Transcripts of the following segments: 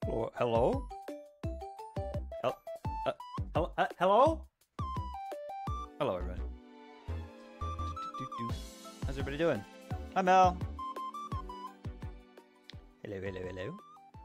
Hello? Hello? Hello, everybody. How's everybody doing? Hi, Mel. Hello.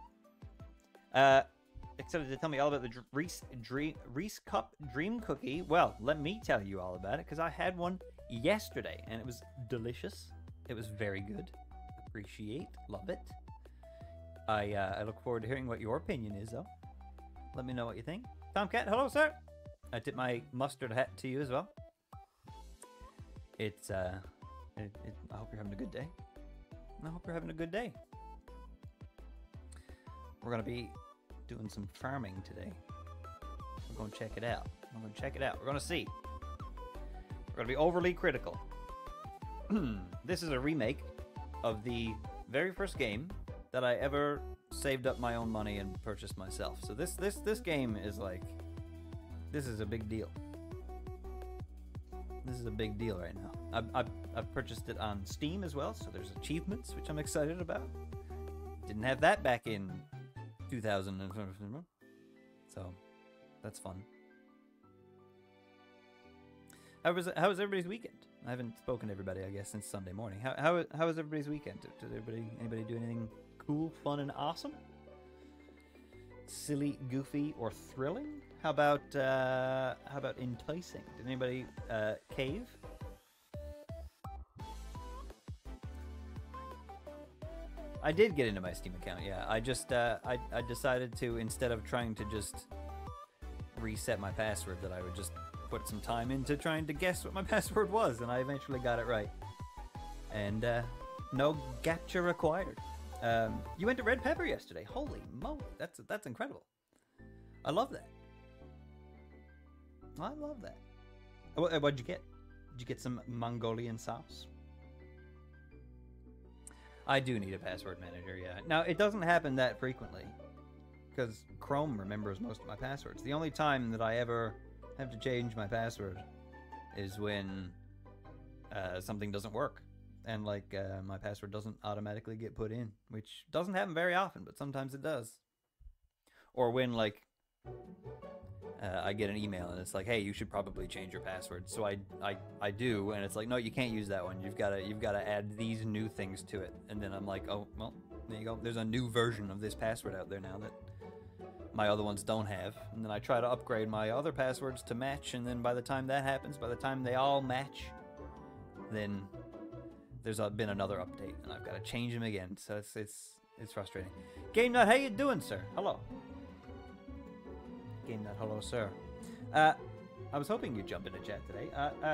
Excited to tell me all about the Reese Cup Dream Cookie. Well, let me tell you all about it, because I had one yesterday, and it was delicious. It was very good. Appreciate, love it. I look forward to hearing what your opinion is, though. Let me know what you think. Tomcat, hello, sir. I tip my mustard hat to you as well. It's, I hope you're having a good day. I hope you're having a good day. We're going to be doing some farming today. We're going to check it out. We're going to see. We're going to be overly critical. This is a remake of the very first game that I ever saved up my own money and purchased myself. So this game is like, this is a big deal. This is a big deal right now. I've purchased it on Steam as well, so there's achievements, which I'm excited about. Didn't have that back in 2000, so that's fun. How was everybody's weekend? I haven't spoken to everybody, I guess, since Sunday morning. How was everybody's weekend? Did anybody do anything cool, fun, and awesome? Silly, goofy, or thrilling? How about enticing? Did anybody cave? I did get into my Steam account. Yeah, I just I decided to, instead of trying to just reset my password, that I would just put some time into trying to guess what my password was, and I eventually got it right. And no gotcha required. You went to Red Pepper yesterday. Holy moly, that's incredible. I love that. I love that. What'd you get? Did you get some Mongolian sauce? I do need a password manager, yeah. Now, it doesn't happen that frequently, because Chrome remembers most of my passwords. The only time that I ever have to change my password is when something doesn't work. And, like, my password doesn't automatically get put in, which doesn't happen very often, but sometimes it does. Or when, like, I get an email and it's like, hey, you should probably change your password. So I do, and it's like, no, you can't use that one. You've got to add these new things to it. And then I'm like, oh, well, there you go. There's a new version of this password out there now that my other ones don't have. And then I try to upgrade my other passwords to match, and then by the time that happens, by the time they all match, then there's been another update, and I've got to change them again. So it's frustrating. Game Nut, how you doing, sir? Hello. Game Nut, hello, sir. I was hoping you'd jump into chat today.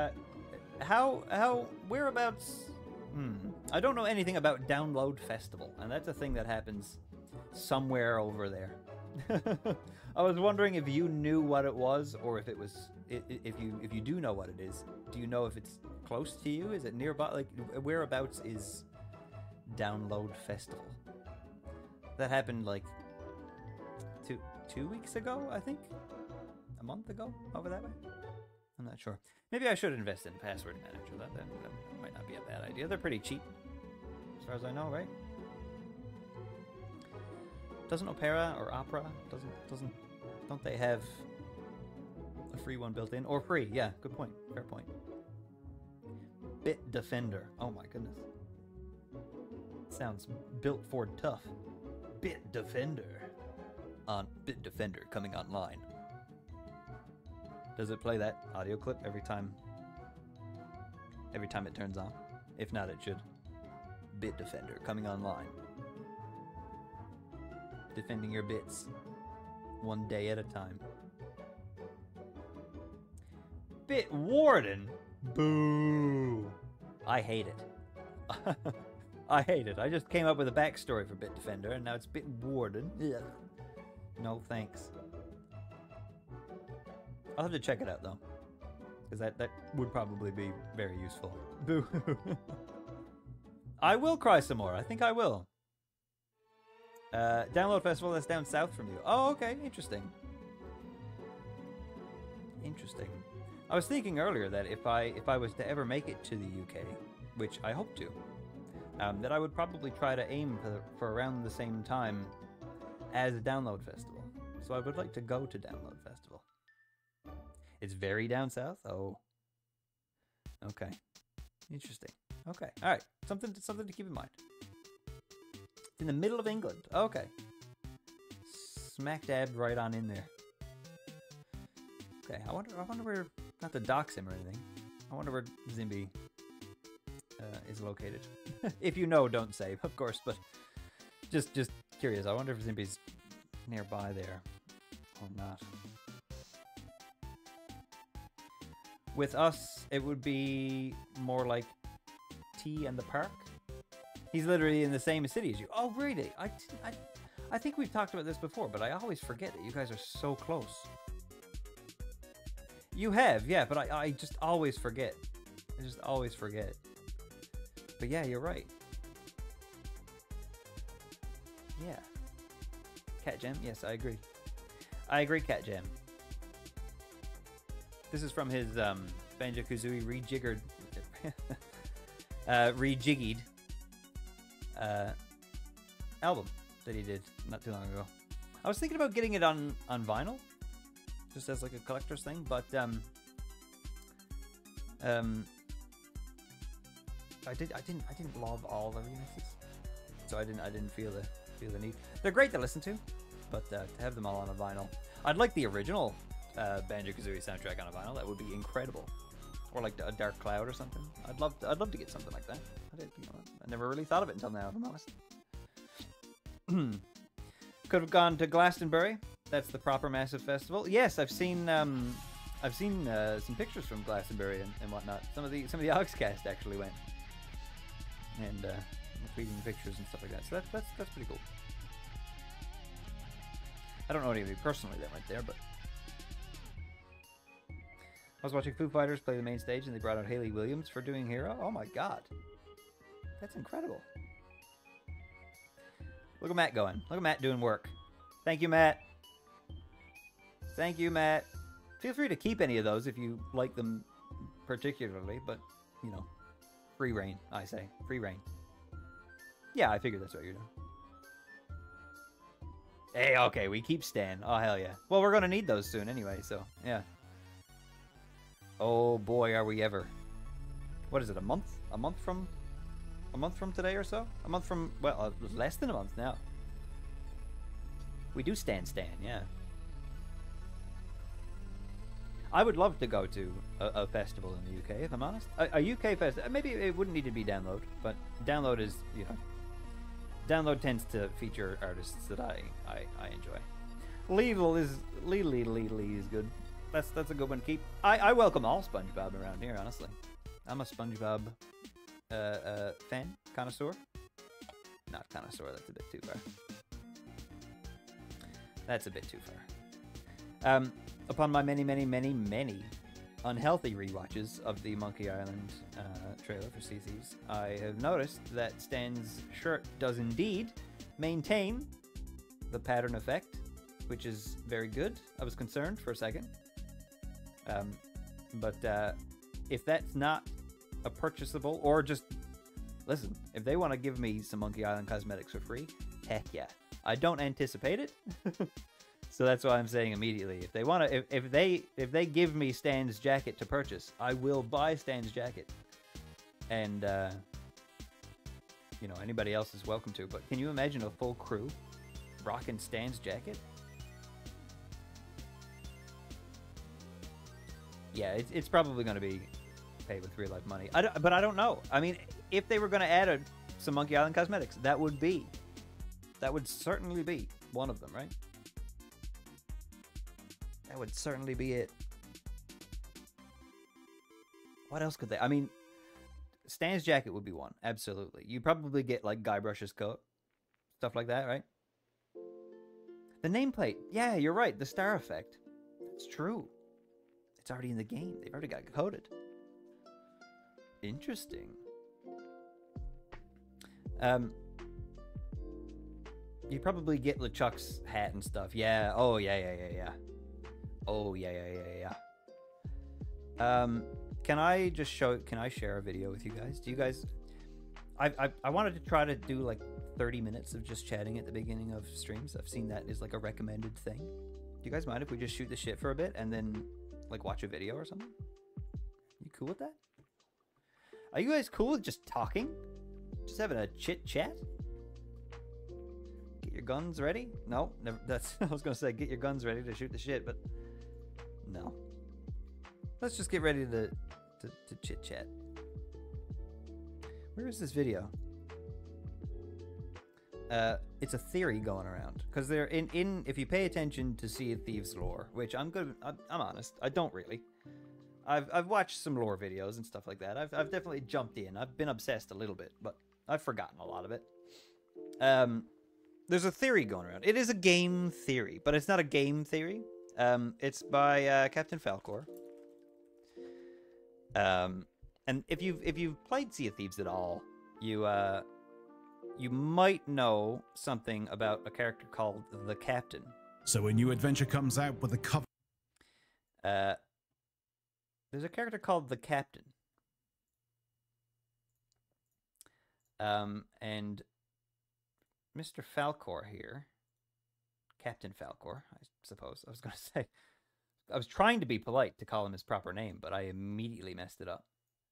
Whereabouts? I don't know anything about Download Festival, and that's a thing that happens somewhere over there. I was wondering if you knew what it was, or if it was, if you do know what it is, do you know if it's close to you? Is it nearby? Like, whereabouts is Download Festival? That happened like two weeks ago, I think? A month ago? Over that way? I'm not sure. Maybe I should invest in Password Manager. That might not be a bad idea. They're pretty cheap, as far as I know, right? Doesn't Opera or Opera, don't they have a free one built in? Or free, yeah, good point, fair point. Bit Defender, oh my goodness. Sounds built for tough. Bit Defender. On Bit Defender coming online. Does it play that audio clip every time it turns on? If not, it should. Bit Defender coming online. Defending your bits, one day at a time. Bit Warden? Boo! I hate it. I hate it. I just came up with a backstory for Bit Defender, and now it's Bit Warden. Ugh. No thanks. I'll have to check it out, though, because that would probably be very useful. Boo! I will cry some more. I think I will. Download Festival, that's down south from you. Oh, okay, interesting. Interesting. I was thinking earlier that if I was to ever make it to the UK, which I hope to, that I would probably try to aim for around the same time as a download festival. So I would like to go to Download Festival. It's very down south? Oh. Okay. Interesting. Okay. All right. Something to keep in mind. It's in the middle of England. Okay. Smack dab right on in there. Okay. I wonder where, not to dox him or anything. I wonder where Zimby is located. If you know, don't say, of course, but just curious. I wonder if Zimby's nearby there or not. With us, it would be more like T and the Park. He's literally in the same city as you. Oh, really? I think we've talked about this before, but I always forget that you guys are so close. You have, yeah, but I just always forget. I just always forget. But yeah, you're right. Yeah. Cat Jam? Yes, I agree. I agree, Cat Jam. This is from his Banjo-Kazooie rejiggied album that he did not too long ago. I was thinking about getting it on vinyl, just as like a collector's thing, but I didn't love all the remixes, so I didn't feel the need. They're great to listen to, but to have them all on a vinyl, I'd like the original Banjo-Kazooie soundtrack on a vinyl. That would be incredible, or like a Dark Cloud or something. I'd love to get something like that. I never really thought of it until now, if I'm honest. Could have gone to Glastonbury. That's the proper massive festival. Yes, I've seen some pictures from Glastonbury and whatnot. Some of the Oxcast actually went and tweeting pictures and stuff like that. So that's pretty cool. I don't know anybody personally that went there, but I was watching Foo Fighters play the main stage, and they brought out Hayley Williams for doing Hero. Oh my god, that's incredible! Look at Matt going. Look at Matt doing work. Thank you, Matt. Thank you, Matt. Feel free to keep any of those if you like them particularly, but, you know, free reign, I say. Free reign. Yeah, I figured that's what you're doing. Hey, okay, we keep Stan. Oh, hell yeah. Well, we're going to need those soon anyway, so, yeah. Oh, boy, are we ever. What is it, a month? A month from today or so? A month from, well, less than a month now. We do Stan, yeah. I would love to go to a festival in the UK, if I'm honest. A UK festival, maybe it wouldn't need to be Download, but Download is, you know, Download tends to feature artists that I enjoy. Lee is good. That's a good one to keep. I welcome all SpongeBob around here, honestly. I'm a SpongeBob fan, connoisseur. Not connoisseur, that's a bit too far. That's a bit too far. Upon my many unhealthy rewatches of the Monkey Island trailer for Sea Thieves, I have noticed that Stan's shirt does indeed maintain the pattern effect, which is very good. I was concerned for a second. But if that's not a purchasable, or just, listen, if they want to give me some Monkey Island cosmetics for free, heck yeah. I don't anticipate it. So that's why I'm saying immediately, if they want to, if they give me Stan's jacket to purchase, I will buy Stan's jacket. And you know, anybody else is welcome to. But can you imagine a full crew rocking Stan's jacket? Yeah, it's probably going to be paid with real life money. But I don't know. I mean, if they were going to add some Monkey Island cosmetics, that would certainly be one of them, right? That would certainly be it. What else could they? I mean, Stan's jacket would be one. Absolutely. You'd probably get like Guybrush's coat. Stuff like that, right? The nameplate. Yeah, you're right. The star effect. That's true. It's already in the game. They've already got it coded. Interesting. You probably get LeChuck's hat and stuff. Yeah. Oh, yeah. Oh, yeah. Can I just share a video with you guys? Do you guys... I wanted to try to do, like, 30 minutes of just chatting at the beginning of streams. I've seen that is like a recommended thing. Do you guys mind if we just shoot the shit for a bit and then like watch a video or something? You cool with that? Are you guys cool with just talking? Just having a chit chat? Get your guns ready? No, never. That's I was gonna say get your guns ready to shoot the shit, but no. Let's just get ready to chit chat. Where is this video? It's a theory going around because they're in. If you pay attention to Sea of Thieves lore, which I'm honest, I don't really. I've watched some lore videos and stuff like that. I've definitely jumped in. I've been obsessed a little bit, but I've forgotten a lot of it. There's a theory going around. It is a game theory, but it's not a game theory. It's by Captain Falcor. And if you've played Sea of Thieves at all, you might know something about a character called the Captain. So a new adventure comes out with a cover. There's a character called the Captain. And Mr. Falcor here, Captain Falcor, I suppose. I was going to say, I was trying to be polite to call him his proper name, but I immediately messed it up.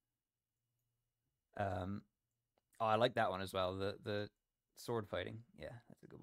Oh, I like that one as well. The sword fighting. Yeah, that's a good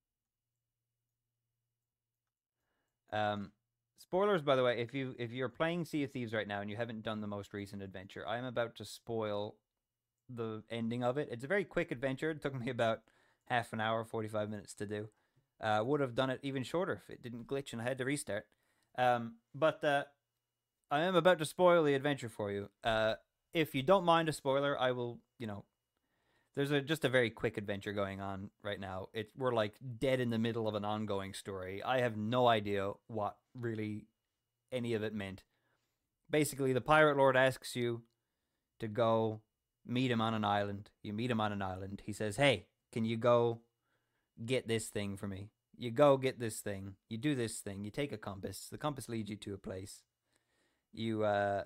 one. Spoilers, by the way, if you're playing Sea of Thieves right now and you haven't done the most recent adventure, I am about to spoil the ending of it. It's a very quick adventure. It took me about half an hour, 45 minutes to do. Would have done it even shorter if it didn't glitch and I had to restart. But I am about to spoil the adventure for you. If you don't mind a spoiler, I will, there's just a very quick adventure going on right now. We're like dead in the middle of an ongoing story. I have no idea what really any of it meant. Basically, the Pirate Lord asks you to go meet him on an island. You meet him on an island. He says, hey, can you go get this thing for me? You go get this thing. You do this thing. You take a compass. The compass leads you to a place. You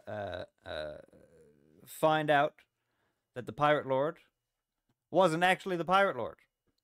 find out that the Pirate Lord wasn't actually the Pirate Lord.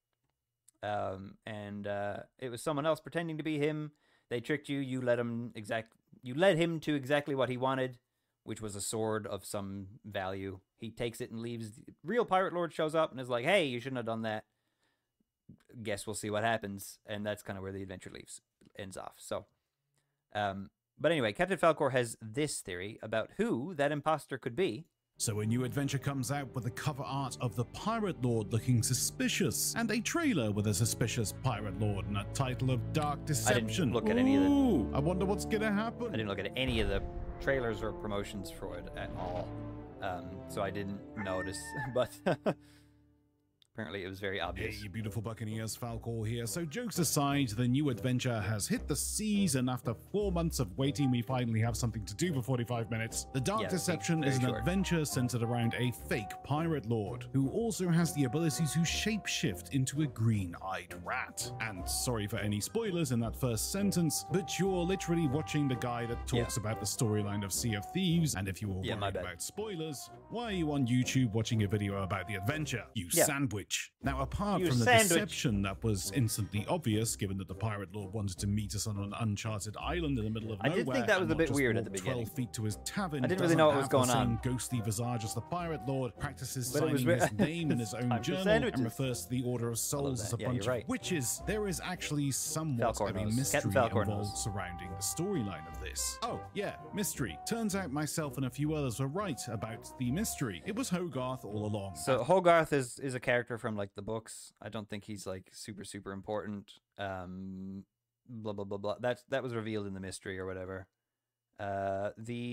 And it was someone else pretending to be him. They tricked you. You led him to exactly what he wanted, which was a sword of some value. He takes it and leaves. The real Pirate Lord shows up and is like, hey, you shouldn't have done that. Guess we'll see what happens. And that's kind of where the adventure ends off. So, but anyway, Captain Falcor has this theory about who that imposter could be. So a new adventure comes out with a cover art of the Pirate Lord looking suspicious, and a trailer with a suspicious Pirate Lord and a title of Dark Deception. I didn't look at any of the... I wonder what's gonna happen. I didn't look at any of the trailers or promotions for it at all, so I didn't notice, but... Apparently it was very obvious. Hey, you beautiful Buccaneers, Falcor here. So jokes aside, the new adventure has hit the seas, and after 4 months of waiting, we finally have something to do for 45 minutes. The Dark Deception is an adventure centered around a fake pirate lord, who also has the ability to shapeshift into a green-eyed rat. And sorry for any spoilers in that first sentence, but you're literally watching the guy that talks about the storyline of Sea of Thieves, and if you were worried about spoilers, why are you on YouTube watching a video about the adventure, you sandwich? Now, apart from the deception that was instantly obvious, given that the Pirate Lord wanted to meet us on an uncharted island in the middle of nowhere, I did think that was a bit weird at the beginning. 12 feet to his tavern, I didn't really know what was going on. Ghostly visage as the Pirate Lord practices signing his name in his own journal and refers to the Order of Souls as a bunch of witches. There is actually somewhat of a mystery involved surrounding the storyline of this. Oh, yeah, mystery. Turns out myself and a few others were right about the mystery. It was Hogarth all along. So Hogarth is a character from like the books. I don't think he's like super important. Blah blah blah blah. That was revealed in the mystery or whatever. Where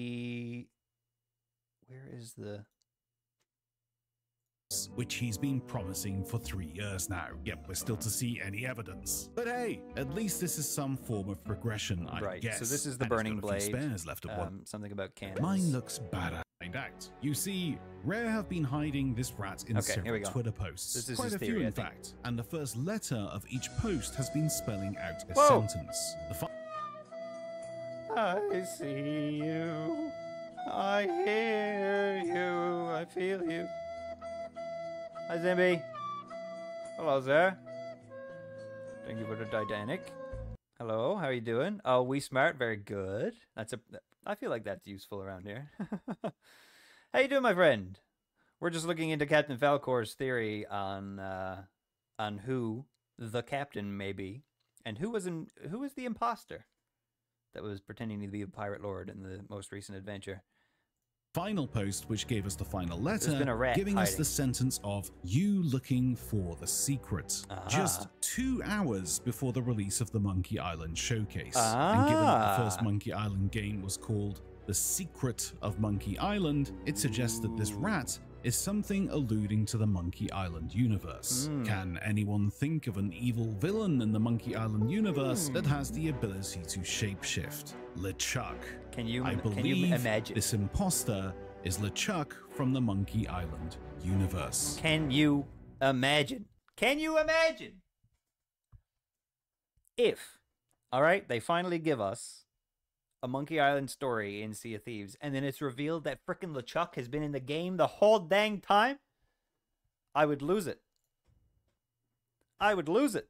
is the... which he's been promising for 3 years now. Yep, we're still to see any evidence. But hey, at least this is some form of progression, I guess. So this is the Burning Blade. Spares left at one. Something about cannons. Mine looks badass. Out. You see, Rare have been hiding this rat in several Twitter posts. This is quite a few, in fact. And the first letter of each post has been spelling out a sentence. I see you. I hear you. I feel you. Hi, Zimby. Hello there. Thank you for the Titanic. Hello, how are you doing? Oh, we smart, very good. I feel like that's useful around here. How you doing, my friend? We're just looking into Captain Falcor's theory on who the captain may be, and who was the imposter that was pretending to be a pirate lord in the most recent adventure. Final post, which gave us the final letter, giving hiding. us the sentence of "you looking for the secret," just 2 hours before the release of the Monkey Island showcase. And given that the first Monkey Island game was called The Secret of Monkey Island, it suggests that this rat is something alluding to the Monkey Island universe. Can anyone think of an evil villain in the Monkey Island universe that has the ability to shapeshift? LeChuck. I believe imagine? This imposter is LeChuck from the Monkey Island universe. Can you imagine? Can you imagine? If, all right, they finally give us a Monkey Island story in Sea of Thieves, and then it's revealed that frickin' LeChuck has been in the game the whole dang time, I would lose it. I would lose it.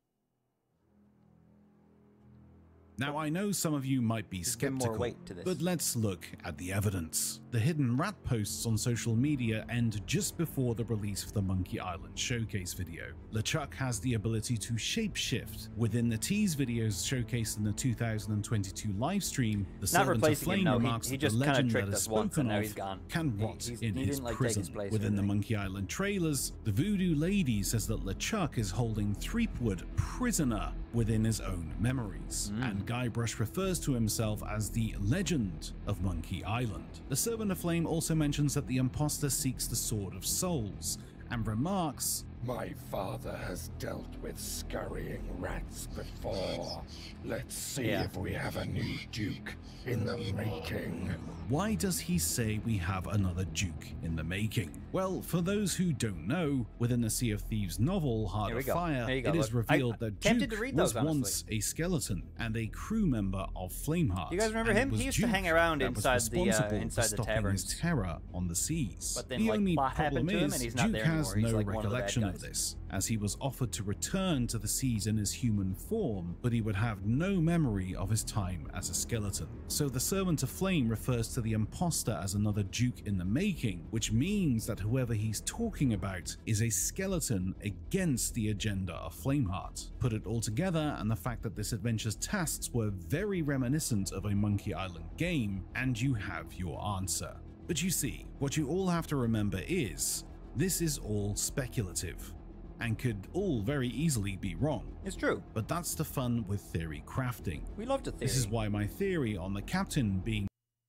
Now, I know some of you might be skeptical, but let's look at the evidence. The hidden rat posts on social media end just before the release of the Monkey Island showcase video. LeChuck has the ability to shapeshift. Within the tease videos showcased in the 2022 livestream, the Servant of Flame remarks that the legend that is spoken of can rot in his prison. Within the Monkey Island trailers, the Voodoo Lady says that LeChuck is holding Threepwood prisoner within his own memories, and Guybrush refers to himself as the Legend of Monkey Island. The Servant of Flame also mentions that the imposter seeks the Sword of Souls, and remarks, "My father has dealt with scurrying rats before. Let's see if we have a new Duke in the making." Why does he say we have another Duke in the making? Well, for those who don't know, within the Sea of Thieves novel, Heart of Fire, it is revealed that Duke was once a skeleton and a crew member of Flameheart. You guys remember him? He used to hang around inside the taverns. His terror on the seas. But then, the only problem to him is and he's not Duke there has anymore. no He's recollection of this, as he was offered to return to the seas in his human form, but he would have no memory of his time as a skeleton. So the Servant of Flame refers to the imposter as another Duke in the making, which means that whoever he's talking about is a skeleton against the agenda of Flameheart. Put it all together, and the fact that this adventure's tasks were very reminiscent of a Monkey Island game, and you have your answer. But you see, what you all have to remember is, this is all speculative, and could all very easily be wrong. It's true. But that's the fun with theory crafting. We love to theory. This is why my theory on the captain being...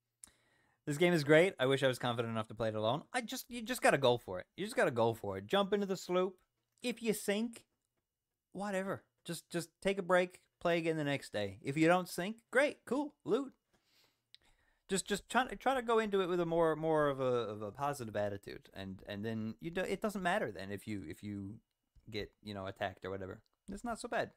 This game is great. I wish I was confident enough to play it alone. You just gotta go for it. You just gotta go for it. Jump into the sloop. If you sink, whatever. Just take a break, play again the next day. If you don't sink, great, cool, loot. Just try to go into it with a more of a positive attitude, and then it doesn't matter then if you get attacked or whatever. It's not so bad.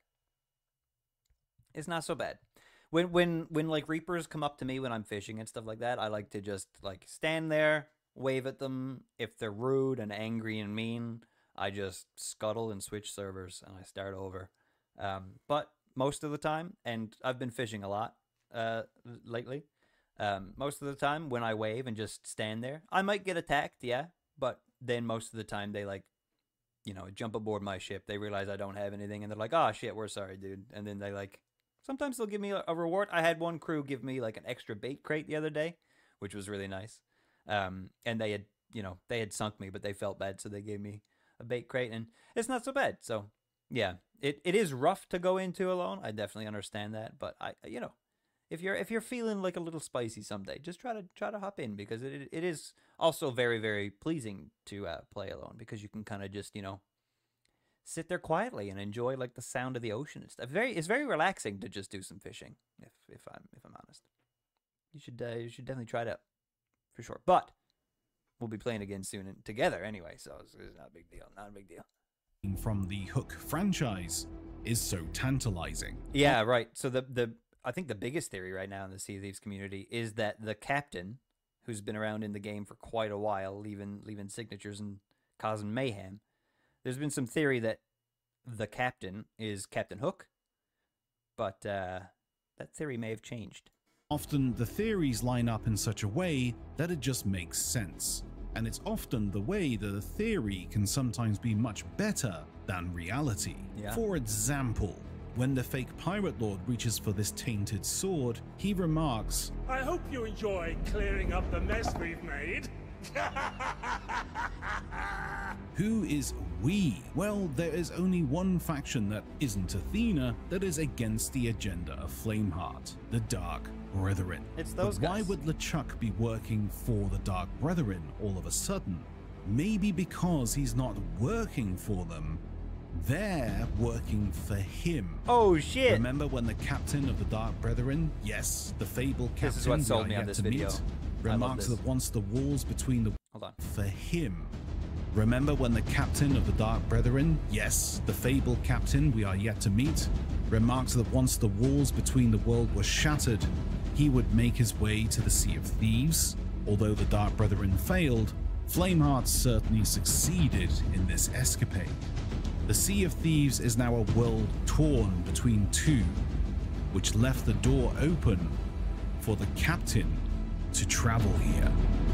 It's not so bad. When like reapers come up to me when I'm fishing and stuff like that, I like to just like stand there, wave at them. If they're rude and angry and mean, I just scuttle and switch servers and I start over. But most of the time, and I've been fishing a lot lately. Most of the time when I wave and just stand there, I might get attacked, yeah, but then most of the time they jump aboard my ship. They realize I don't have anything and they're like, "Oh shit, we're sorry, dude." And then they sometimes they'll give me a reward. I had one crew give me like an extra bait crate the other day, which was really nice. And they had sunk me, but they felt bad, so they gave me a bait crate, and it's not so bad. So yeah, it is rough to go into alone. I definitely understand that, but if you're feeling like a little spicy someday, just try to hop in, because it is also very, very pleasing to play alone, because you can kind of just sit there quietly and enjoy like the sound of the ocean and stuff. It's very relaxing to just do some fishing. If I'm honest, you should definitely try it out for sure. But we'll be playing again soon and together anyway, so it's not a big deal. Not a big deal. From the Hook franchise is so tantalizing. Yeah, right. So I think the biggest theory right now in the Sea of Thieves community is that the captain, who's been around in the game for quite a while, leaving signatures and causing mayhem, There's been some theory that the captain is Captain Hook, but that theory may have changed. Often the theories line up in such a way that it just makes sense. And it's often the way that a theory can sometimes be much better than reality. Yeah. For example, when the fake pirate lord reaches for this tainted sword, he remarks, "I hope you enjoy clearing up the mess we've made." Who is we? Well, there is only one faction that isn't Athena that is against the agenda of Flameheart, the Dark Brethren. It's those but why guys. would LeChuck be working for the Dark Brethren all of a sudden? Maybe because he's not working for them, they're working for him. Oh shit! Remember when the captain of the Dark Brethren, yes, the fabled captain This is what sold we me are on yet this to video. meet, I love remarks this. that once the walls between the Hold on. for him. Remember when the captain of the Dark Brethren, yes, the fabled captain we are yet to meet, remarks that once the walls between the world were shattered, he would make his way to the Sea of Thieves? Although the Dark Brethren failed, Flameheart certainly succeeded in this escapade. The Sea of Thieves is now a world torn between two, which left the door open for the captain to travel here.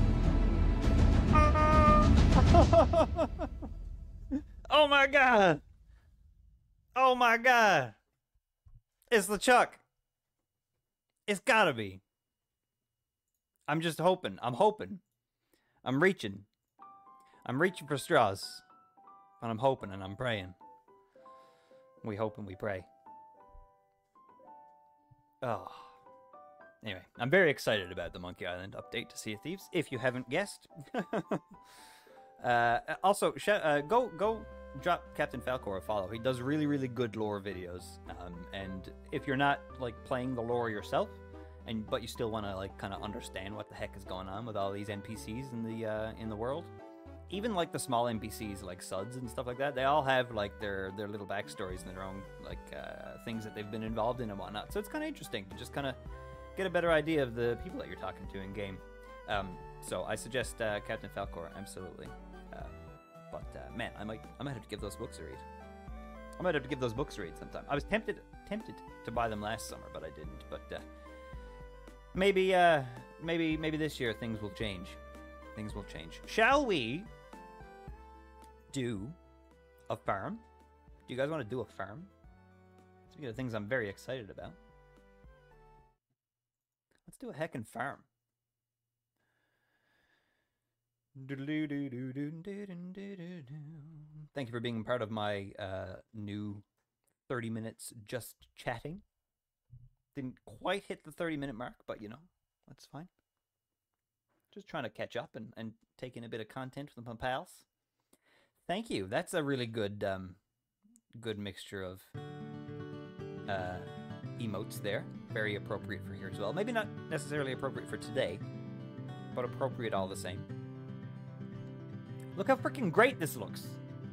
Oh my god! Oh my god! It's LeChuck! It's gotta be. I'm just hoping. I'm hoping. I'm reaching. I'm reaching for straws. But I'm hoping and I'm praying. We hope and we pray. Oh. Anyway, I'm very excited about the Monkey Island update to Sea of Thieves, if you haven't guessed. Also, go drop Captain Falcor a follow. He does really, really good lore videos. And if you're not like playing the lore yourself, but you still want to like kind of understand what the heck is going on with all these NPCs in the world, even like the small NPCs like Suds and stuff like that, they all have like their little backstories and their own like things that they've been involved in and whatnot. So it's kind of interesting to just kind of get a better idea of the people that you're talking to in game. So I suggest Captain Falcor, absolutely. Man, I might have to give those books a read. I might have to give those books a read sometime. I was tempted to buy them last summer, but I didn't. But maybe this year things will change. Things will change. Shall we do a farm? Do you guys want to do a farm? Speaking of things I'm very excited about. Let's do a heckin' farm. Thank you for being part of my new 30 minutes just chatting. Didn't quite hit the 30-minute mark, but you know, that's fine. Just trying to catch up and take in a bit of content from my pals. Thank you. That's a really good good mixture of emotes there. Very appropriate for here as well. Maybe not necessarily appropriate for today, but appropriate all the same. Look how freaking great this looks.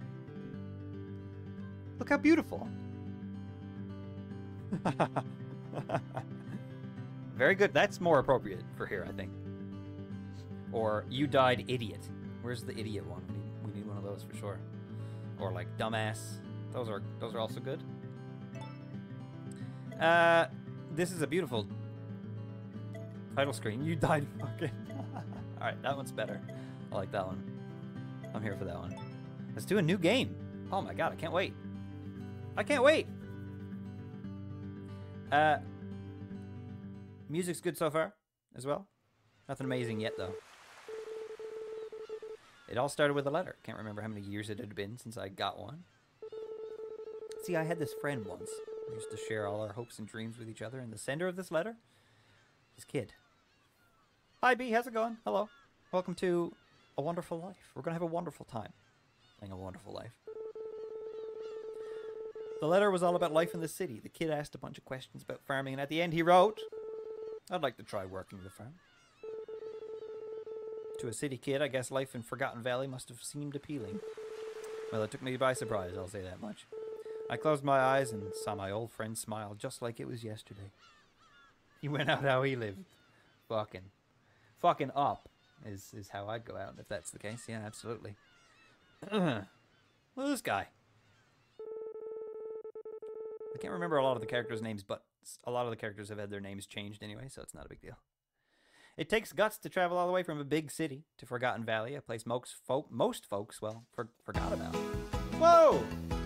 Look how beautiful. Very good. That's more appropriate for here, I think. Or you died, idiot. Where's the idiot one? We need one of those for sure. Or like dumbass. Those are also good. This is a beautiful title screen. You died fucking. Alright, that one's better. I like that one. I'm here for that one. Let's do a new game. Oh my god, I can't wait. I can't wait. Music's good so far as well. Nothing amazing yet though. It all started with a letter. Can't remember how many years it had been since I got one. See, I had this friend once. We used to share all our hopes and dreams with each other, and the sender of this letter, this kid. Hi B, how's it going? Hello. Welcome to A Wonderful Life. We're gonna have a wonderful time playing A Wonderful Life. The letter was all about life in the city. The kid asked a bunch of questions about farming, and at the end he wrote, I'd like to try working the farm. To a city kid, I guess life in Forgotten Valley must have seemed appealing. Well, it took me by surprise, I'll say that much. I closed my eyes and saw my old friend smile just like it was yesterday. He went out how he lived. Fucking up is how I'd go out if that's the case. Yeah, absolutely. Look at this guy. I can't remember a lot of the characters' names, but a lot of the characters have had their names changed anyway, so it's not a big deal. It takes guts to travel all the way from a big city to Forgotten Valley, a place most folks, well, forgot about. Whoa!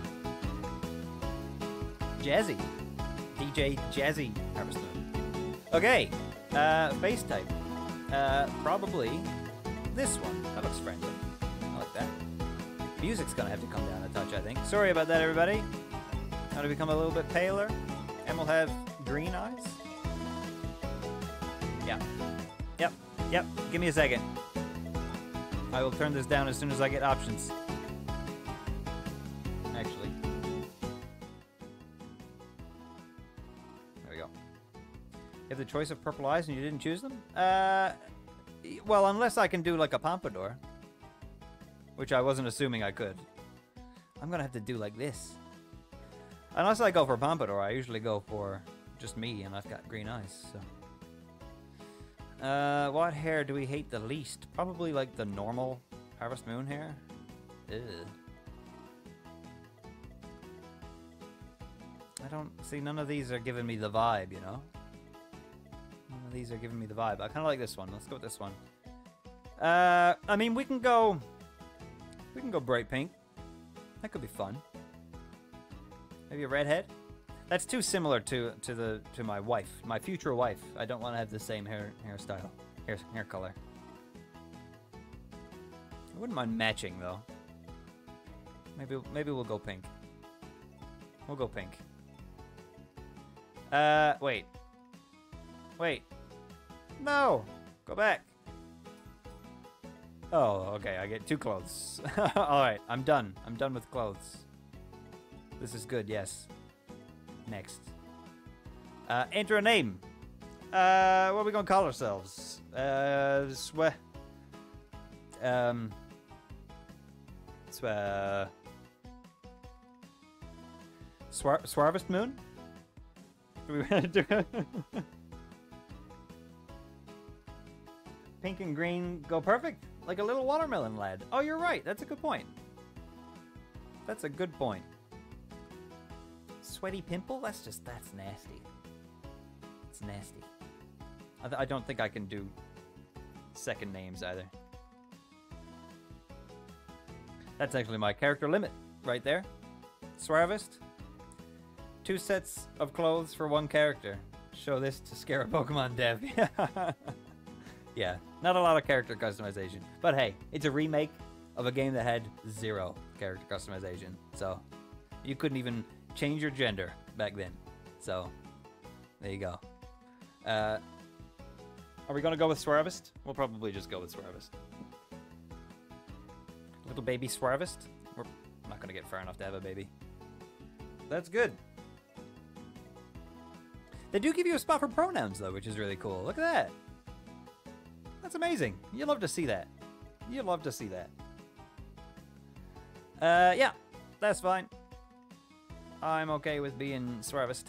Jazzy. DJ Jazzy Harvest Moon. Okay, base type. Probably this one. That looks friendly. I like that. Music's gonna have to come down a touch, I think. Sorry about that, everybody. Now to become a little bit paler, and we'll have green eyes. Yep. Give me a second. I will turn this down as soon as I get options. Actually. There we go. You have the choice of purple eyes and you didn't choose them? Well, unless I can do like a pompadour. Which I wasn't assuming I could. I'm gonna have to do like this. Unless I go for pompadour, I usually go for just me, and I've got green eyes, so. What hair do we hate the least? Probably like the normal Harvest Moon hair. Ew. I don't see, none of these are giving me the vibe, you know? None of these are giving me the vibe. I kind of like this one. Let's go with this one. I mean, we can go bright pink. That could be fun. Maybe a redhead? That's too similar to my wife, my future wife. I don't want to have the same hairstyle, hair color. I wouldn't mind matching though. Maybe we'll go pink. We'll go pink. Wait. No, go back. Oh, okay. I get 2 clothes. All right, I'm done. I'm done with clothes. This is good. Yes. Next. Enter a name. What are we gonna call ourselves? Swarvest Moon? Do we want to do it? Pink and green go perfect, like a little watermelon lad. Oh, you're right. That's a good point. That's a good point. Sweaty pimple? That's nasty. It's nasty. I don't think I can do second names either. That's actually my character limit right there. Swarvest. 2 sets of clothes for 1 character. Show this to scare a Pokemon dev. Yeah, not a lot of character customization. But hey, it's a remake of a game that had 0 character customization. So, you couldn't even change your gender back then. So, there you go. Are we gonna go with Swarvest? We'll probably just go with Swarvest. Little baby Swarvest? We're not gonna get far enough to have a baby. That's good. They do give you a spot for pronouns though, which is really cool. Look at that. That's amazing. You love to see that. You love to see that. Yeah, that's fine. I'm okay with being Swarvest.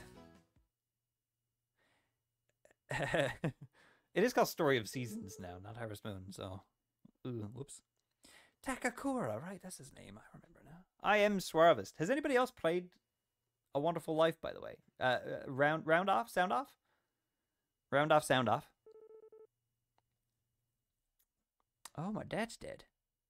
It is called Story of Seasons now, not Harvest Moon, so... Ooh, whoops. Takakura, right, that's his name, I remember now. I am Swarvest. Has anybody else played A Wonderful Life, by the way? Round off, sound off? Round off, sound off. Oh, my dad's dead.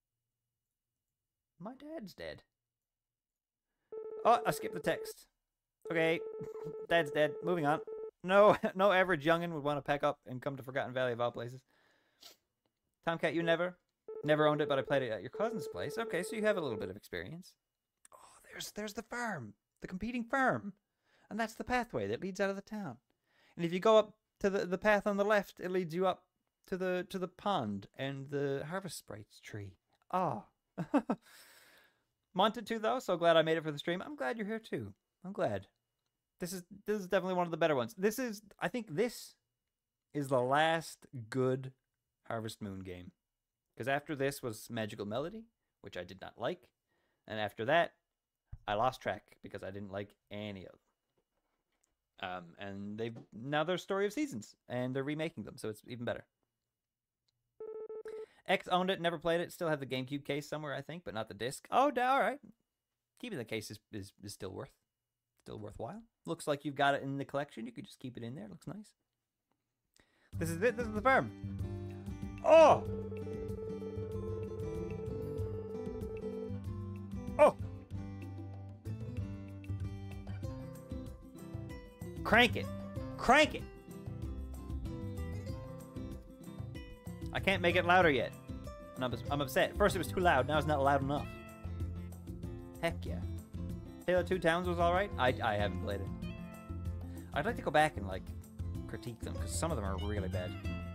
My dad's dead. Oh, I skipped the text. Okay, dad's dead. Moving on. No average youngin would want to pack up and come to Forgotten Valley of all places. Tomcat, you never owned it, but I played it at your cousin's place. Okay, so you have a little bit of experience. Oh, there's the farm, the competing farm, and that's the pathway that leads out of the town. And if you go up to the path on the left, it leads you up to the pond and the harvest sprites tree. Ah. Oh. Wanted to though, so glad I made it for the stream. I'm glad you're here too. I'm glad. This is definitely one of the better ones. I think this is the last good Harvest Moon game. Because after this was Magical Melody, which I did not like. And after that, I lost track because I didn't like any of them. And now they're Story of Seasons, and they're remaking them, so it's even better. X owned it, never played it, still have the GameCube case somewhere, I think, but not the disc. Oh, all right. keeping the case is still worthwhile. Looks like you've got it in the collection. You could just keep it in there. It looks nice. This is it. This is the farm. Oh! Oh! Crank it. Crank it! I can't make it louder yet. And I'm upset. First it was too loud, now it's not loud enough. Heck yeah. Halo 2 Towns was alright. I haven't played it. I'd like to go back and, like, critique them, because some of them are really bad.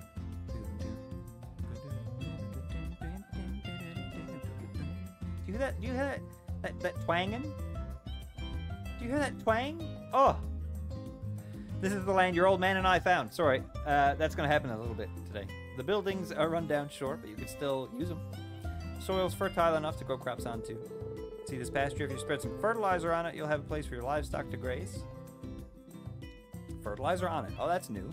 Do you hear that? Do you hear that twanging? Do you hear that twang? Oh! This is the land your old man and I found. Sorry, that's going to happen a little bit today. The buildings are run down short, but you can still use them. Soil's fertile enough to grow crops onto. See this pasture? If you spread some fertilizer on it, you'll have a place for your livestock to graze. Fertilizer on it. Oh, that's new.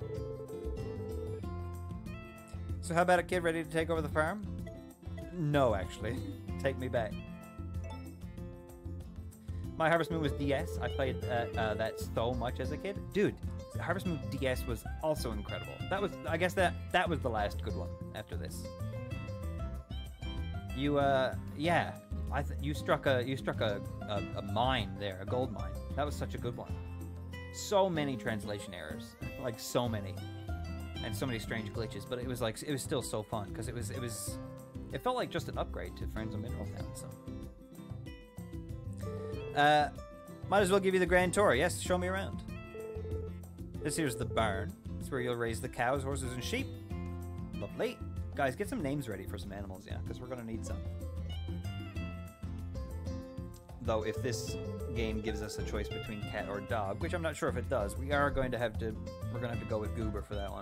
So how about a kid ready to take over the farm? No, actually. Take me back. My Harvest Moon was DS. I played that so much as a kid. Dude, Harvest Moon DS was also incredible. That was, I guess that was the last good one after this. You, yeah. You struck a mine there, a gold mine. That was such a good one. So many translation errors, like so many, and so many strange glitches. But it was like it was still so fun because it felt like just an upgrade to Friends of Mineral Town. So, might as well give you the grand tour. Yes, show me around. This here's the barn. It's where you'll raise the cows, horses, and sheep. Lovely, guys. Get some names ready for some animals, yeah, because we're gonna need some. Though if this game gives us a choice between cat or dog, which I'm not sure if it does, we're going to have to go with Goober for that one.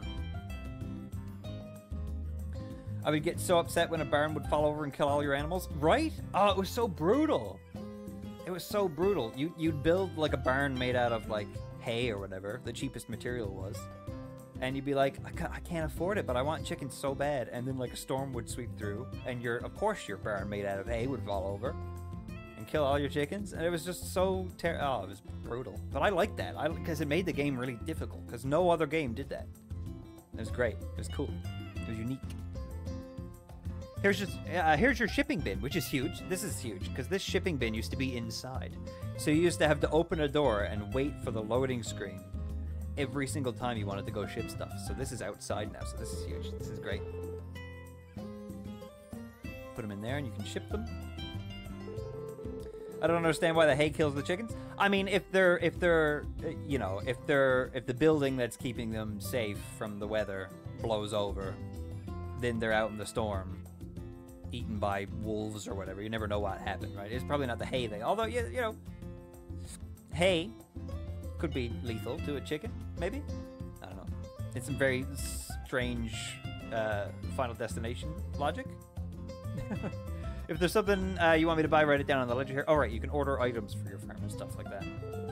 I would get so upset when a barn would fall over and kill all your animals, right? Oh, it was so brutal. It was so brutal. You'd build like a barn made out of like hay or whatever, the cheapest material was, and you'd be like, I can't afford it, but I want chickens so bad, and then like a storm would sweep through, and of course your barn made out of hay would fall over kill all your chickens, and it was just so oh, it was brutal. But I liked that because it made the game really difficult because no other game did that. It was great. It was cool. It was unique. Here's your shipping bin, which is huge. This is huge because this shipping bin used to be inside, so you used to have to open a door and wait for the loading screen every single time you wanted to go ship stuff. So this is outside now, so this is huge. This is great. Put them in there and you can ship them. I don't understand why the hay kills the chickens. I mean, if the building that's keeping them safe from the weather blows over, then they're out in the storm, eaten by wolves or whatever. You never know what happened, right? It's probably not the hay thing. Although, hay could be lethal to a chicken, maybe. I don't know. It's some very strange Final Destination logic. If there's something you want me to buy, write it down on the ledger here. Oh, right, you can order items for your farm and stuff like that.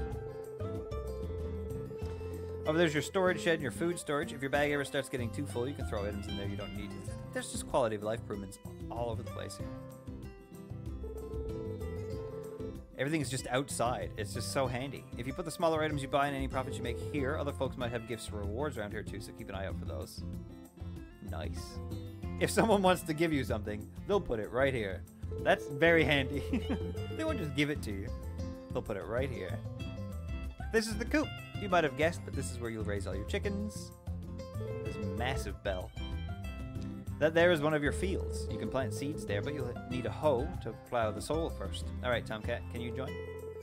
Over there's your storage shed and your food storage. If your bag ever starts getting too full, you can throw items in there you don't need. There's just quality of life improvements all over the place here. Everything is just outside. It's just so handy. If you put the smaller items you buy and any profits you make here, other folks might have gifts or rewards around here too, so keep an eye out for those. Nice. If someone wants to give you something, they'll put it right here. That's very handy. They won't just give it to you. They'll put it right here. This is the coop. You might have guessed, but this is where you'll raise all your chickens. This massive bell. That there is one of your fields. You can plant seeds there, but you'll need a hoe to plow the soil first. All right, Tomcat, can you join?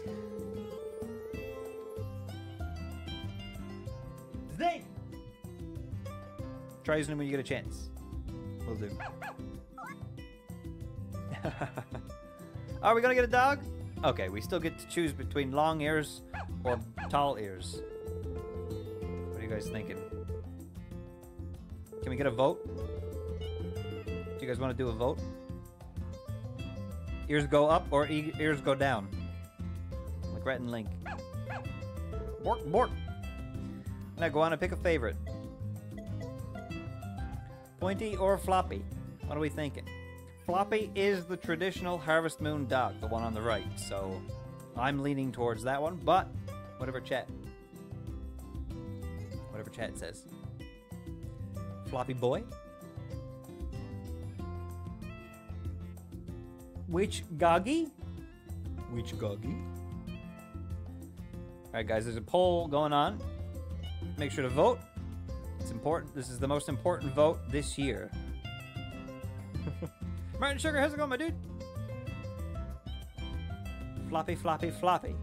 Zing! Try using them when you get a chance. Will do. Are we gonna get a dog? Okay, we still get to choose between long ears or tall ears. What are you guys thinking? Can we get a vote? Do you guys want to do a vote? Ears go up or ears go down? Like Rhett and Link. Bork, bork. Now go on and pick a favorite. Pointy or floppy? What are we thinking? Floppy is the traditional Harvest Moon dog, the one on the right, so I'm leaning towards that one, but whatever chat says. Floppy boy? Which Goggy? Which Goggy? Alright guys, there's a poll going on. Make sure to vote. It's important. This is the most important vote this year. Martin Sugar, how's it going, my dude? Floppy, floppy, floppy.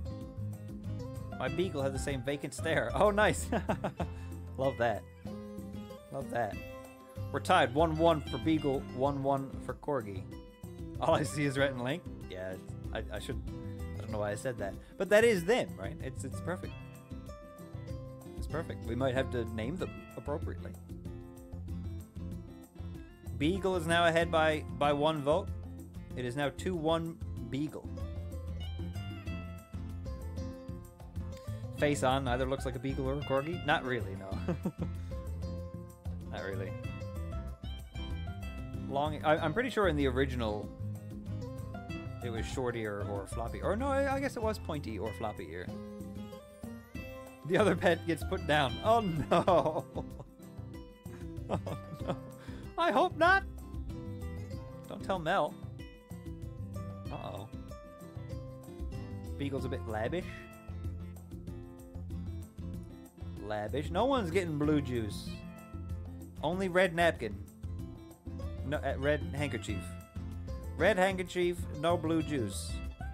My beagle has the same vacant stare. Oh, nice. Love that. Love that. We're tied. 1-1 for beagle, 1-1 for corgi. All I see is Rhett and Link. Yeah, I should... I don't know why I said that. But that is them, right? It's perfect. It's perfect. We might have to name them appropriately. Beagle is now ahead by 1 vote. It is now 2-1 Beagle. Face on either looks like a beagle or a corgi. Not really, no. Not really. Long. I'm pretty sure in the original it was shorty or floppy. Or no, I guess it was pointy or floppy ear. The other pet gets put down. Oh no. Oh no. I hope not. Don't tell Mel. Uh-oh. Beagle's a bit labbish. Lavish. No one's getting blue juice. Only red napkin. No, red handkerchief. Red handkerchief, no blue juice.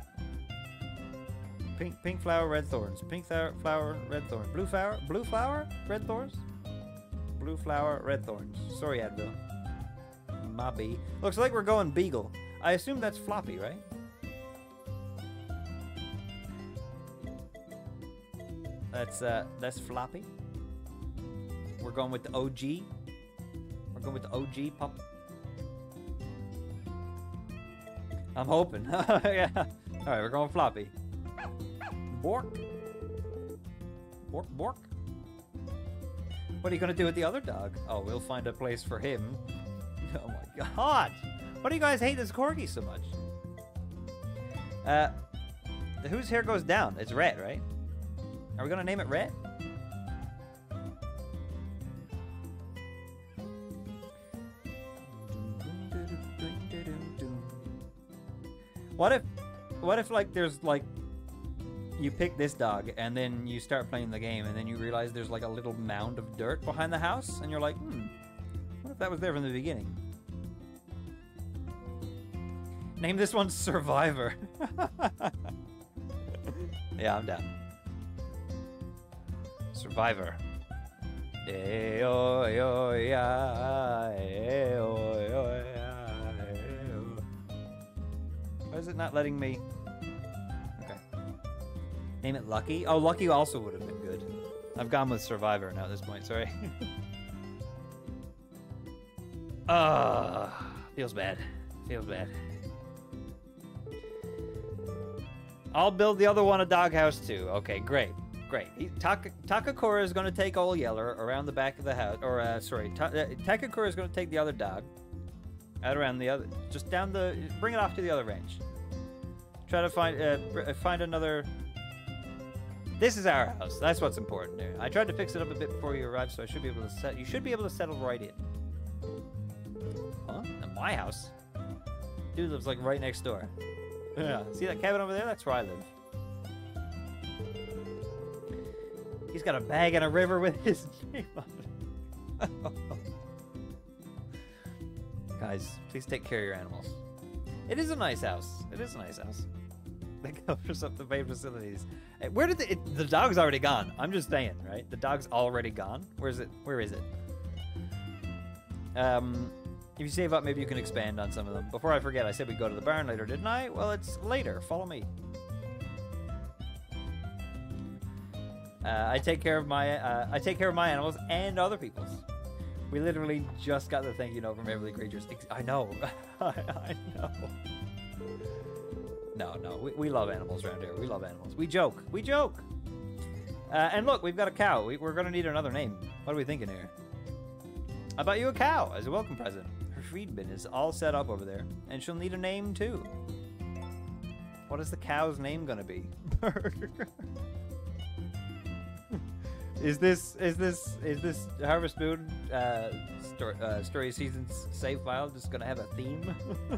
Pink flower, red thorns. Pink flower, red thorns. Blue flower, red thorns. Blue flower, red thorns. Sorry, Advil. Mobby. Looks like we're going beagle. I assume that's floppy, right? That's floppy. We're going with the OG. We're going with the OG pup. I'm hoping. Yeah. All right, we're going floppy. Bork. Bork, bork. What are you gonna do with the other dog? Oh, we'll find a place for him. Oh my god! Why do you guys hate this corgi so much? Whose hair goes down? It's Rhett, right? Are we gonna name it Rhett? What if like there's like you pick this dog and then you start playing the game and then you realize there's like a little mound of dirt behind the house and you're like, what if that was there from the beginning? Name this one Survivor. Yeah, I'm down. Survivor. Why is it not letting me? Okay. Name it Lucky? Oh, Lucky also would have been good. I've gone with Survivor now at this point, sorry. Feels bad. Feels bad. I'll build the other one a doghouse too. Okay, great. Great. Takakura is going to take Old Yeller around the back of the house. Or, sorry. Takakura is going to take the other dog. Out around the other... Just down the... Bring it off to the other ranch. Try to find another... This is our house. That's what's important there. I tried to fix it up a bit before you arrived, so I should be able to set... You should be able to settle right in. Huh? In my house? Dude lives, like, right next door. Yeah. See that cabin over there? That's where I live. He's got a bag and a river with his name on it. Guys, please take care of your animals. It is a nice house. It is a nice house. That covers up the main facilities. Where did the dog's already gone? I'm just saying, right? The dog's already gone. Where is it? Where is it? If you save up, maybe you can expand on some of them. Before I forget, I said we'd go to the barn later, didn't I? Well, it's later. Follow me. I take care of my animals and other people's. We literally just got the thank you note from Everly Creatures. I know. I know. No, we love animals around here. We love animals. We joke. We joke. And look, we've got a cow. We're going to need another name. What are we thinking here? I bought you a cow as a welcome present. Her Friedman is all set up over there, and she'll need a name too. What is the cow's name gonna be? Burger. Is this Harvest Moon story season's save file just gonna have a theme?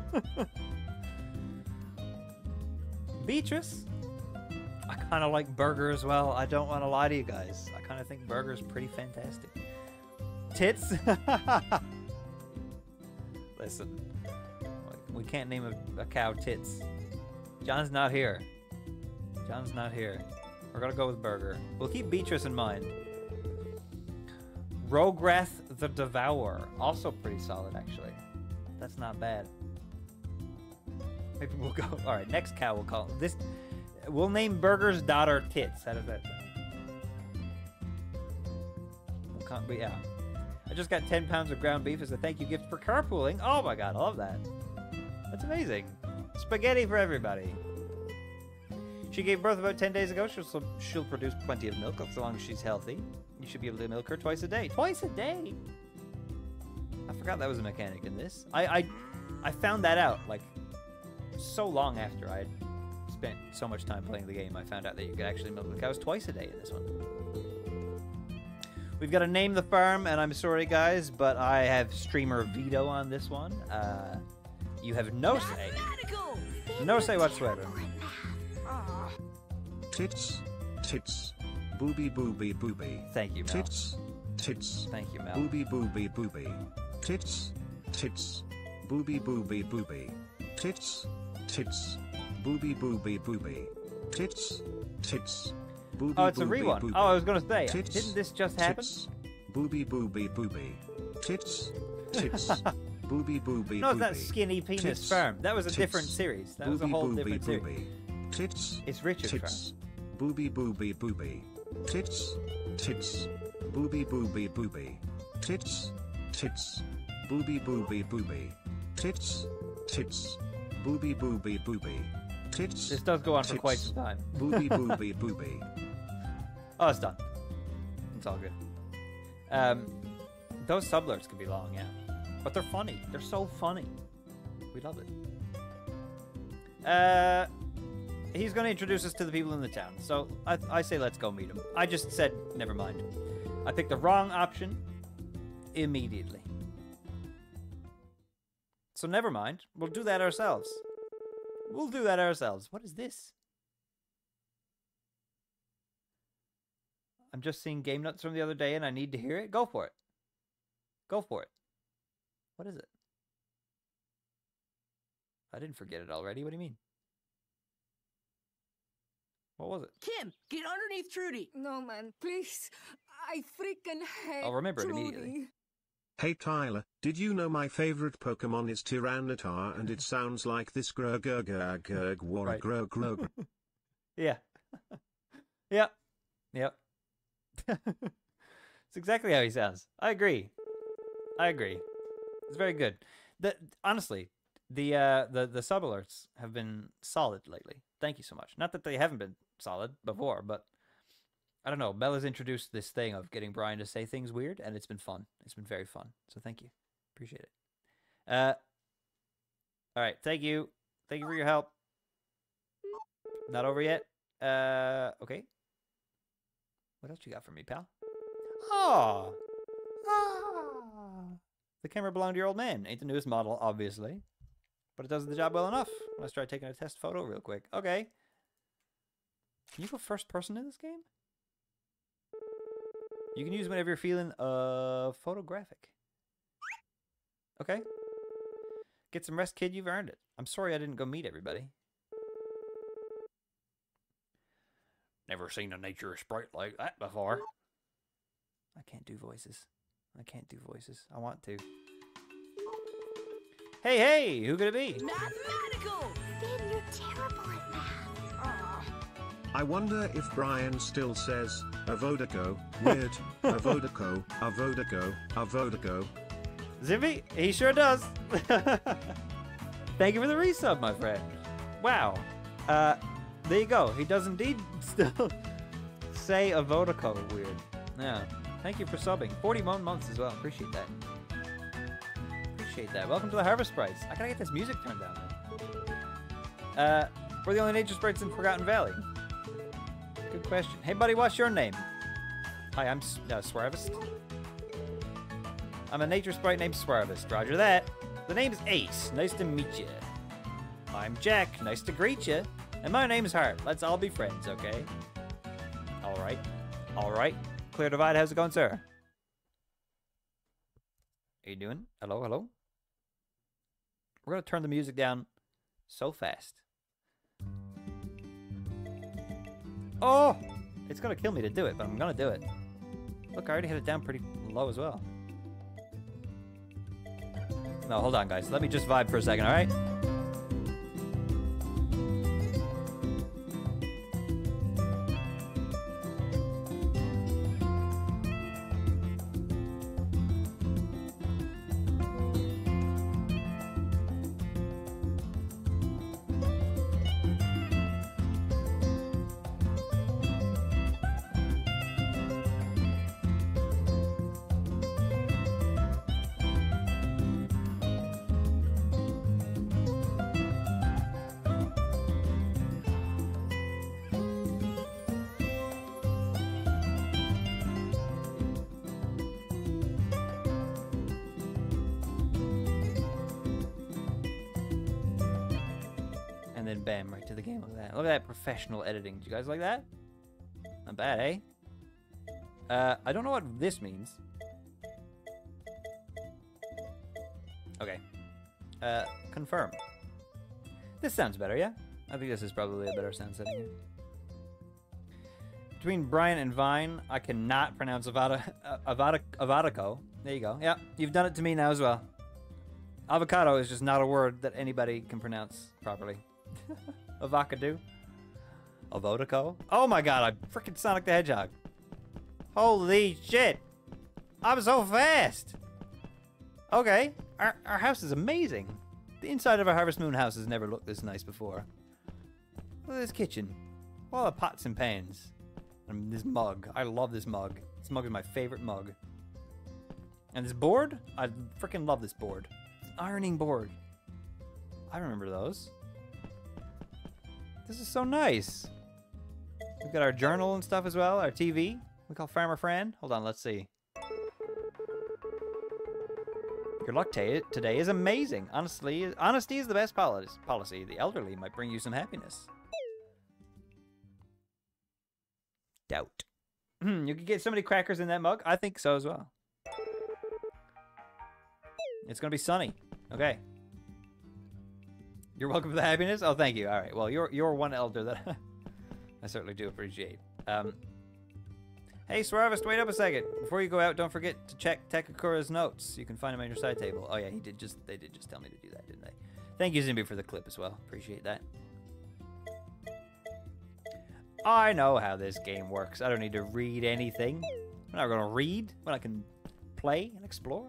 Beatrice. I kind of like Burger as well. I don't want to lie to you guys. I kind of think Burger's pretty fantastic. Tits. Listen, we can't name a cow Tits. John's not here. John's not here. We're gonna go with Burger. We'll keep Beatrice in mind. Rograth the Devourer. Also pretty solid, actually. That's not bad. Maybe we'll go... Alright, next cow we'll call... This... We'll name Burger's daughter Tits. How does that sound? But yeah. I just got 10 pounds of ground beef as a thank you gift for carpooling. Oh my god, I love that. That's amazing. Spaghetti for everybody. She gave birth about 10 days ago. She'll produce plenty of milk as long as she's healthy. You should be able to milk her twice a day. Twice a day? I forgot that was a mechanic in this. I found that out, like, so long after I had spent so much time playing the game. I found out that you could actually milk the cows twice a day in this one. We've got to name the farm, and I'm sorry, guys, but I have streamer veto on this one. You have no say. No say whatsoever. Tits, tits, booby, booby, booby. Thank you, Mel. Tits, tits. Thank you, Mel. Booby, booby, booby. Tits, tits, booby, booby, booby. Tits, tits, booby, booby, booby. Tits, tits, booby, oh, it's a booby, rerun. booby. Oh, I was gonna say, Tits, didn't this just happen? Tits, booby, booby, booby. Tits, tits, booby, booby, No, it's booby. that Skinny Penis Tits, Farm. That was a tits, different series. That was a booby, whole booby, different booby. series. Tits, It's Richard tits, Farm. booby, booby, booby. Tits, tits, booby, booby, booby. Tits, tits, booby, booby, booby. Tits, tits, booby, booby, booby. Tits. This does go on for tits, quite some time. Booby, booby, booby. Oh, it's done. It's all good. Those sublets can be long, yeah. But they're funny. They're so funny. We love it. He's going to introduce us to the people in the town. So I say let's go meet him. I just said, never mind. I picked the wrong option immediately. So never mind. We'll do that ourselves. We'll do that ourselves. What is this? I'm just seeing Game Nuts from the other day and I need to hear it. Go for it. Go for it. What is it? I didn't forget it already. What do you mean? What was it? Kim, get underneath Trudy. No, man, please. I freaking hate I'll remember it Trudy. immediately. Hey Tyler, did you know my favorite Pokemon is Tyranitar and it sounds like this grug grug grug war Right. grug grug. Yeah. Yep. Yep. It's exactly how he sounds. I agree. I agree. It's very good. Honestly, the sub alerts have been solid lately. Thank you so much. Not that they haven't been solid before, but I don't know. Bella's introduced this thing of getting Brian to say things weird, and it's been fun. It's been very fun. So thank you. Appreciate it. All right. Thank you. Thank you for your help. Not over yet. Okay. What else you got for me, pal? Oh. The camera belonged to your old man. Ain't the newest model, obviously. But it does the job well enough. Let's try taking a test photo real quick. Okay. Can you go first person in this game? You can use whenever you're feeling photographic. Okay. Get some rest, kid. You've earned it. I'm sorry I didn't go meet everybody. Never seen a nature sprite like that before. I can't do voices. I can't do voices. I want to. Hey, hey! Who could it be? Mathematical! Finn, you're terrible at math. I wonder if Brian still says Avodaco. Weird. Avodaco. Avodaco. Avodaco. Zippy, he sure does. Thank you for the resub, my friend. Wow. There you go. He does indeed still say Avodaco weird. Yeah. Thank you for subbing. 41 months as well. Appreciate that. appreciate that. Welcome to the Harvest Sprites. I gotta get this music turned down, man. We're the only nature sprites in Forgotten Valley. Good question. Hey, buddy, what's your name? Hi, I'm Swervist. I'm a nature sprite named Swervist. Roger that. The name is Ace. Nice to meet you. I'm Jack. Nice to greet you. And my name is Hart. Let's all be friends, okay? All right. All right. Clear Divide, how's it going, sir? How you doing? Hello, hello? We're going to turn the music down so fast. Oh! It's going to kill me to do it, but I'm going to do it. Look, I already had it down pretty low as well. No, hold on, guys. Let me just vibe for a second, all right? And then bam, right to the game. Look at that. Look at that professional editing. Do you guys like that? Not bad, eh? I don't know what this means. Okay. Confirm. This sounds better, yeah? I think this is probably a better sound setting here. Between Brian and Vine, I cannot pronounce avocado. There you go. Yeah, you've done it to me now as well. Avocado is just not a word that anybody can pronounce properly. Avocado. Avocado. Oh my god, I freaking Sonic the Hedgehog. Holy shit. I'm so fast. Okay, our house is amazing. The inside of our Harvest Moon house has never looked this nice before. Look at this kitchen. All the pots and pans. And this mug. I love this mug. This mug is my favorite mug. And this board? I freaking love this board. It's an ironing board. I remember those. This is so nice. We've got our journal and stuff as well. Our TV. We call Farmer Fran. Hold on, let's see. Your luck today is amazing. Honestly, honesty is the best policy. The elderly might bring you some happiness. Doubt. You could get so many crackers in that mug. I think so as well. It's gonna be sunny. Okay. You're welcome for the happiness. Oh, thank you. All right. Well, you're one elder that I certainly do appreciate. Hey, Swervist, wait up a second. Before you go out, don't forget to check Takakura's notes. You can find them on your side table. Oh yeah, they did just tell me to do that, didn't they? Thank you, Zimby, for the clip as well. Appreciate that. I know how this game works. I don't need to read anything. I'm not gonna read when I can play and explore.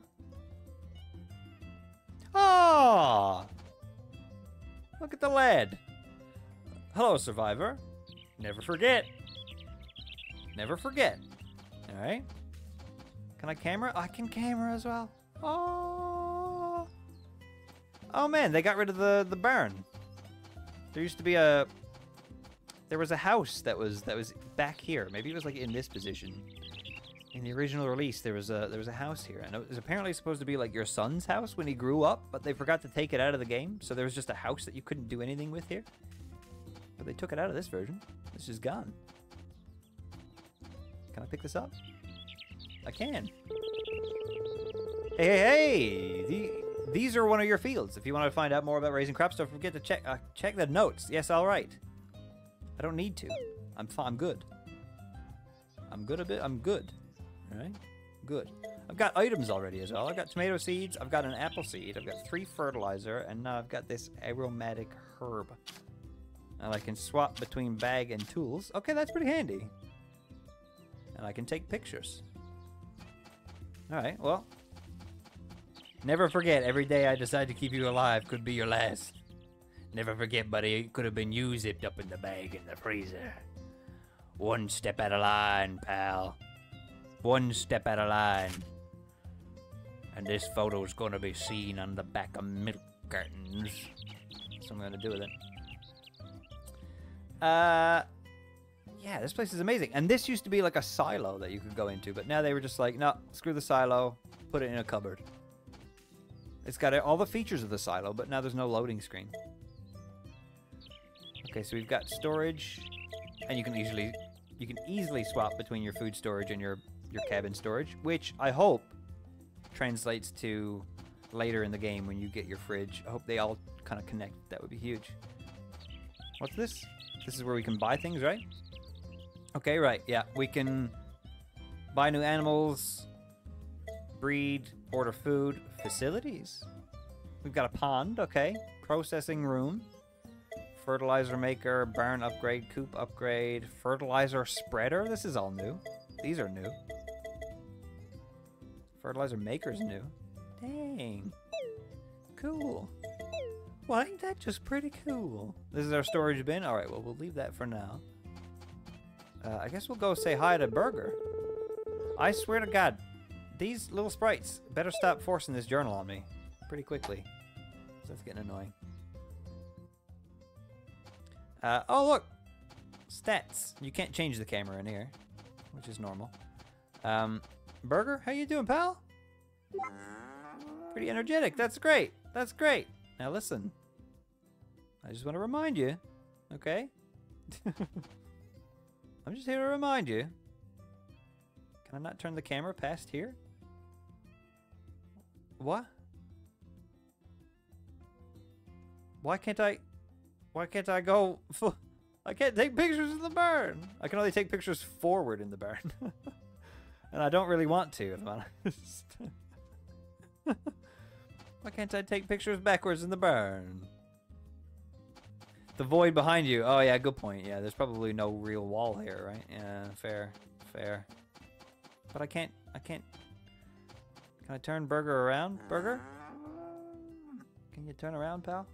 Oh! Look at the lad. Hello, survivor. Never forget. Never forget. Alright. Can I camera? I can camera as well. Oh. Oh man, they got rid of the barn. There used to be a... There was a house that was back here. Maybe it was like in this position. In the original release, there was a house here, and it was apparently supposed to be like your son's house when he grew up, but they forgot to take it out of the game, so there was just a house that you couldn't do anything with here. But they took it out of this version. It's just gone. Can I pick this up? I can. Hey, hey, hey! These are one of your fields. If you want to find out more about raising crops, don't forget to check the notes. Yes, all right. I don't need to. I'm good. I'm good. All right, good. I've got items already as well. I've got tomato seeds. I've got an apple seed. I've got 3 fertilizer, and now I've got this aromatic herb. And I can swap between bag and tools. Okay, that's pretty handy. And I can take pictures. All right, well. Never forget, every day I decide to keep you alive could be your last. Never forget, buddy, it could have been you zipped up in the bag in the freezer. One step at a line, pal. One step at a line. And this photo is going to be seen on the back of milk cartons. That's what I'm going to do with it. Yeah, this place is amazing. And this used to be like a silo that you could go into, but now they were just like, no, screw the silo, put it in a cupboard. It's got all the features of the silo, but now there's no loading screen. Okay, so we've got storage, and you can easily swap between your food storage and your cabin storage, which I hope translates to later in the game when you get your fridge. I hope they all kind of connect. That would be huge. What's this? This is where we can buy things, right? Okay, right. Yeah, we can buy new animals, breed, order food, facilities. We've got a pond, okay. Processing room, fertilizer maker, barn upgrade, coop upgrade, fertilizer spreader. This is all new. These are new. Fertilizer maker's new. Dang. Cool. Well, ain't that just pretty cool? This is our storage bin. All right, well, we'll leave that for now. I guess we'll go say hi to Burger. I swear to God, these little sprites better stop forcing this journal on me pretty quickly. That's getting annoying. Oh, look. Stats. You can't change the camera in here, which is normal. Burger, how you doing, pal? Pretty energetic. That's great. That's great. Now listen. I just want to remind you, okay? I'm just here to remind you. Can I not turn the camera past here? What? Why can't I go I can't take pictures in the barn. I can only take pictures forward in the barn. And I don't really want to, if I'm honest. Why can't I take pictures backwards in the barn? The void behind you. Oh yeah, good point. Yeah, there's probably no real wall here, right? Yeah, fair. But I can't. Can I turn Burger around? Burger? Can you turn around, pal?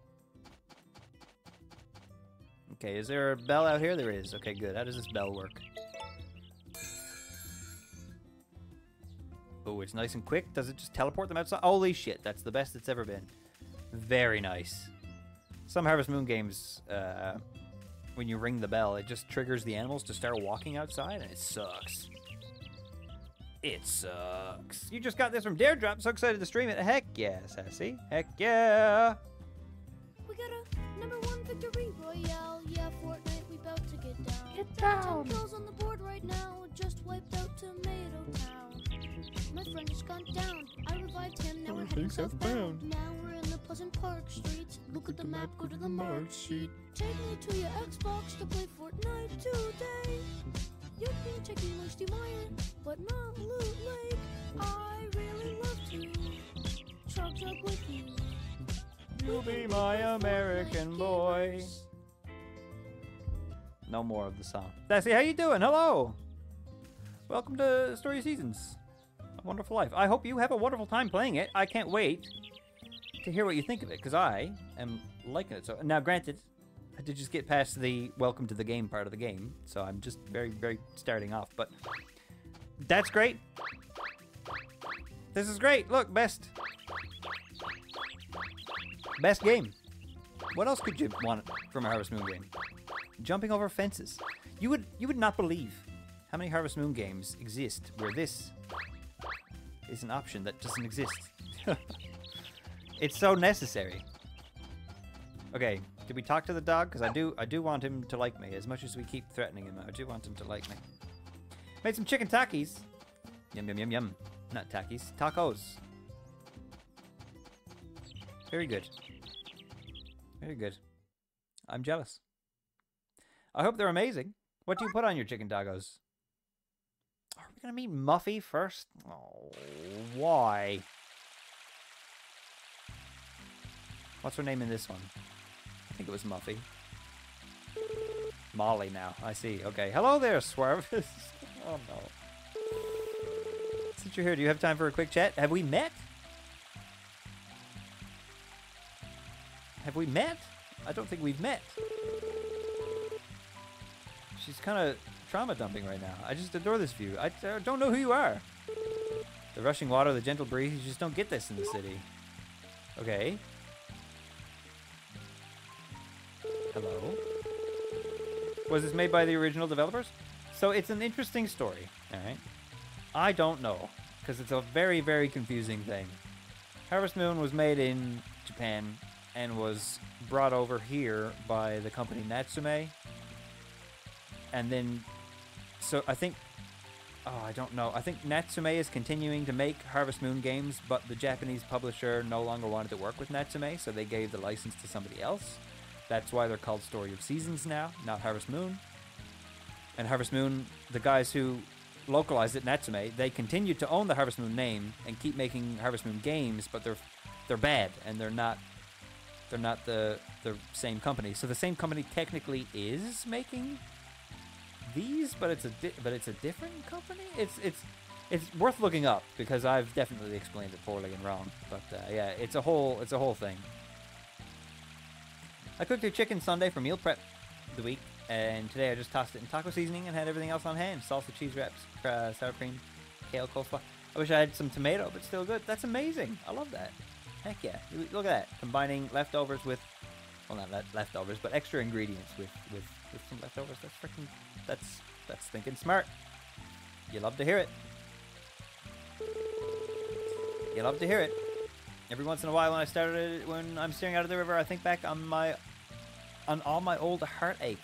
Okay, is there a bell out here? There is. Okay, good. How does this bell work? Oh, it's nice and quick. Does it just teleport them outside? Holy shit, that's the best it's ever been. Very nice. Some Harvest Moon games, when you ring the bell, it just triggers the animals to start walking outside, and it sucks. It sucks. You just got this from Daredrop. So excited to stream it. Heck yeah, Sassy. Heck yeah. We got a #1 victory royale. Yeah, Fortnite, we about to get down. Get down. 10 kills on the board right now. Just wiped out Tomato Town. My friend just gone down. I revived him. Now we're heading southbound. Now we're in the Pleasant Park streets. Look at the map. Go to the mark sheet. Take me to your Xbox to play Fortnite today. You can take me to Steam Iron, but not Loot Lake. I really love to chug with you. You'll be my American boy. No more of the song. Sassy, how you doing? Hello. Welcome to Story Seasons. A Wonderful Life. I hope you have a wonderful time playing it. I can't wait to hear what you think of it, because I am liking it. So now, granted, I did just get past the welcome to the game part of the game, so I'm just very starting off, but that's great. This is great. Look, best game. What else could you want from a Harvest Moon game? Jumping over fences. You would not believe how many Harvest Moon games exist where this is an option that doesn't exist. It's so necessary. Okay, did we talk to the dog? Because I do want him to like me as much as we keep threatening him. I do want him to like me. Made some chicken takis. Yum yum yum yum. Not takis, tacos. Very good. Very good. I'm jealous. I hope they're amazing. What do you put on your chicken tacos? Are we gonna meet Muffy first? Oh, why? What's her name in this one? I think it was Muffy. Molly now. I see. Okay. Hello there, Swerve. Oh no. Since you're here, do you have time for a quick chat? Have we met? Have we met? I don't think we've met. She's kind of trauma dumping right now. I just adore this view. I don't know who you are. The rushing water, the gentle breeze, you just don't get this in the city. Okay. Hello? Was this made by the original developers? So it's an interesting story, alright? I don't know, because it's a very, very confusing thing. Harvest Moon was made in Japan and was brought over here by the company Natsume. And then, so I think, oh, I don't know. I think Natsume is continuing to make Harvest Moon games, but the Japanese publisher no longer wanted to work with Natsume, so they gave the license to somebody else. That's why they're called Story of Seasons now, not Harvest Moon. And Harvest Moon, the guys who localized it, Natsume, they continue to own the Harvest Moon name and keep making Harvest Moon games, but they're bad and they're not the same company. So the same company technically is making these, but it's a different company. It's worth looking up because I've definitely explained it poorly and wrong. But yeah, it's a whole thing. I cooked a chicken Sunday for meal prep the week, and today I just tossed it in taco seasoning and had everything else on hand. Salsa, cheese wraps, sour cream, kale, coleslaw. I wish I had some tomato, but still good. That's amazing. I love that. Heck yeah. Look at that. Combining leftovers with, well, not leftovers, but extra ingredients with some leftovers. That's thinking smart. You love to hear it. You love to hear it. Every once in a while when I'm staring out of the river, I think back on all my old heartache.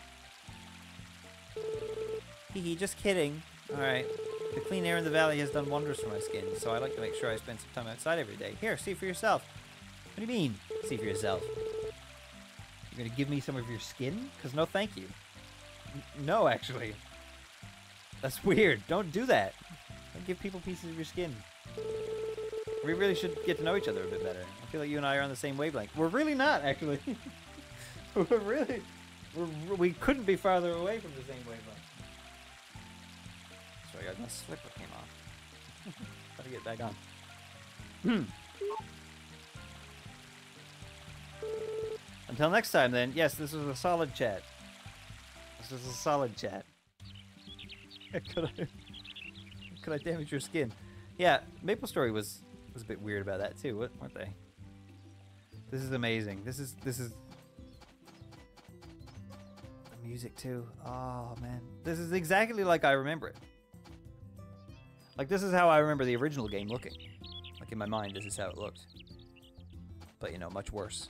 Hee, just kidding. Alright. The clean air in the valley has done wonders for my skin, so I like to make sure I spend some time outside every day. Here, see for yourself. What do you mean, see for yourself? You're gonna give me some of your skin? Because no thank you. No, actually. That's weird. Don't do that. Don't give people pieces of your skin. We really should get to know each other a bit better. I feel like you and I are on the same wavelength. We're really not, actually. We couldn't be farther away from the same wavelength. Sorry, guys, my slipper came off. Gotta get back on. Until next time, then. Yes, this was a solid chat. This was a solid chat. Could I damage your skin? Yeah, Maple Story was a bit weird about that too, weren't they? This is amazing. This is the music too. Oh man, this is exactly like I remember it. Like this is how I remember the original game looking. Like in my mind, this is how it looked. But you know, much worse.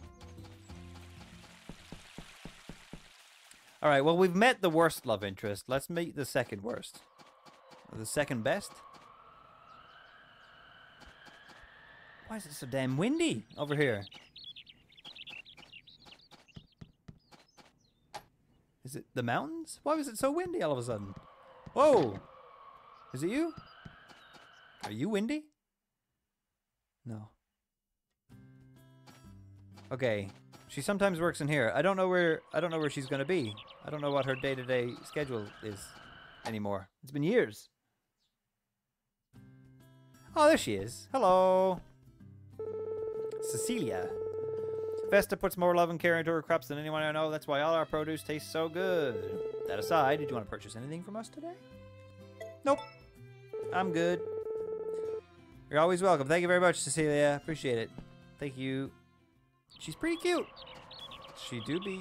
All right, well we've met the worst love interest. Let's meet the second worst. Or the second best. Why is it so damn windy over here? Is it the mountains? Why was it so windy all of a sudden? Whoa! Is it you? Are you windy? No. Okay. She sometimes works in here. I don't know where she's gonna be. I don't know what her day-to-day schedule is anymore. It's been years. Oh, there she is. Hello. Cecilia. Vesta puts more love and care into her crops than anyone I know. That's why all our produce tastes so good. That aside, did you want to purchase anything from us today? Nope. I'm good. You're always welcome. Thank you very much, Cecilia. Appreciate it. Thank you. She's pretty cute. She do be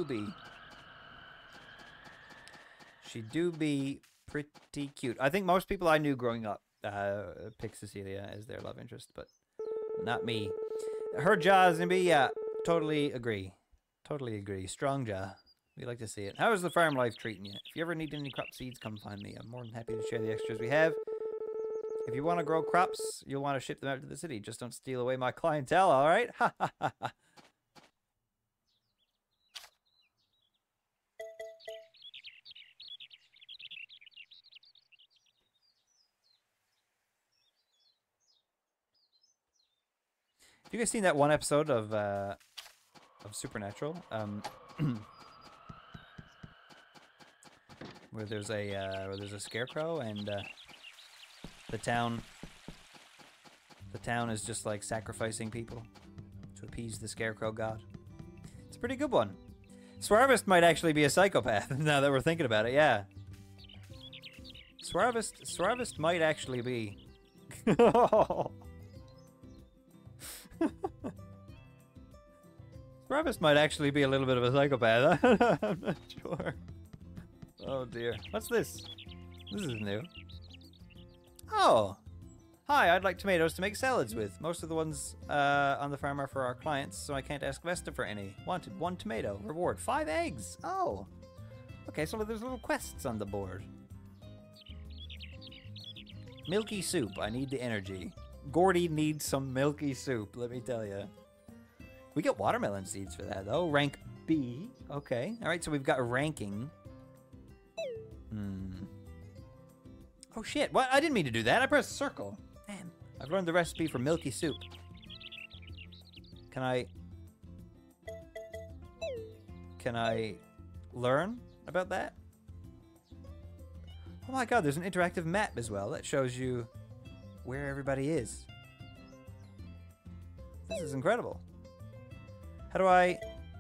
pretty cute. I think most people I knew growing up picked Cecilia as their love interest, but not me. Her jaws and me, yeah, totally agree. Totally agree. Strong jaw. We like to see it. How is the farm life treating you? If you ever need any crop seeds, come find me. I'm more than happy to share the extras we have. If you want to grow crops, you'll want to ship them out to the city. Just don't steal away my clientele, all right? Ha ha ha ha. Have you guys seen that one episode of Supernatural? Where there's a scarecrow and the town is just like sacrificing people to appease the scarecrow god. It's a pretty good one. Swarvist might actually be a psychopath now that we're thinking about it. Yeah, Swarvist might actually be Travis might actually be a little bit of a psychopath. I'm not sure. Oh dear. What's this? This is new. Oh! Hi, I'd like tomatoes to make salads with. Most of the ones on the farm are for our clients, so I can't ask Vesta for any. Wanted 1 tomato. Reward 5 eggs. Oh! Okay, so there's little quests on the board. Milky soup. I need the energy. Gordy needs some milky soup, let me tell you. We get watermelon seeds for that, though. Rank B. Okay. Alright, so we've got a ranking. Oh, shit. What? I didn't mean to do that. I pressed circle. Damn. I've learned the recipe for milky soup. Can I learn about that? Oh my god, there's an interactive map as well that shows you where everybody is. This is incredible. How do I...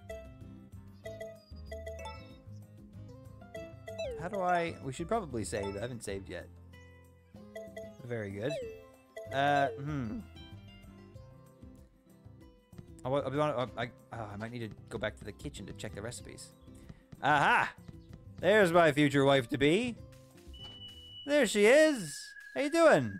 We should probably save. I haven't saved yet. Very good. I might need to go back to the kitchen to check the recipes. Aha! There's my future wife-to-be. There she is. How you doing?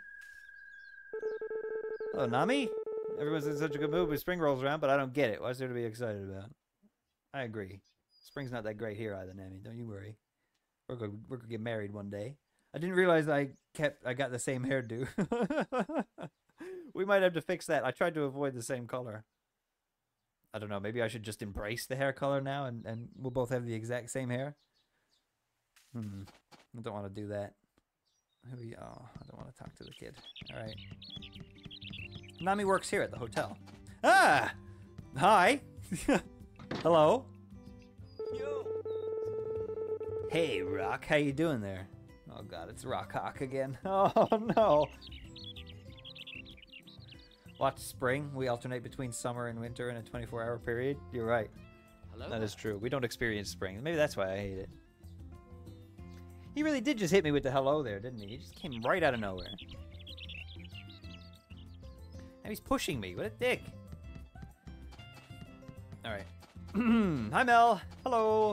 Hello, Nami. Everyone's in such a good mood when spring rolls around, but I don't get it. What's there to be excited about? I agree. Spring's not that great here either, Nami. Don't you worry. We're gonna get married one day. I didn't realize I got the same hairdo. We might have to fix that. I tried to avoid the same color. I don't know. Maybe I should just embrace the hair color now, and we'll both have the exact same hair. I don't want to do that. Oh, I don't want to talk to the kid. All right. Nami works here at the hotel. Ah! Hi! Hello? Yo! Hey, Rock. How you doing there? Oh, God. It's Rock Hawk again. Oh, no. Watch spring. We alternate between summer and winter in a 24-hour period. You're right. Hello? That is true. We don't experience spring. Maybe that's why I hate it. He really did just hit me with the hello there, didn't he? He just came right out of nowhere. Now he's pushing me. What a dick. Alright. Hi, Mel. Hello.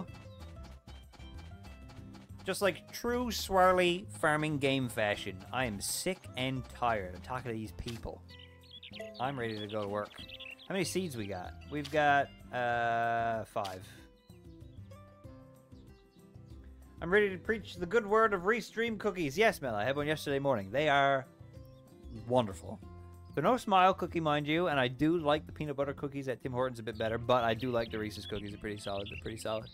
Just like true swirly farming game fashion, I am sick and tired of talking to these people. I'm ready to go to work. How many seeds we got? We've got 5. I'm ready to preach the good word of Restream cookies. Yes, Mel, I had one yesterday morning. They are wonderful. They're no smile cookie, mind you, and I do like the peanut butter cookies at Tim Hortons a bit better, but I do like the Reese's cookies. They're pretty solid. They're pretty solid.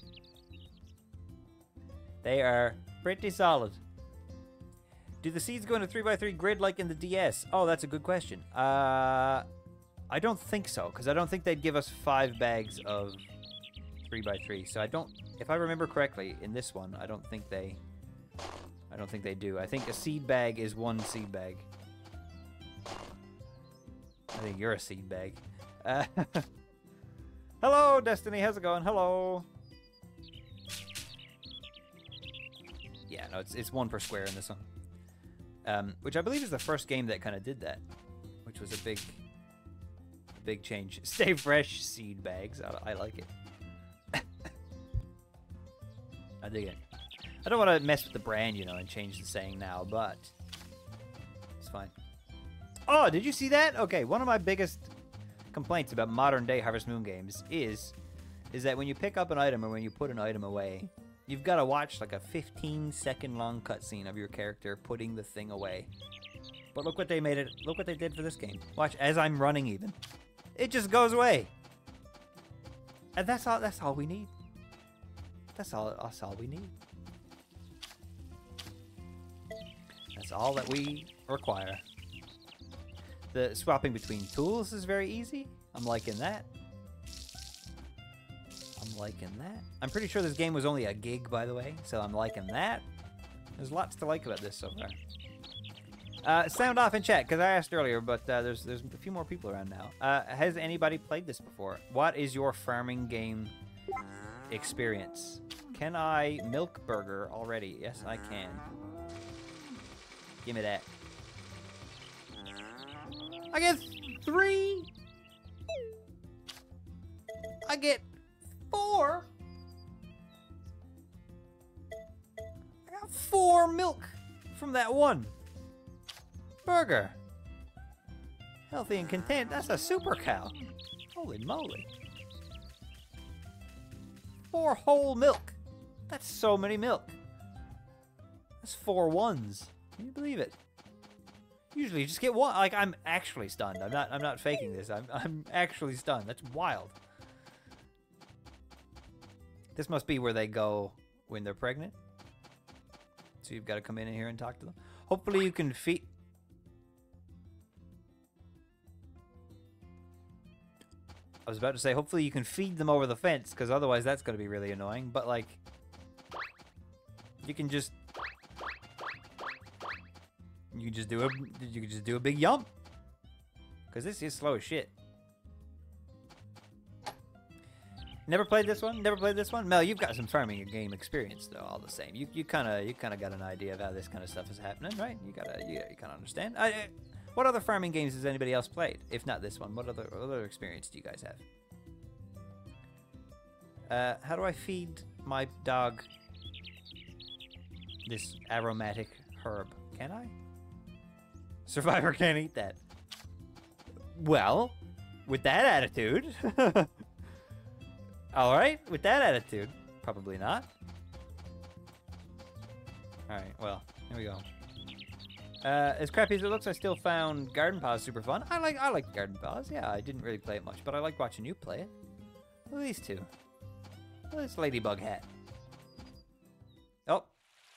They are pretty solid. Do the seeds go in a 3x3 grid like in the DS? Oh, that's a good question. I don't think so, because I don't think they'd give us 5 bags of 3x3. So I don't, if I remember correctly, in this one, I don't think they do. I think a seed bag is 1 seed bag. I think you're a seed bag. Hello, Destiny. How's it going? Hello. Yeah, no, it's 1 per square in this one. Which I believe is the first game that kind of did that, which was a big change. Stay fresh seed bags. I like it. I dig it. I don't want to mess with the brand, you know, and change the saying now, but it's fine. Oh, did you see that? Okay, one of my biggest complaints about modern day Harvest Moon games is that when you pick up an item or when you put an item away, you've got to watch like a 15-second long cutscene of your character putting the thing away. But look what they made it. Look what they did for this game. Watch as I'm running even. It just goes away. And that's all we need. That's all we need. That's all that we require. The swapping between tools is very easy. I'm liking that. I'm liking that. I'm pretty sure this game was only a gig, by the way, so I'm liking that. There's lots to like about this so far. Sound off in chat, because I asked earlier, but there's a few more people around now. Has anybody played this before? What is your farming game experience? Can I milk burger already? Yes, I can. Give me that. I get 3. I get 4. I got 4 milk from that one burger. Healthy and content. That's a super cow. Holy moly. 4 whole milk. That's so many milk. That's 4 ones. Can you believe it? Usually you just get 1. Like, I'm actually stunned. I'm not faking this. I'm actually stunned. That's wild. This must be where they go when they're pregnant. So you've got to come in here and talk to them. Hopefully you can feed... I was about to say, hopefully you can feed them over the fence, because otherwise that's going to be really annoying. But, like, you can just do a big yump, because this is slow as shit. Never played this one? Never played this one? Mel, you've got some farming game experience though, all the same. You kind of got an idea of how this kind of stuff is happening, right? You kind of understand. What other farming games has anybody else played? If not this one, what other experience do you guys have? How do I feed my dog this aromatic herb? Can I? Survivor can't eat that. Well, with that attitude... Alright, with that attitude, probably not. Alright, well, here we go. As crappy as it looks, I still found Garden Paws super fun. I like Garden Paws, yeah, I didn't really play it much, but I like watching you play it. Look at these two. Look at this ladybug hat. Oh.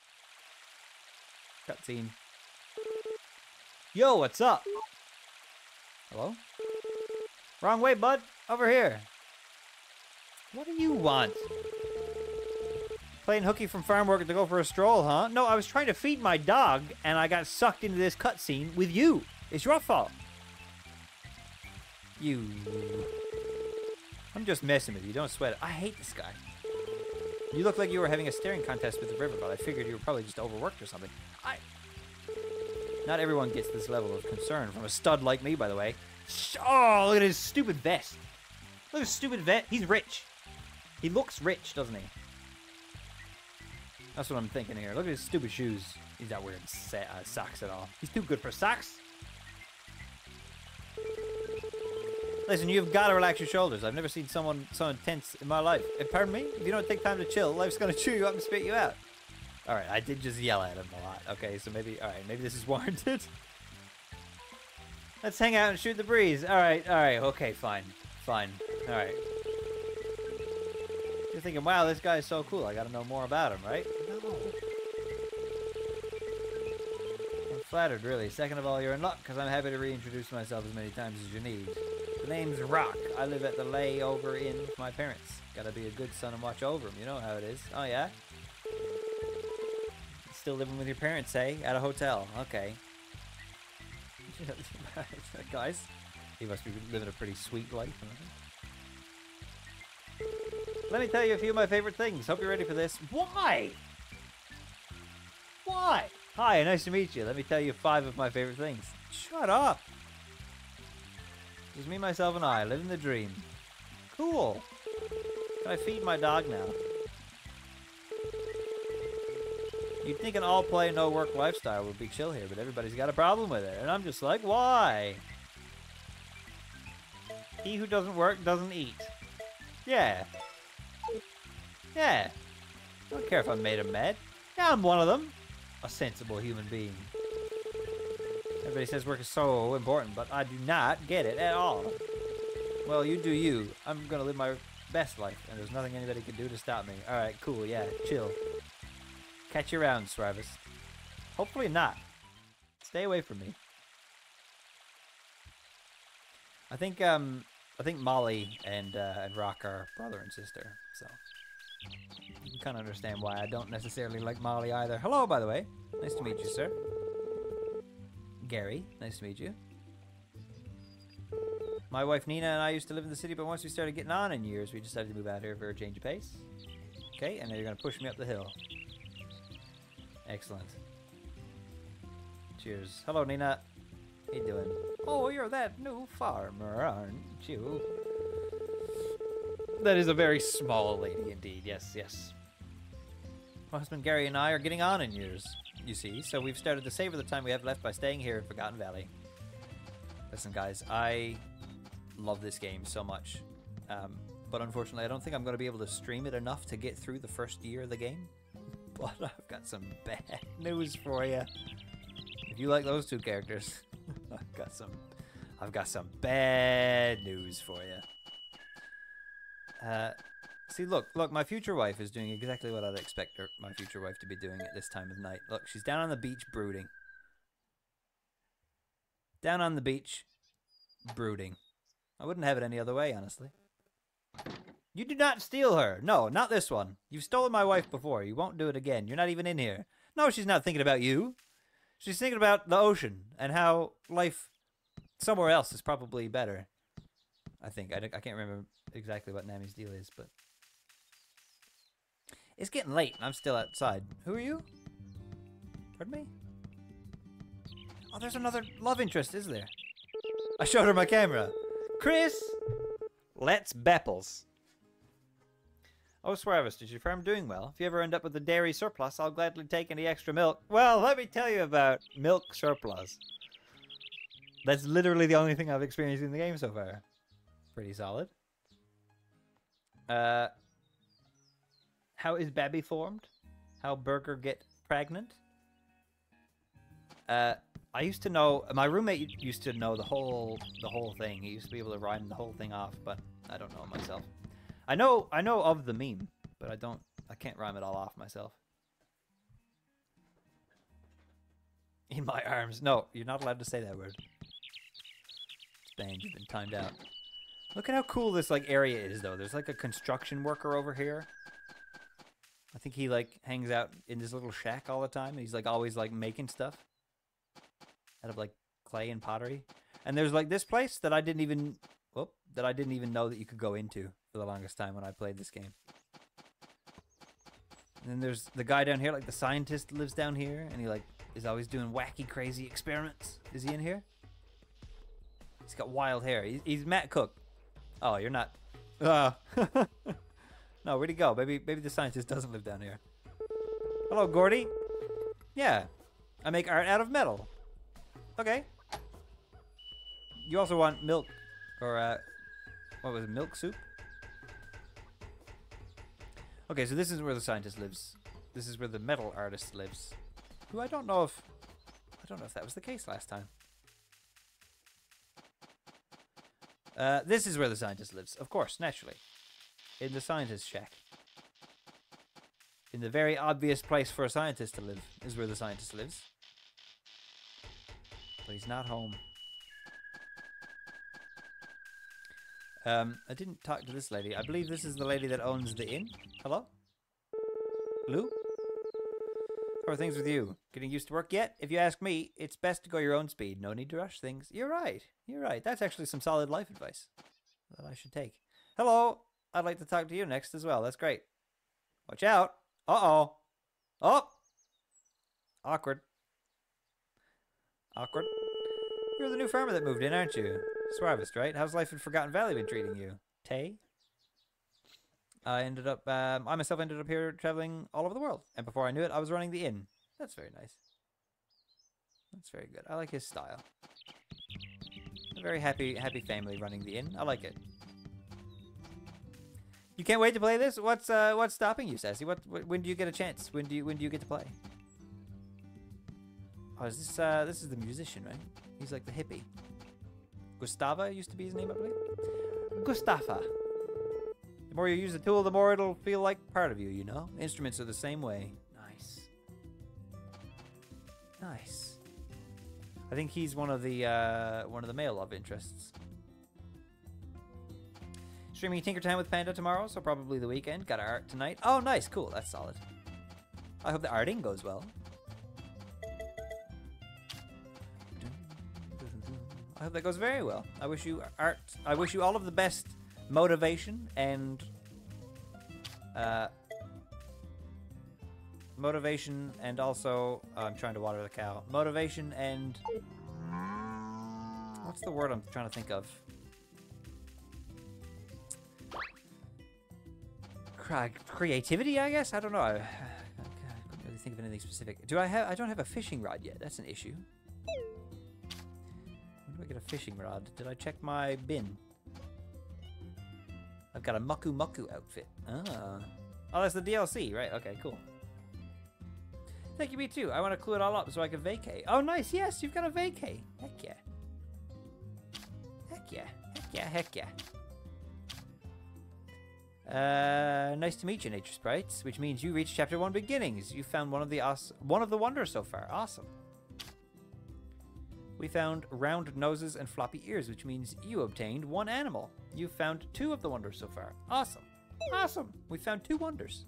Cutscene. Yo, what's up? Hello? Wrong way, bud. Over here. What do you want? Playing hooky from farm worker to go for a stroll, huh? No, I was trying to feed my dog, and I got sucked into this cutscene with you. It's your fault. You. I'm just messing with you. Don't sweat it. I hate this guy. You look like you were having a staring contest with the river, but I figured you were probably just overworked or something. Not everyone gets this level of concern from a stud like me, by the way. Oh, look at his stupid vest. Look at his stupid vest. He's rich. He looks rich, doesn't he? That's what I'm thinking here. Look at his stupid shoes. He's not wearing socks at all. He's too good for socks. Listen, you've got to relax your shoulders. I've never seen someone so intense in my life. Pardon me? If you don't take time to chill, life's going to chew you up and spit you out. Alright, I did just yell at him a lot. Okay, so maybe... Alright, maybe this is warranted. Let's hang out and shoot the breeze. Alright, okay, fine. Fine. Alright. You're thinking, wow, this guy is so cool. I gotta know more about him, right? No. I'm flattered, really. Second of all, you're in luck, because I'm happy to reintroduce myself as many times as you need. The name's Rock. I live at the layover inn with my parents. Gotta be a good son and watch over them. You know how it is. Oh, yeah? Still living with your parents, eh? At a hotel. Okay. Guys, he must be living a pretty sweet life. Let me tell you a few of my favorite things. Hope you're ready for this. Why? Why? Hi, nice to meet you. Let me tell you 5 of my favorite things. Shut up. Just me, myself, and I, living the dream. Cool. Can I feed my dog now? You'd think an all-play, no-work lifestyle would be chill here, but everybody's got a problem with it. And I'm just like, why? He who doesn't work doesn't eat. Yeah. Yeah. I don't care if I made him mad. Yeah, I'm one of them. A sensible human being. Everybody says work is so important, but I do not get it at all. Well, you do you. I'm gonna live my best life, and there's nothing anybody can do to stop me. Alright, cool, yeah, chill. Catch you around, Swarvis. Hopefully not. Stay away from me. I think Molly and Rock are brother and sister, so you can kind of understand why I don't necessarily like Molly either. Hello, by the way. Nice to meet you, sir. Gary, nice to meet you. My wife Nina and I used to live in the city, but once we started getting on in years, we decided to move out here for a change of pace. Okay, and now you're gonna push me up the hill. Excellent. Cheers. Hello, Nina. How you doing? Oh, you're that new farmer, aren't you? That is a very small lady indeed. Yes, yes. My husband Gary and I are getting on in years, you see, so we've started to savor the time we have left by staying here in Forgotten Valley. Listen, guys, I love this game so much, but unfortunately I don't think I'm going to be able to stream it enough to get through the first year of the game. But I've got some bad news for you. If you like those two characters, I've got some bad news for you. See, look, my future wife is doing exactly what I'd expect my future wife to be doing at this time of night. Look, she's down on the beach brooding. Down on the beach, brooding. I wouldn't have it any other way, honestly. You do not steal her. No, not this one. You've stolen my wife before. You won't do it again. You're not even in here. No, she's not thinking about you. She's thinking about the ocean and how life somewhere else is probably better. I think. I can't remember exactly what Nami's deal is, but... It's getting late and I'm still outside. Who are you? Pardon me? Oh, there's another love interest, is there? I showed her my camera. Chris! Let's Bepples. Oh, Swervis, is your farm doing well? If you ever end up with a dairy surplus, I'll gladly take any extra milk. Well, let me tell you about milk surplus. That's literally the only thing I've experienced in the game so far. Pretty solid. How is Babby formed? How Burger get pregnant? I used to know, my roommate used to know the whole thing. He used to be able to rhyme the whole thing off, but I don't know it myself. I know of the meme, but I can't rhyme it all off myself. In my arms. No, you're not allowed to say that word. It's banned, you've been timed out. Look at how cool this like area is though. There's like a construction worker over here. I think he like hangs out in this little shack all the time and he's like always like making stuff out of like clay and pottery. And there's like this place that I didn't even know that you could go into for the longest time when I played this game. And then there's the guy down here, like the scientist lives down here and he like is always doing wacky crazy experiments. Is he in here? He's got wild hair. He's Matt Cook. Oh, you're not. No, where'd he go? Maybe the scientist doesn't live down here. Hello, Gordy. Yeah, I make art out of metal. Okay. You also want milk, or what was it? Milk soup. Okay, so this is where the scientist lives. This is where the metal artist lives. Who I don't know if that was the case last time. This is where the scientist lives, of course, naturally. In the scientist shack. In the very obvious place for a scientist to live is where the scientist lives. But he's not home. I didn't talk to this lady. I believe this is the lady that owns the inn. Hello? Lou? How are things with you? Getting used to work yet? If you ask me, it's best to go your own speed. No need to rush things. You're right. You're right. That's actually some solid life advice that I should take. Hello. I'd like to talk to you next as well. That's great. Watch out. Uh-oh. Oh. Awkward. Awkward. You're the new farmer that moved in, aren't you? Swarvist, right? How's life in Forgotten Valley been treating you? Tay? I myself ended up here traveling all over the world. And before I knew it, I was running the inn. That's very nice. That's very good. I like his style. A very happy family running the inn. I like it. You can't wait to play this? What's stopping you, Sassy? When do you get a chance? When do you get to play? Oh, is this is the musician, right? He's like the hippie. Gustava used to be his name, I believe. Gustava. The more you use the tool, the more it'll feel like part of you, you know? Instruments are the same way. Nice. Nice. I think he's one of the male love interests. Streaming Tinker Time with Panda tomorrow, so probably the weekend. Got art tonight. Oh, nice. Cool. That's solid. I hope the arting goes well. I hope that goes very well. I wish you all of the best motivation and also I'm trying to water the cow. Motivation and What's the word I'm trying to think of? Creativity, I guess? I don't know. I couldn't really think of anything specific. I don't have a fishing rod yet. That's an issue. When do I get a fishing rod? Did I check my bin? I've got a Muku Muku outfit. Ah. Oh, that's the DLC, right? Okay, cool. Thank you, me too. I want to clue it all up so I can vacay. Oh, nice. Yes, you've got a vacay. Heck yeah. Heck yeah. Heck yeah. Heck yeah. Nice to meet you, Nature Sprites, which means you reached Chapter 1 beginnings. You found one of the wonders so far. Awesome. We found round noses and floppy ears, which means you obtained 1 animal. You found 2 of the wonders so far. Awesome. Awesome. We found 2 wonders.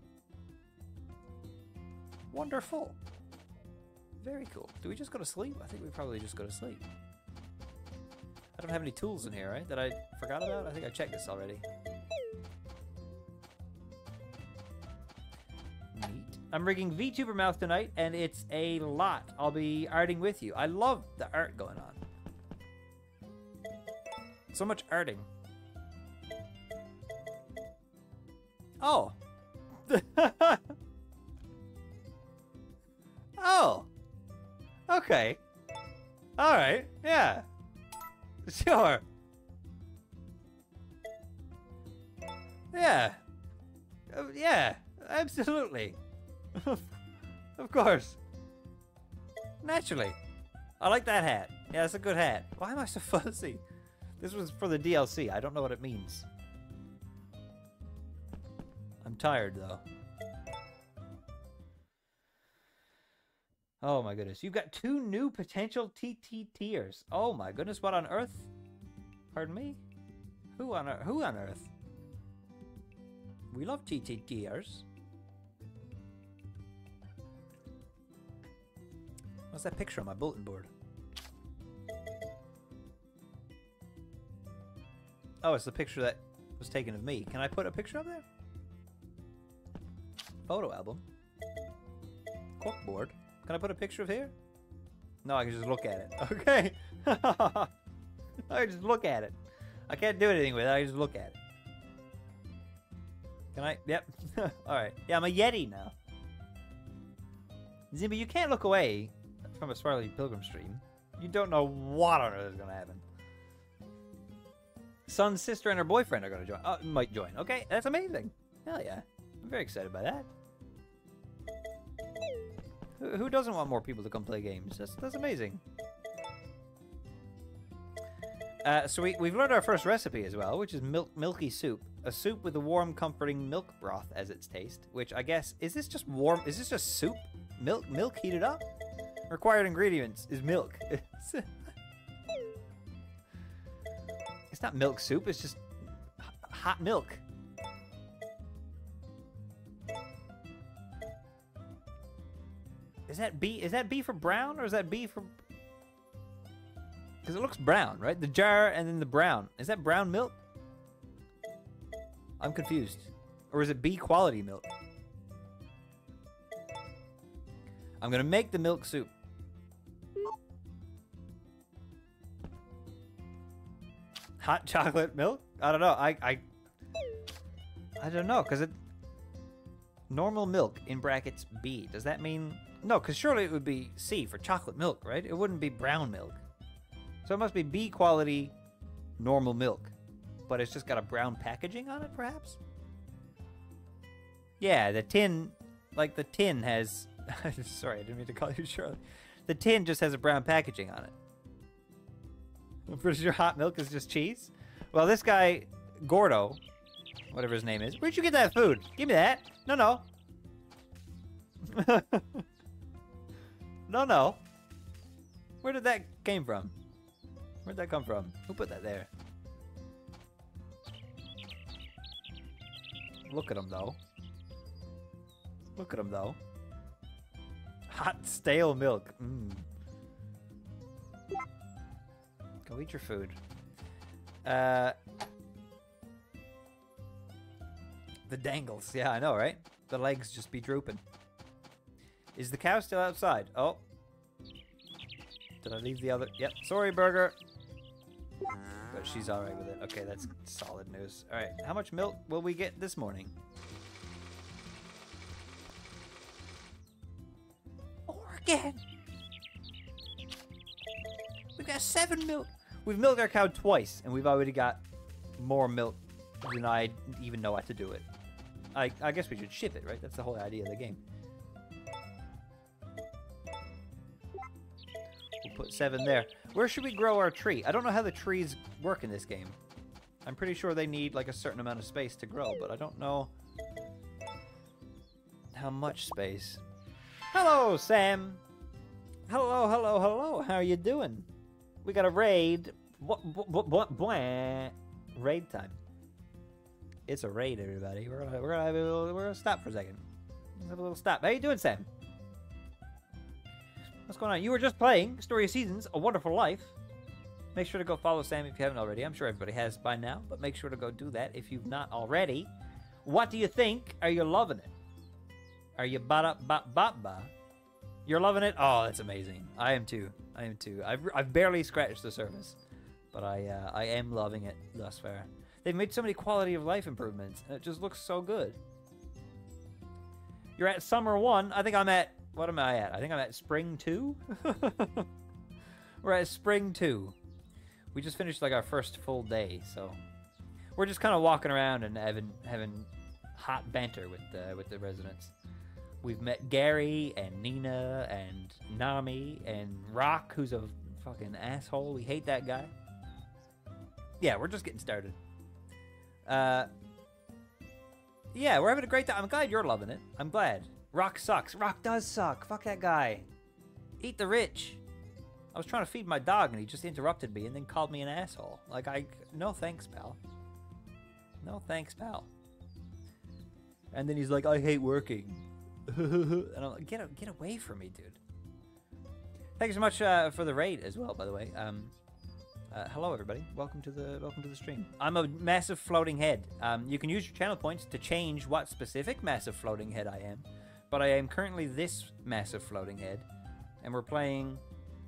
Wonderful. Very cool. Do we just go to sleep? I think we probably just go to sleep. I don't have any tools in here, right? That I forgot about? I think I checked this already. Neat. I'm rigging VTuber mouth tonight, and it's a lot. I'll be arting with you. I love the art going on. So much arting. Oh. Oh. Okay. All right. Yeah. Sure. Yeah. Yeah. Absolutely. Of course. Naturally. I like that hat. Yeah, that's a good hat. Why am I so fuzzy? This was for the DLC. I don't know what it means. I'm tired, though. Oh, my goodness. You've got 2 new potential TTTers. Oh, my goodness. What on earth? Pardon me? Who on earth? We love TTTers. What's that picture on my bulletin board? Oh, it's the picture that was taken of me. Can I put a picture up there? Photo album. Corkboard. Can I put a picture of here? No, I can just look at it. Okay. I can just look at it. I can't do anything with it. I can just look at it. Can I? Yep. Alright. Yeah, I'm a Yeti now. Zimby, you can't look away from a Swirly Pilgrim stream. You don't know what on earth is going to happen. Son's sister and her boyfriend are going to join. Might join. Okay, that's amazing. Hell yeah. I'm very excited by that. Who doesn't want more people to come play games? That's amazing. So we've learned our first recipe as well, which is milky soup. A soup with a warm, comforting milk broth as its taste, which I guess, is this just warm? Is this just soup? Milk heated up? Required ingredients is milk. It's not milk soup, it's just hot milk. Is that B for brown, or is that B for... Because it looks brown, right? The jar and then the brown. Is that brown milk? I'm confused. Or is it B quality milk? I'm gonna make the milk soup. Hot chocolate milk? I don't know. I don't know, because it... Normal milk, in brackets, B. Does that mean... No, because surely it would be C for chocolate milk, right? It wouldn't be brown milk. So it must be B quality normal milk. But it's just got a brown packaging on it, perhaps? Yeah, the tin... Like, the tin has... Sorry, I didn't mean to call you Shirley. The tin just has a brown packaging on it. I'm pretty sure hot milk is just cheese. Well, this guy, Gordo, whatever his name is. Where'd you get that food? Give me that. No, no. No. Where did that came from? Where'd that come from? Who put that there? Look at him, though. Look at him, though. Hot, stale milk. Mmm. Go eat your food. The dangles. Yeah, I know, right? The legs just be drooping. Is the cow still outside? Oh. Did I leave the other? Yep. Sorry, Burger. But she's alright with it. Okay, that's solid news. Alright, how much milk will we get this morning? Oregon! We've got 7 milk. We've milked our cow twice, and we've already got more milk than I even know what to do with. I guess we should ship it, right? That's the whole idea of the game. We'll put 7 there. Where should we grow our tree? I don't know how the trees work in this game. I'm pretty sure they need like a certain amount of space to grow, but I don't know how much space. Hello, Sam. Hello, hello, hello. How are you doing? We got a raid. Raid time. It's a raid, everybody. We're gonna stop for a second. Let's have a little stop. How you doing, Sam? What's going on? You were just playing Story of Seasons, A Wonderful Life. Make sure to go follow Sam if you haven't already. I'm sure everybody has by now, but make sure to go do that if you've not already. What do you think? Are you loving it? Are you ba-da-ba-ba-ba? You're loving it? Oh, that's amazing. I am too. I am too. I've barely scratched the surface, but I am loving it thus far. They've made so many quality of life improvements, and it just looks so good. You're at Summer 1. I think I'm at... What am I at? I think I'm at Spring 2? We're at Spring 2. We just finished like our first full day, so... We're just kind of walking around and having hot banter with the residents. We've met Gary and Nina and Nami and Rock, who's a fucking asshole. We hate that guy. Yeah, we're just getting started. Yeah, we're having a great time. I'm glad you're loving it. I'm glad. Rock sucks. Rock does suck. Fuck that guy. Eat the rich. I was trying to feed my dog and he just interrupted me and then called me an asshole. Like, no thanks, pal. No thanks, pal. And then he's like, I hate working. And I'm like, get away from me, dude. Thank you so much for the raid as well, by the way. Hello, everybody. Welcome to the stream. I'm a massive floating head. You can use your channel points to change what specific massive floating head I am, but I am currently this massive floating head, and we're playing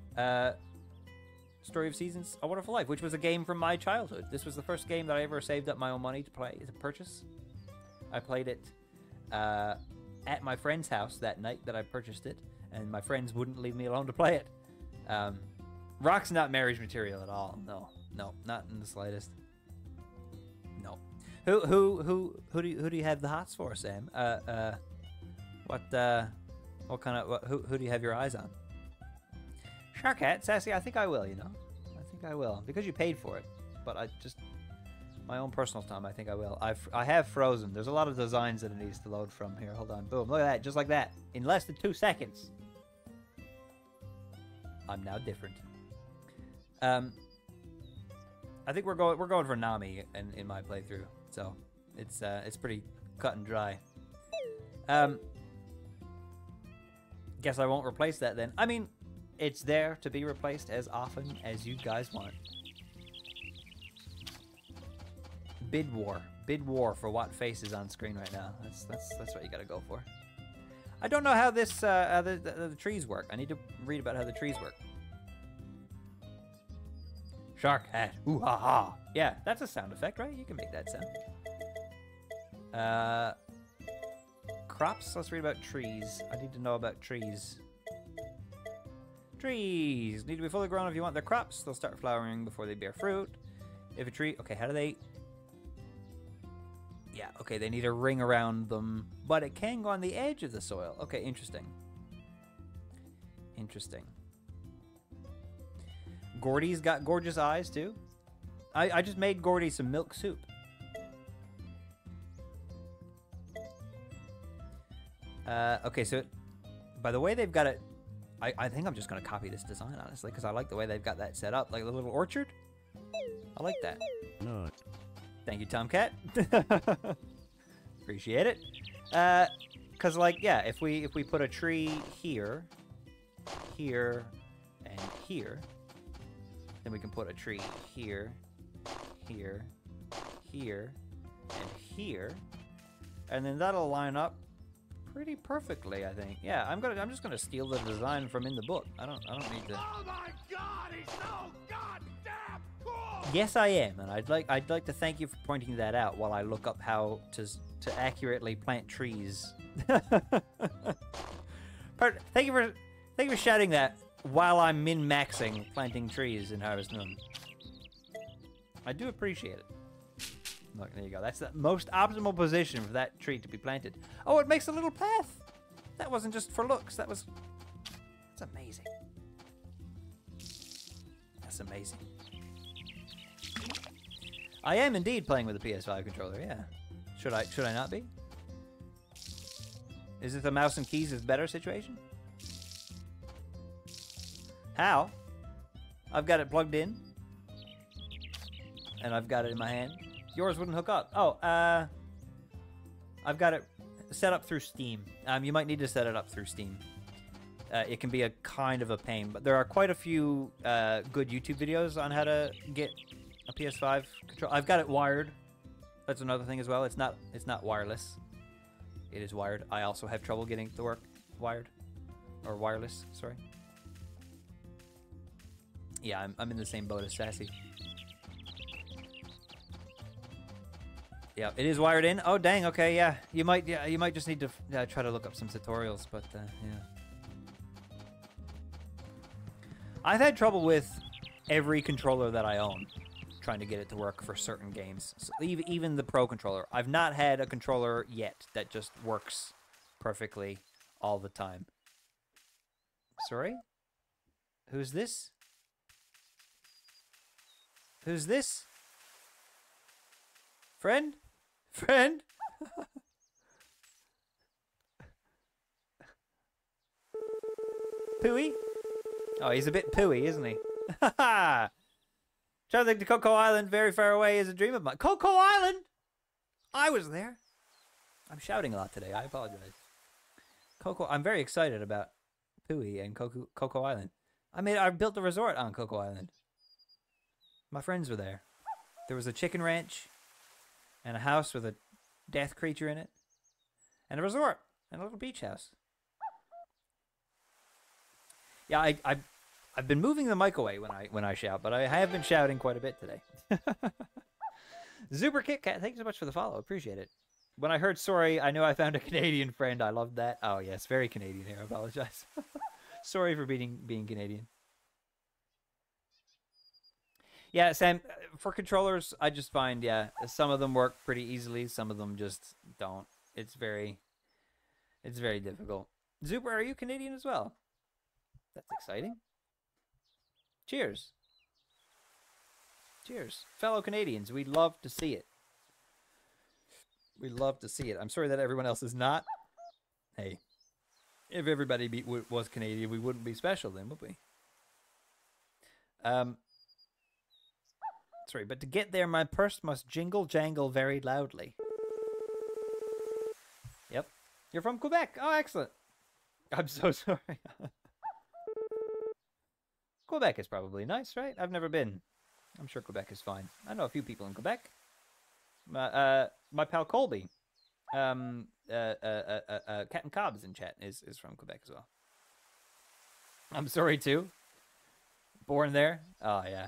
Story of Seasons: A Wonderful Life, which was a game from my childhood. This was the first game that I ever saved up my own money to play, to purchase. I played it at my friend's house that night that I purchased it, and my friends wouldn't leave me alone to play it. Rock's not marriage material at all. No, not in the slightest. No. Who do you have the hots for, Sam? What kind of who do you have your eyes on? Sharkhat, Sassy, I think I will. You know, I think I will because you paid for it. But I just my own personal time. I think I will. I have frozen. There's a lot of designs that it needs to load from here. Hold on. Boom. Look at that. Just like that. In less than 2 seconds. I'm now different. I think we're going for Nami in my playthrough, so it's pretty cut and dry. Guess I won't replace that then. I mean, it's there to be replaced as often as you guys want. Bid war for what face is on screen right now. That's what you gotta go for. I don't know how this the trees work. I need to read about how the trees work. Shark hat. Ooh ha ha. Yeah, that's a sound effect, right? You can make that sound. Crops. Let's read about trees. I need to know about trees. Trees need to be fully grown if you want their crops. They'll start flowering before they bear fruit. If a tree... Okay, how do they... Yeah, okay, they need a ring around them, but it can go on the edge of the soil. Okay, interesting. Interesting. Gordy's got gorgeous eyes, too. I just made Gordy some milk soup. Okay, so by the way they've got it... I think I'm just going to copy this design, honestly, because I like the way they've got that set up. Like the little orchard. I like that. No. Thank you, Tomcat. Appreciate it. Because, like, yeah, if we put a tree here, here, and here... Then we can put a tree here, here, here, and here, and then that'll line up pretty perfectly, I think. Yeah, I'm just gonna steal the design from in the book. I don't need to. Oh my God, he's so goddamn Yes, I am, and I'd like to thank you for pointing that out while I look up how to accurately plant trees. Thank you for shouting that while I'm min-maxing planting trees in Harvest Moon. I do appreciate it. Look, there you go. That's the most optimal position for that tree to be planted. Oh, it makes a little path. That wasn't just for looks. That's amazing. That's amazing. I am indeed playing with a PS5 controller, yeah. Should I not be? Is it the mouse and keys is better situation? How? I've got it plugged in. And I've got it in my hand. Yours wouldn't hook up. Oh, I've got it set up through Steam. You might need to set it up through Steam. It can be a kind of a pain, but there are quite a few good YouTube videos on how to get a PS5 control. I've got it wired. That's another thing as well. It's not wireless. It is wired. I also have trouble getting it to work wired or wireless. Sorry. Yeah, I'm in the same boat as Sassy. Yeah, it is wired in. Oh dang. Okay, yeah. You might just need to try to look up some tutorials, but yeah. I've had trouble with every controller that I own, trying to get it to work for certain games. So even the Pro controller. I've not had a controller yet that just works perfectly all the time. Sorry? Who's this? Who's this? Friend? Friend? Pooey? Oh, he's a bit pooey, isn't he? Ha ha! Traveling to Coco Island very far away is a dream of mine. Coco Island! I was there. I'm shouting a lot today. I apologize. I'm very excited about Pooey and Coco Island. I built a resort on Coco Island. My friends were there. There was a chicken ranch and a house with a death creature in it and a resort and a little beach house. Yeah, I've been moving the mic away when I shout, but I have been shouting quite a bit today. Zuber Kit Kat, thanks so much for the follow. Appreciate it. When I heard sorry, I knew I found a Canadian friend. I loved that. Oh yes, very Canadian here. I apologize. Sorry for being Canadian. Yeah, Sam, for controllers, I just find, yeah, some of them work pretty easily. Some of them just don't. It's very difficult. Zuber, are you Canadian as well? That's exciting. Cheers. Cheers. Fellow Canadians, we'd love to see it. We'd love to see it. I'm sorry that everyone else is not. Hey, if everybody was Canadian, we wouldn't be special then, would we? Sorry, but to get there, my purse must jingle jangle very loudly. Yep. You're from Quebec. Oh, excellent. I'm so sorry. Quebec is probably nice, right? I've never been. I'm sure Quebec is fine. I know a few people in Quebec. My pal Colby, Captain Cobbs in chat is from Quebec as well. I'm sorry too. Born there. Oh yeah.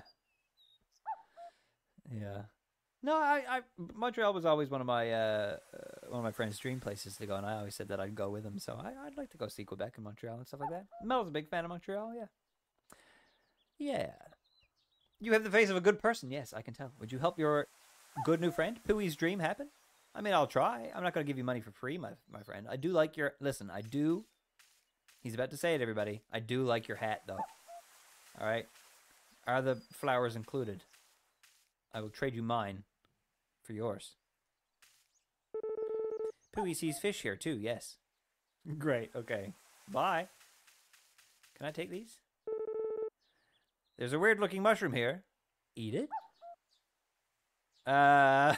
Yeah. No, Montreal was always one of my friends' dream places to go, and I always said that I'd go with him. So I'd like to go see Quebec and Montreal and stuff like that. Mel's a big fan of Montreal. Yeah. Yeah. You have the face of a good person. Yes, I can tell. Would you help your good new friend Pooey's dream happen? I mean, I'll try. I'm not going to give you money for free, my friend. I do like your... Listen, I do... He's about to say it, everybody. I do like your hat, though. All right? Are the flowers included? I will trade you mine for yours. Pooey sees fish here, too. Yes. Great. Okay. Bye. Can I take these? There's a weird-looking mushroom here. Eat it? Guys?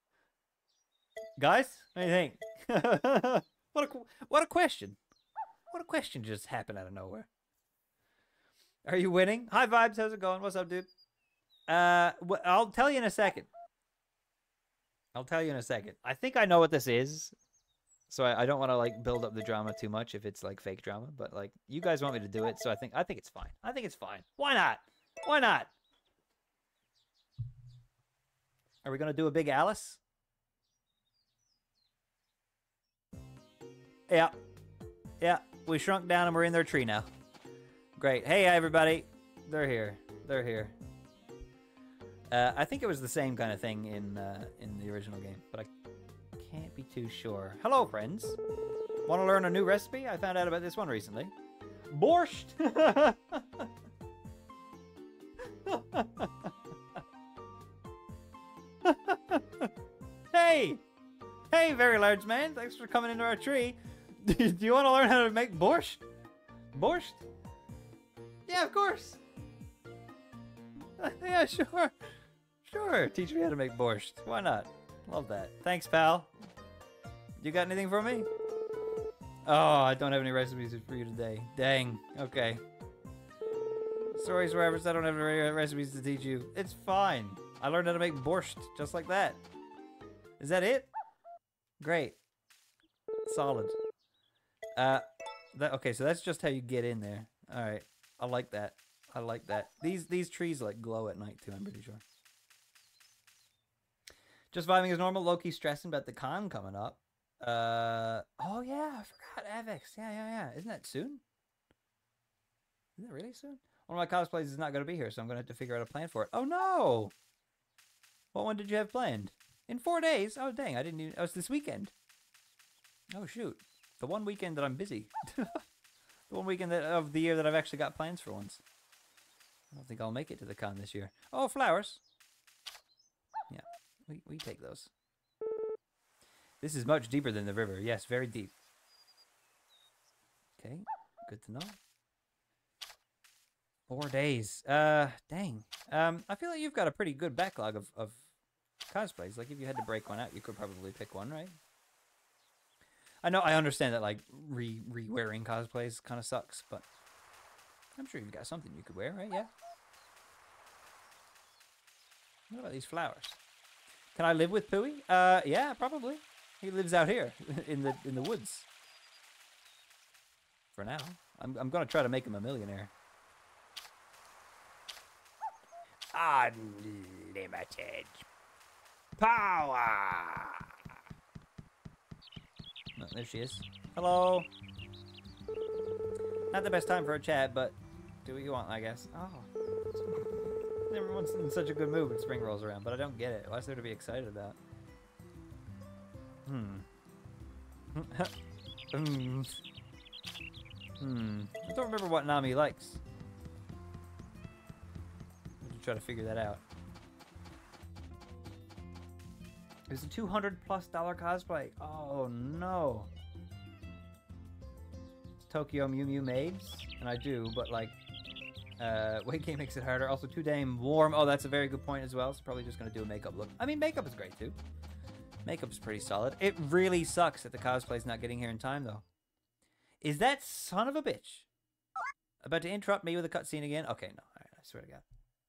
What do you think? What a question. What a question just happened out of nowhere. Are you winning? Hi, Vibes. How's it going? What's up, dude? I'll tell you in a second. I'll tell you in a second. I think I know what this is. So I don't want to, like, build up the drama too much if it's, like, fake drama. But, like, you guys want me to do it, so I think it's fine. I think it's fine. Why not? Why not? Are we going to do a big Alice? Yeah. Yeah, we shrunk down and we're in their tree now. Great. Hey, everybody. They're here. They're here. I think it was the same kind of thing in the original game, but I can't be too sure. Hello, friends. Want to learn a new recipe? I found out about this one recently. Borscht! Hey! Hey, very large man. Thanks for coming into our tree. Do you want to learn how to make borscht? Borscht? Yeah, of course. Yeah, sure. Sure. Teach me how to make borscht. Why not? Love that. Thanks, pal. You got anything for me? Oh, I don't have any recipes for you today. Dang. Okay. Sorry, Swervers, I don't have any recipes to teach you. It's fine. I learned how to make borscht just like that. Is that it? Great. Solid. Okay, so that's just how you get in there. All right. I like that. I like that. These trees like glow at night too, I'm pretty sure. Just vibing as normal, low-key stressing about the con coming up. Oh yeah, I forgot Avex. Yeah. Isn't that soon? Is it really soon? One of my cosplays is not going to be here, so I'm going to have to figure out a plan for it. Oh no! What one did you have planned? In 4 days? Oh dang, I didn't even... Oh, it's this weekend. Oh shoot. The one weekend that I'm busy. The one weekend of the year that I've actually got plans for once. I don't think I'll make it to the con this year. Oh, flowers. Yeah, we take those. This is much deeper than the river. Yes, very deep. Okay, good to know. 4 days. Dang. I feel like you've got a pretty good backlog of cosplays. Like, if you had to break one out, you could probably pick one, right? I understand that, like, re-wearing cosplays kind of sucks, but I'm sure you've got something you could wear, right? Yeah? What about these flowers? Can I live with Pooey? Yeah, probably. He lives out here in the woods. For now. I'm gonna try to make him a millionaire. Unlimited power. Oh, there she is. Hello. Not the best time for a chat, but do what you want, I guess. Oh. Everyone's in such a good mood when spring rolls around, but I don't get it. What's there to be excited about? I don't remember what Nami likes. I have to try to figure that out. It's a $200+ cosplay. Oh no. It's Tokyo Mew Mew maids, and I do, but like, weight gain makes it harder. Also too damn warm. Oh, that's a very good point as well. So probably just gonna do a makeup look. I mean, makeup is great too. Makeup is pretty solid. It really sucks that the cosplay's not getting here in time though. Is that son of a bitch about to interrupt me with a cutscene again? Okay, no. All right, I swear to God.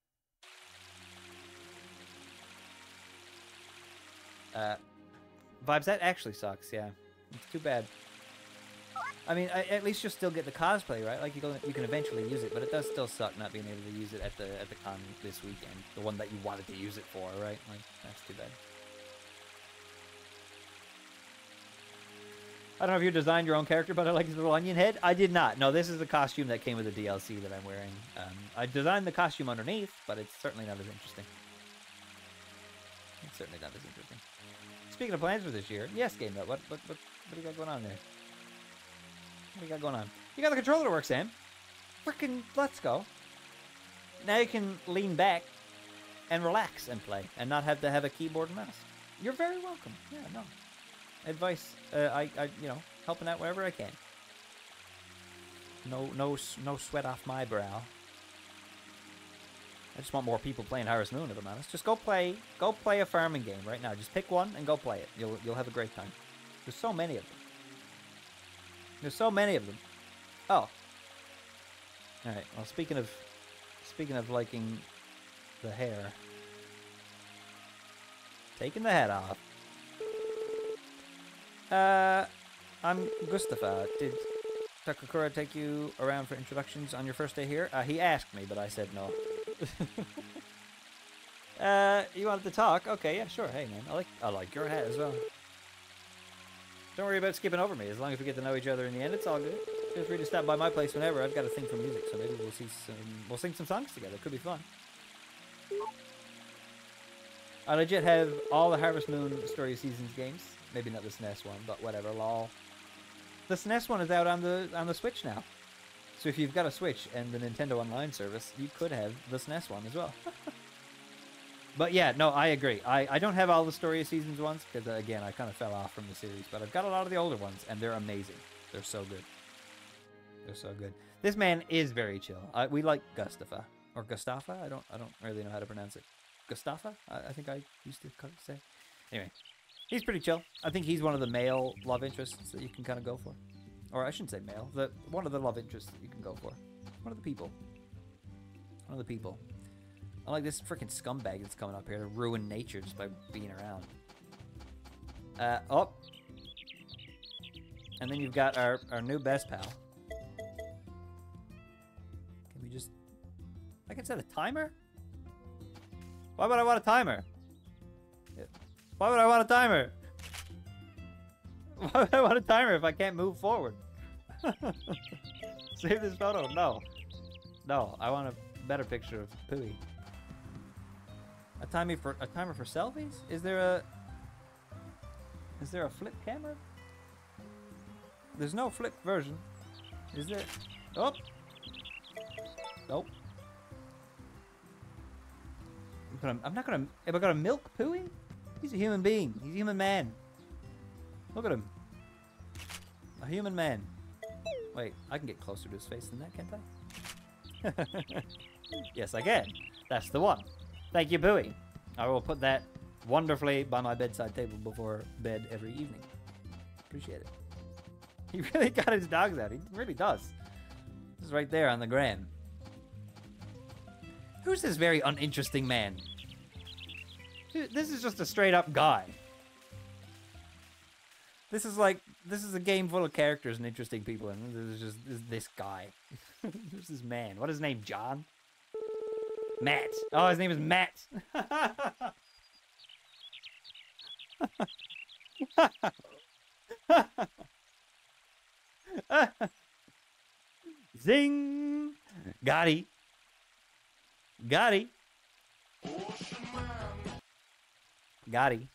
Vibes, that actually sucks, yeah. It's too bad. I mean, at least you'll still get the cosplay, right? Like, you can eventually use it, but it does still suck not being able to use it at the con this weekend. The one that you wanted to use it for, right? Like, that's too bad. I don't know if you designed your own character, but I like his little onion head. I did not. No, this is the costume that came with the DLC that I'm wearing. I designed the costume underneath, but it's certainly not as interesting. It's certainly not as interesting. Speaking of plans for this year, yes, Game Nut, what do you got going on there? What do you got going on? You got the controller to work, Sam. Frickin' let's go. Now you can lean back and relax and play, and not have to have a keyboard and mouse. You're very welcome. Yeah, no. Advice, I you know, helping out wherever I can. No sweat off my brow. I just want more people playing Harvest Moon, if I'm honest. Just go play a farming game right now. Just pick one and go play it. You'll have a great time. There's so many of them. There's so many of them. Oh. All right. Well, speaking of liking the hair, taking the hat off. I'm Gustafa. Did Takakura take you around for introductions on your first day here? He asked me, but I said no. You wanted to talk? Okay, yeah, sure. Hey, man, I like your hat as well. Don't worry about skipping over me. As long as we get to know each other in the end, it's all good. Feel free to stop by my place whenever. I've got a thing for music, so maybe we'll sing some songs together. Could be fun. I legit have all the Harvest Moon Story of Seasons games. Maybe not the SNES one, but whatever. Lol. The SNES one is out on the Switch now. So if you've got a Switch and the Nintendo Online service, you could have the SNES one as well. But yeah, no, I agree. I don't have all the Story of Seasons ones, because again, I kind of fell off from the series. But I've got a lot of the older ones, and they're amazing. They're so good. They're so good. This man is very chill. We like Gustafa. Or Gustafa? I don't really know how to pronounce it. Gustafa? I think I used to say. Anyway, he's pretty chill. I think he's one of the male love interests that you can kind of go for. Or I shouldn't say male. One of the love interests that you can go for. One of the people. One of the people. I like this freaking scumbag that's coming up here to ruin nature just by being around. Oh. And then you've got our new best pal. Can we just... I can set a timer? Why would I want a timer? Why would I want a timer? Why would I want a timer if I can't move forward? Save this photo. No. No, I want a better picture of Pooey. A timer for selfies? Is there a flip camera? There's no flip version. Is there? Oh. Nope. I'm not gonna. Am I gonna milk Pooey? He's a human being. He's a human man. Look at him. A human man. Wait, I can get closer to his face than that, can't I? Yes, I can. That's the one. Thank you, Pooey. I will put that wonderfully by my bedside table before bed every evening. Appreciate it. He really got his dogs out. He really does. This is right there on the gram. Who's this very uninteresting man? This is just a straight up guy. This is a game full of characters and interesting people, and this is this guy. Who's this man? What is his name? John? Matt. Oh, his name is Matt. Zing! Gotti. Gotti. Gotti.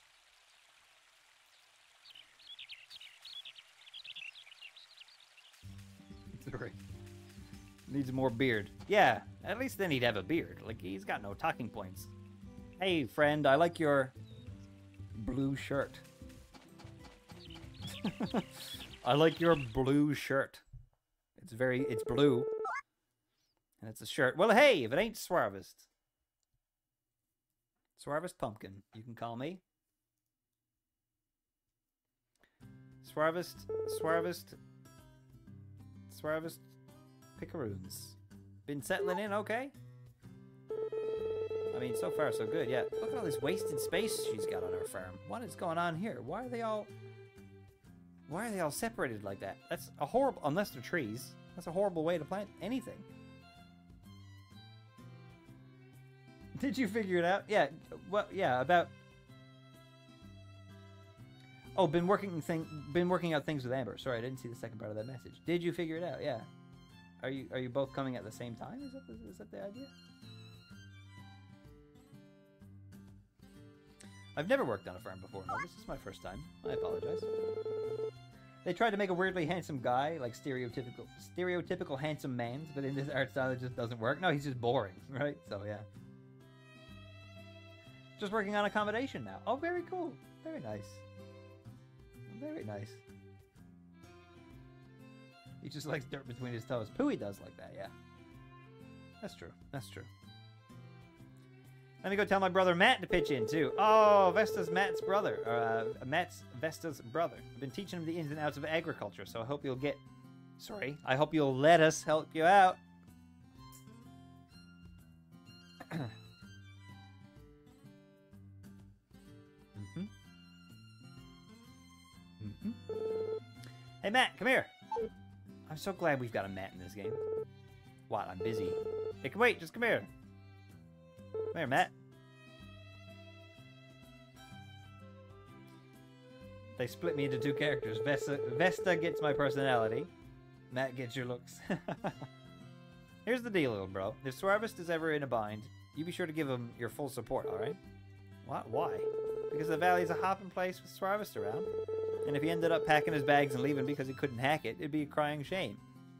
Sorry. Needs more beard. Yeah, at least then he'd have a beard. Like, he's got no talking points. Hey, friend, I like your blue shirt. I like your blue shirt. It's blue. And it's a shirt. Well, hey, if it ain't Swarvist. Swarvist Pumpkin, you can call me. Swarvist Picaroons. Been settling in okay? I mean, so far so good, yeah. Look at all this wasted space she's got on her farm. What is going on here? Why are they all separated like that? That's a horrible, unless they're trees, that's a horrible way to plant anything. Did you figure it out? Yeah, well, yeah, about... Oh, been working out things with Amber. Sorry, I didn't see the second part of that message. Did you figure it out? Yeah. Are you both coming at the same time? Is that the idea? I've never worked on a farm before. No, this is my first time. I apologize. They tried to make a weirdly handsome guy, like stereotypical handsome man, but in this art style it just doesn't work. No, he's just boring, right? So yeah. Just working on accommodation now. Oh, very cool. Very nice. Very nice. He just likes dirt between his toes. Pooey does like that, yeah. That's true. That's true. Let me go tell my brother Matt to pitch in, too. Oh, Vesta's Matt's brother. Matt's Vesta's brother. I've been teaching him the ins and outs of agriculture, so I hope you'll get... Sorry. I hope you'll let us help you out. Hey, Matt, come here. I'm so glad we've got a Matt in this game. What? I'm busy. Hey, wait, just come here. Come here, Matt. They split me into two characters. Vesta gets my personality. Matt gets your looks. Here's the deal, little bro. If Swarvist is ever in a bind, you be sure to give him your full support, alright? What? Why? Because the valley's a hopping place with Swarvist around. And if he ended up packing his bags and leaving because he couldn't hack it, it'd be a crying shame.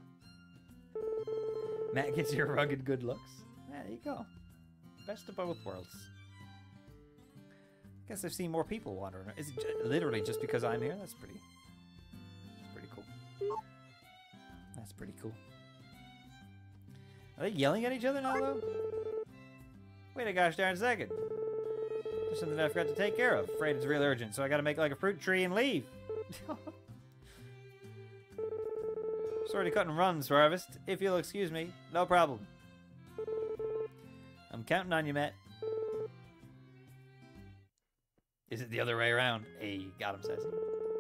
Matt gets your rugged good looks. Yeah, there you go. Best of both worlds. Guess I've seen more people wandering. Is it literally just because I'm here? That's pretty cool. That's pretty cool. Are they yelling at each other now, though? Wait a gosh darn second. There's something I forgot to take care of. Afraid it's real urgent, so I gotta make like a fruit tree and leave. Sorry to cut and run, Swarvist. If you'll excuse me, no problem. I'm counting on you, Matt. Is it the other way around? Hey, got him, says he.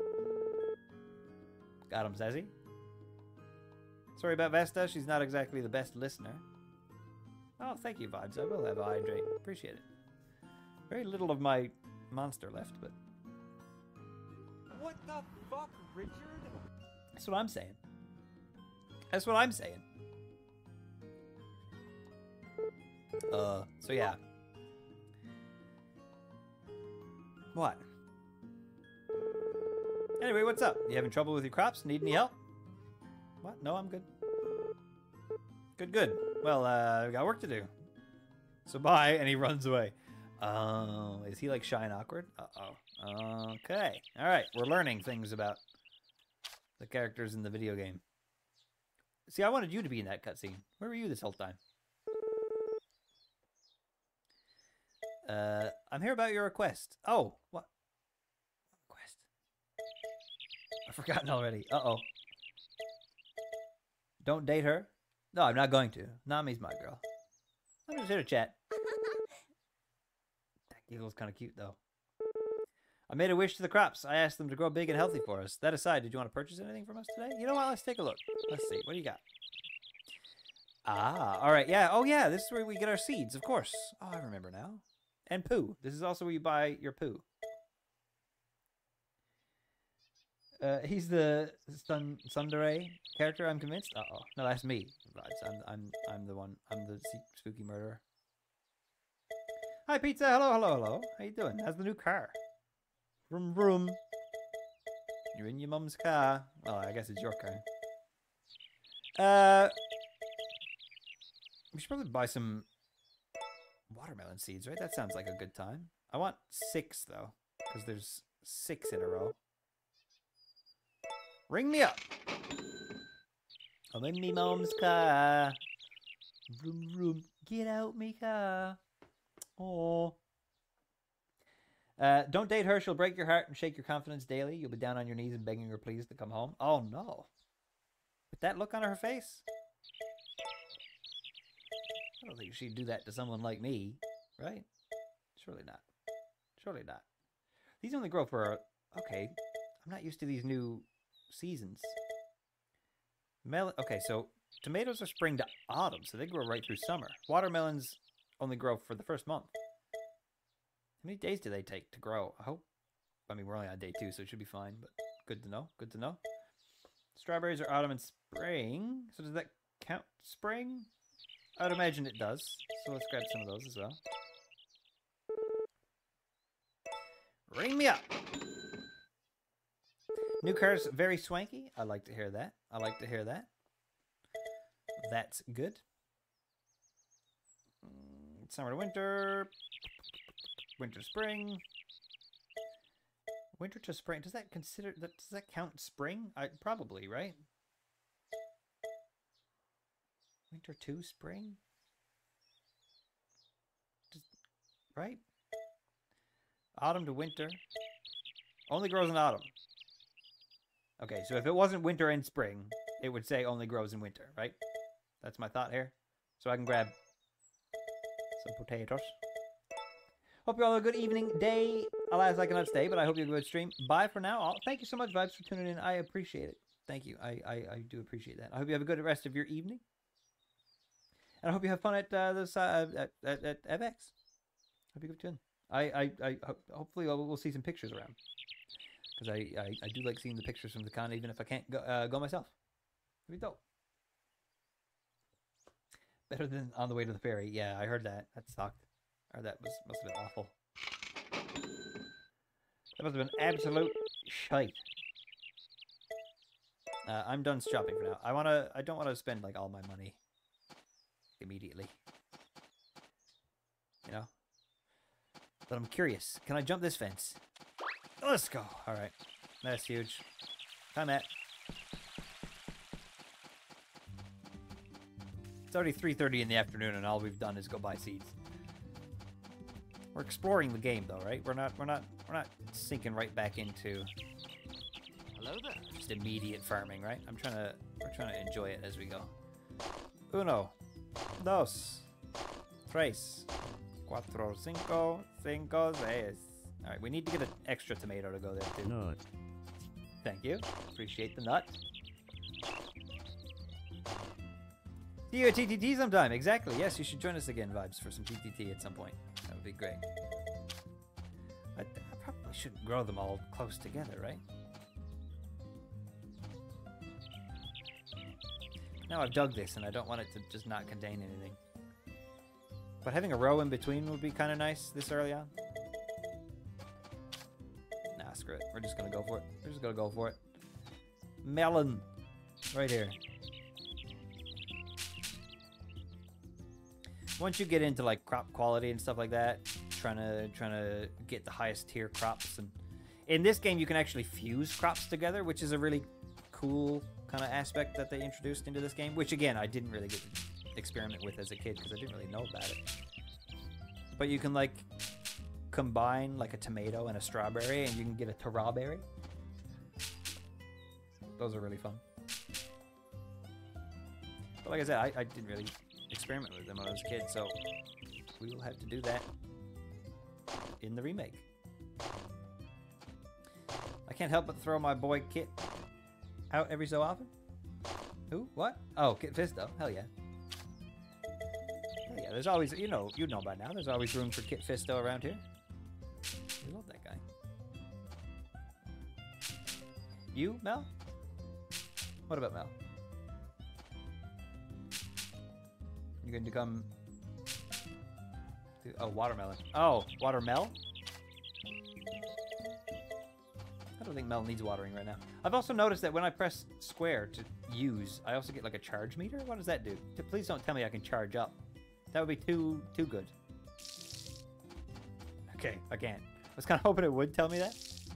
Got him, says he. Sorry about Vesta. She's not exactly the best listener. Oh, thank you, Vibes. I will have a hydrate. Appreciate it. Very little of my monster left, but... What the fuck, Richard? That's what I'm saying. That's what I'm saying. So yeah. What? Anyway, what's up? You having trouble with your crops? Need any help? What? No, I'm good. Good. Well, we got work to do. So bye, and he runs away. Oh, is he like shy and awkward? Uh-oh. Okay. Alright, we're learning things about the characters in the video game. See, I wanted you to be in that cutscene. Where were you this whole time? I'm here about your request. Oh, what? Request? I've forgotten already. Uh-oh. Don't date her? No, I'm not going to. Nami's my girl. I'm just here to chat. That giggle's kind of cute, though. I made a wish to the crops. I asked them to grow big and healthy for us. That aside, did you want to purchase anything from us today? You know what? Let's take a look. Let's see. What do you got? Ah, all right. Yeah. Oh, yeah. This is where we get our seeds, of course. Oh, I remember now. And poo. This is also where you buy your poo. He's the Sundere character, I'm convinced. Uh-oh. No, that's me. I'm the one. I'm the spooky murderer. Hi, Pizza. Hello. How you doing? How's the new car? Vroom, vroom. You're in your mum's car. Oh, I guess it's your car. We should probably buy some watermelon seeds, right? That sounds like a good time. I want 6, though, because there's 6 in a row. Ring me up. I'm in me mom's car. Vroom, vroom. Get out me car. Oh. Don't date her. She'll break your heart and shake your confidence daily. You'll be down on your knees and begging her please to come home. Oh, no. With that look on her face? I don't think she'd do that to someone like me, right? Surely not. Surely not. These only grow for... Okay. I'm not used to these new seasons. Okay, so tomatoes are spring to autumn, so they grow right through summer. Watermelons only grow for the first month. How many days do they take to grow? I mean, we're only on day 2, so it should be fine, but good to know. Good to know. Strawberries are autumn and spring. So does that count spring? I would imagine it does. So let's grab some of those as well. Ring me up! New car's very swanky. I like to hear that. I like to hear that. That's good. Summer to winter. Winter to spring. Winter to spring. Does that count spring? Probably, right? Winter to spring? Right? Autumn to winter. Only grows in autumn. Okay, so if it wasn't winter and spring, it would say only grows in winter, right? That's my thought here. So I can grab some potatoes. Hope you all have a good evening, day. Alas, I cannot stay, but I hope you have a good stream. Bye for now. Thank you so much, Vibes, for tuning in. I appreciate it. Thank you. I do appreciate that. I hope you have a good rest of your evening. And I hope you have fun at FX. Hope you go tune. Hopefully we'll see some pictures around. Because I do like seeing the pictures from the con, even if I can't go myself. It'd be dope. Better than On the Way to the Ferry. Yeah, I heard that. That sucked. Or that must have been awful. That must have been absolute shite. I'm done shopping for now. I don't wanna spend like all my money immediately. You know? But I'm curious. Can I jump this fence? Let's go. Alright. That's huge. Hi, Matt. It's already 3:30 in the afternoon and all we've done is go buy seeds. We're exploring the game though, right? We're not sinking right back into hello there. Just immediate farming, right? We're trying to enjoy it as we go. Uno, dos, tres, cuatro, cinco, seis. All right, we need to get an extra tomato to go there too. Nut. Thank you. Appreciate the nut. See you at TTT sometime. Exactly. Yes, you should join us again, Vibes, for some TTT at some point. That would be great. I probably shouldn't grow them all close together, right? Now I've dug this, and I don't want it to just not contain anything. But having a row in between would be kind of nice this early on. Nah, screw it. We're just gonna go for it. We're just gonna go for it. Melon. Right here. Once you get into like crop quality and stuff like that, trying to get the highest tier crops, and in this game you can actually fuse crops together, which is a really cool kind of aspect that they introduced into this game, which again I didn't really get to experiment with as a kid because I didn't really know about it. But you can like combine like a tomato and a strawberry and you can get a strawberry. Those are really fun. But like I said, I didn't really experiment with them when I was a kid, so we will have to do that in the remake. I can't help but throw my boy Kit out every so often. Who? What? Oh, Kit Fisto. Hell yeah. Hell yeah. There's always, you know by now, there's always room for Kit Fisto around here. We love that guy. You, Mel? What about Mel? You're going to come... Oh, watermelon. Oh, watermelon? I don't think Mel needs watering right now. I've also noticed that when I press square to use, I also get like a charge meter. What does that do? Please don't tell me I can charge up. That would be too good. Okay, I can't. I was kind of hoping it would tell me that.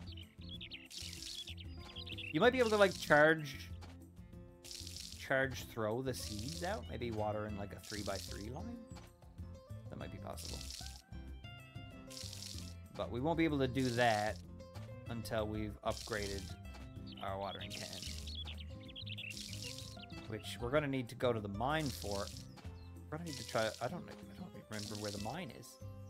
You might be able to like charge throw the seeds out. Maybe water in like a 3x3 line. That might be possible. But we won't be able to do that until we've upgraded our watering can, which we're gonna need to go to the mine for. We're gonna need to try. I don't remember where the mine is.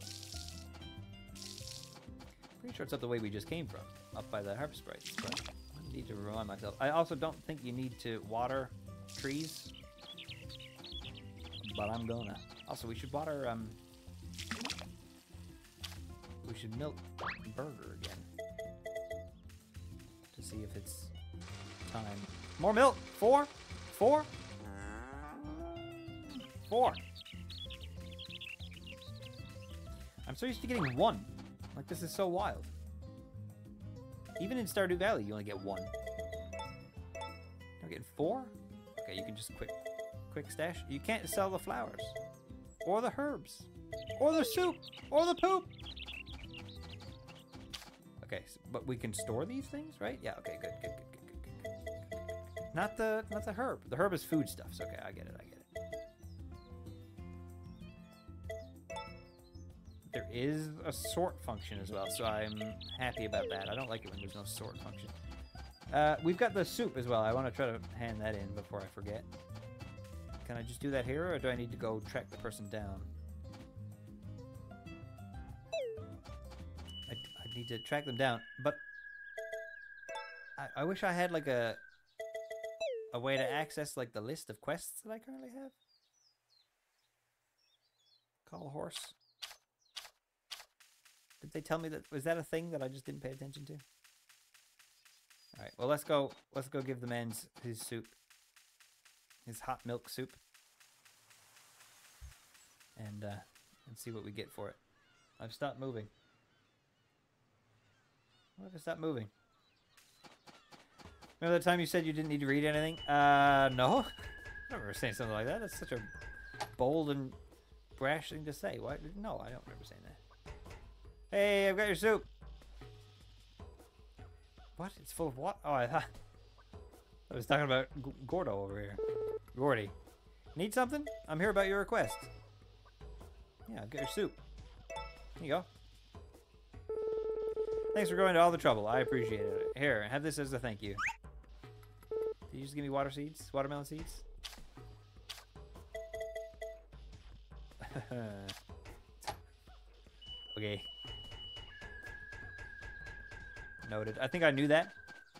Pretty sure it's up the way we just came from, up by the harvest sprites. But I need to remind myself. I also don't think you need to water trees, but I'm gonna. Also, we should water. We should milk Burger again. To see if it's time. More milk! 4? 4? 4. I'm so used to getting 1. Like, this is so wild. Even in Stardew Valley, you only get 1. You're getting 4? Okay, you can just quick stash. You can't sell the flowers. Or the herbs. Or the soup. Or the poop. Okay, so, but we can store these things, right? Yeah, okay, good. Not the herb. The herb is foodstuffs. Okay, I get it. There is a sort function as well, so I'm happy about that. I don't like it when there's no sort function. We've got the soup as well. I want to try to hand that in before I forget. Can I just do that here, or do I need to go track the person down? I need to track them down, but I wish I had like a way to access like the list of quests that I currently have. Call a horse. Did they tell me that? Was that a thing that I just didn't pay attention to? Alright, well, let's go give the man his soup. His hot milk soup. And see what we get for it. I've stopped moving. What if I stopped moving? Remember the time you said you didn't need to read anything? No. I don't remember saying something like that. That's such a bold and brash thing to say. Why? No, I don't remember saying that. Hey, I've got your soup. What? It's full of what? Oh, I was talking about Gordo over here. Gordy. Need something? I'm here about your request. Yeah, I've got your soup. Here you go. Thanks for going to all the trouble. I appreciate it. Here, have this as a thank you. Did you just give me water seeds? Watermelon seeds? Okay. Noted. I think I knew that.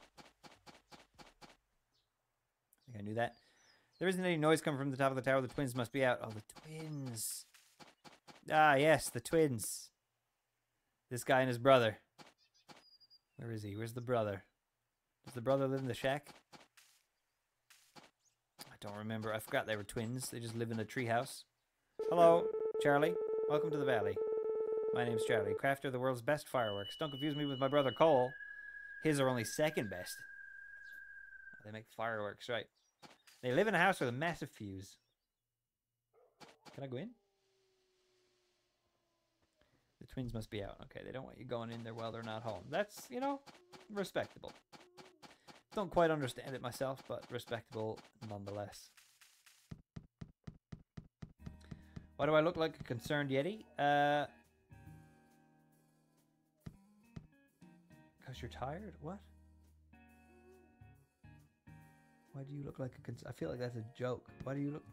There isn't any noise coming from the top of the tower. The twins must be out. Oh, the twins. Ah, yes, the twins. This guy and his brother. Where is he? Where's the brother? Does the brother live in the shack? I don't remember. I forgot they were twins. They just live in a treehouse. Hello, Charlie. Welcome to the valley. My name's Charlie, crafter of the world's best fireworks. Don't confuse me with my brother Cole. His are only second best. They make fireworks, right. They live in a house with a massive fuse. Can I go in? The twins must be out. Okay, they don't want you going in there while they're not home. That's, you know, respectable. Don't quite understand it myself, but respectable nonetheless. Why do I look like a concerned Yeti? Because you're tired? What? Why do you look like a I feel like that's a joke. Why do you look...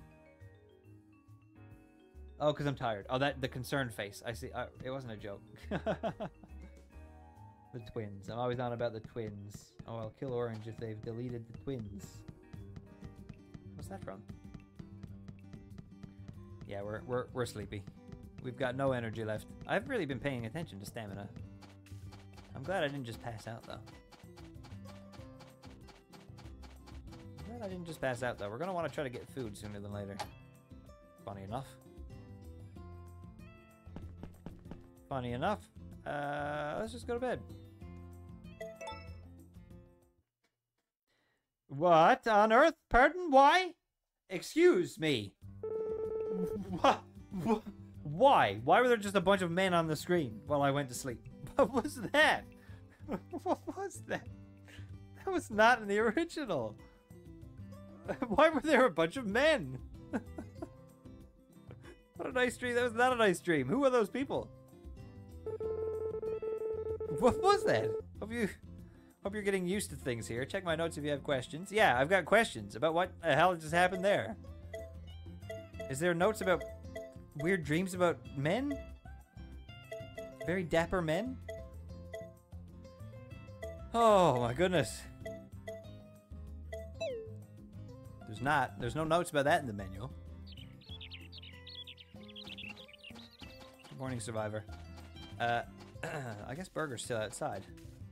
Oh, because I'm tired. Oh, the concerned face. I see. It wasn't a joke. The twins. I'm always on about the twins. Oh, I'll kill Orange if they've deleted the twins. What's that from? Yeah, we're sleepy. We've got no energy left. I've really been paying attention to stamina. I'm glad I didn't just pass out, though. I didn't just pass out, though. We're going to want to try to get food sooner than later. Funny enough. Funny enough. Let's just go to bed. What on earth? Pardon? Why? Excuse me. What? Why? Why were there just a bunch of men on the screen while I went to sleep? What was that? What was that? That was not in the original. Why were there a bunch of men? What a nice dream. That was not a nice dream. Who are those people? What was that? Hope you're getting used to things here. Check my notes if you have questions. Yeah, I've got questions about what the hell just happened there. Is there notes about weird dreams about men? Very dapper men? Oh my goodness. There's no notes about that in the menu. Good morning, Survivor. I guess Burger's still outside.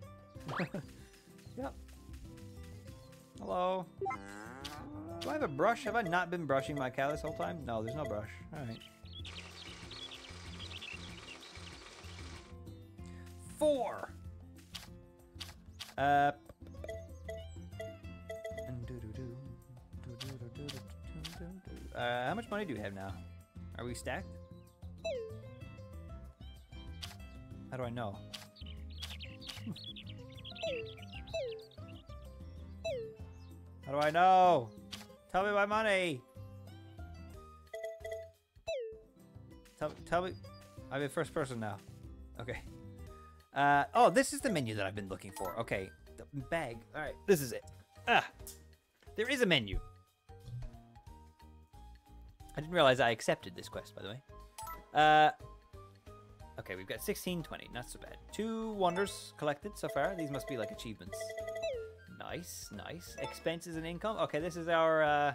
Yep. Hello. Do I have a brush? Have I not been brushing my cow this whole time? No, there's no brush. Alright. 4! How much money do we have now? Are we stacked? How do I know? How do I know? Tell me my money! Tell me... I'm in first person now. Okay. Oh, this is the menu that I've been looking for. Okay. The bag. Alright, this is it. There is a menu. I didn't realize I accepted this quest, by the way. Okay, we've got 1620. Not so bad. 2 wonders collected so far. These must be like achievements. Nice, nice. Expenses and income. Okay, this is our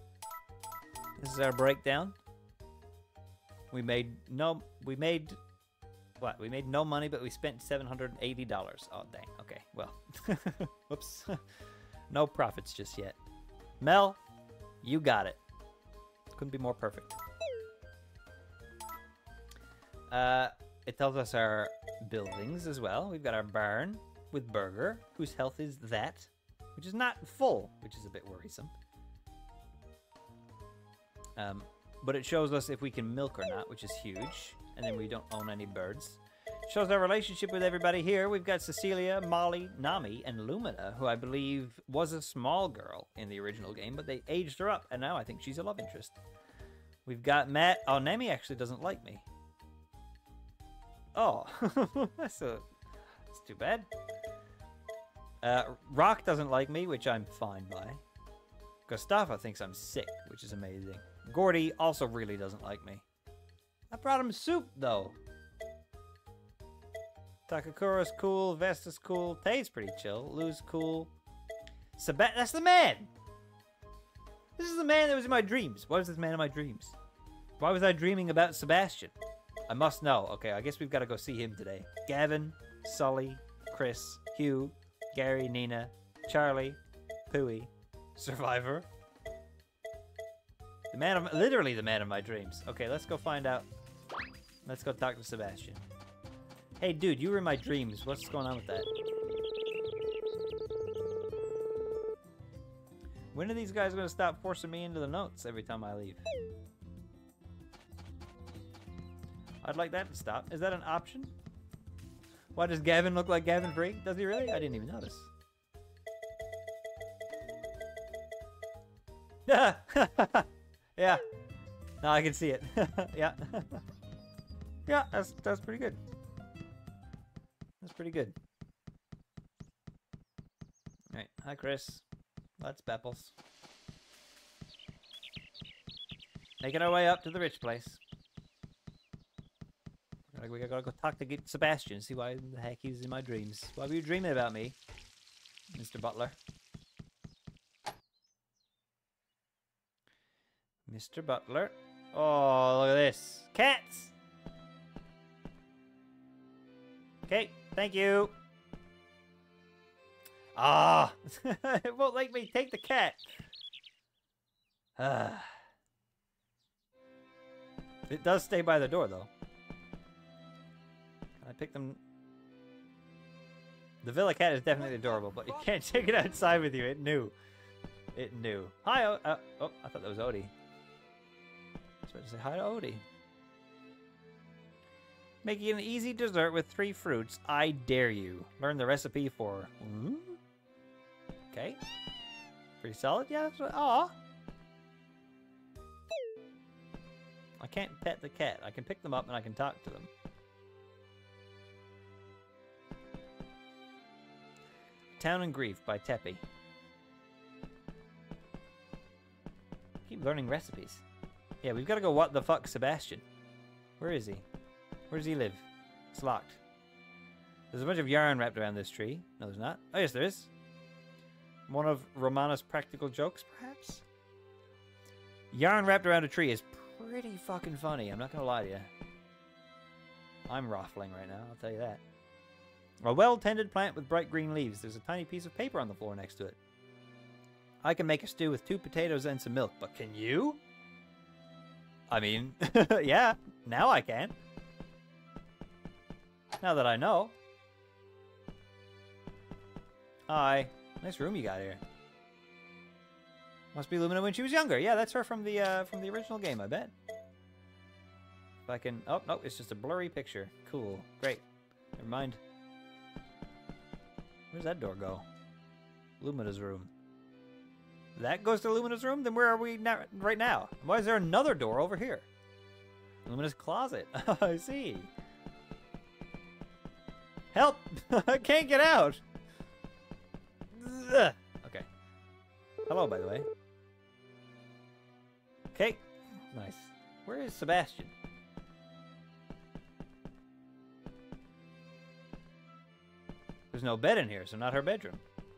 breakdown. We made no money, but we spent $780. Oh, dang. Okay, well. Whoops. No profits just yet. Mel, you got it. Couldn't be more perfect. It tells us our buildings as well. We've got our barn with Burger, whose health is that, which is not full, which is a bit worrisome. But it shows us if we can milk or not, which is huge. And then we don't own any birds. It shows our relationship with everybody here. We've got Cecilia, Molly, Nami, and Lumina, who I believe was a small girl in the original game, but they aged her up, and now I think she's a love interest. We've got Matt. Oh, Nami actually doesn't like me. Oh, that's too bad. Rock doesn't like me, which I'm fine by. Gustafa thinks I'm sick, which is amazing. Gordy also really doesn't like me. I brought him soup, though. Takakura's cool. Vesta's cool. Tay's pretty chill. Lou's cool. That's the man! This is the man that was in my dreams. Why was this man in my dreams? Why was I dreaming about Sebastian? I must know. Okay, I guess we've got to go see him today. Gavin, Sully, Chris, Hugh, Gary, Nina, Charlie, Pooey, Survivor. The man of, literally the man of my dreams. Okay, let's go find out. Let's go talk to Sebastian. Hey, dude, you were in my dreams. What's going on with that? When are these guys going to stop forcing me into the notes every time I leave? I'd like that to stop. Is that an option? Why does Gavin look like Gavin Free? Does he really? I didn't even notice. Yeah. No, I can see it. Yeah. Yeah, that's pretty good. That's pretty good. Alright, hi Chris. That's Bepples. Making our way up to the rich place. We gotta go talk to Sebastian, see why the heck he's in my dreams. Why were you dreaming about me, Mr. Butler? Mr. Butler. Oh, look at this. Cats! Okay, thank you. Ah! It won't let me take the cat. It does stay by the door, though. I picked them. The Villa Cat is definitely adorable, but you can't take it outside with you. It knew. It knew. Hi, oh, I thought that was Odie. I was about to say hi to Odie. Making an easy dessert with 3 fruits. I dare you. Learn the recipe for. Okay. Pretty solid, yeah. Aw. I can't pet the cat. I can pick them up and I can talk to them. Town and Grief by Teppy. Keep learning recipes. Yeah, we've got to go what the fuck Sebastian. Where is he? Where does he live? It's locked. There's a bunch of yarn wrapped around this tree. No, there's not. Oh, yes, there is. One of Romana's practical jokes, perhaps? Yarn wrapped around a tree is pretty fucking funny. I'm not going to lie to you. I'm raffling right now, I'll tell you that. A well-tended plant with bright green leaves. There's a tiny piece of paper on the floor next to it. I can make a stew with 2 potatoes and some milk, but can you? I mean, yeah, now I can. Now that I know. Hi. Nice room you got here. Must be Lumina when she was younger. Yeah, that's her from the original game, I bet. If I can... Oh, no, it's just a blurry picture. Cool. Great. Never mind. Where's that door go? Lumina's room. That goes to Lumina's room? Then where are we now, right now? Why is there another door over here? Lumina's closet. I see. Help! I can't get out! Ugh. Okay. Hello, by the way. Okay. Nice. Where is Sebastian? There's no bed in here, so not her bedroom.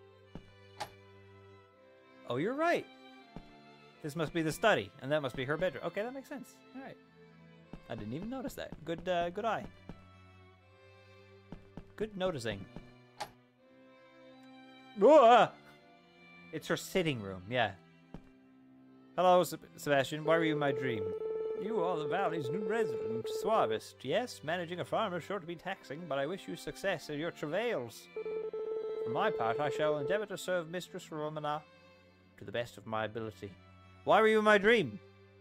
Oh, you're right. This must be the study, and that must be her bedroom. Okay, that makes sense. All right. I didn't even notice that. Good, good eye. Good noticing. It's her sitting room, yeah. Hello, Sebastian. Why were you in my dream? You are the valley's new resident, suavist. Yes, managing a farm is sure to be taxing, but I wish you success in your travails. For my part, I shall endeavor to serve Mistress Romana to the best of my ability. Why were you in my dream?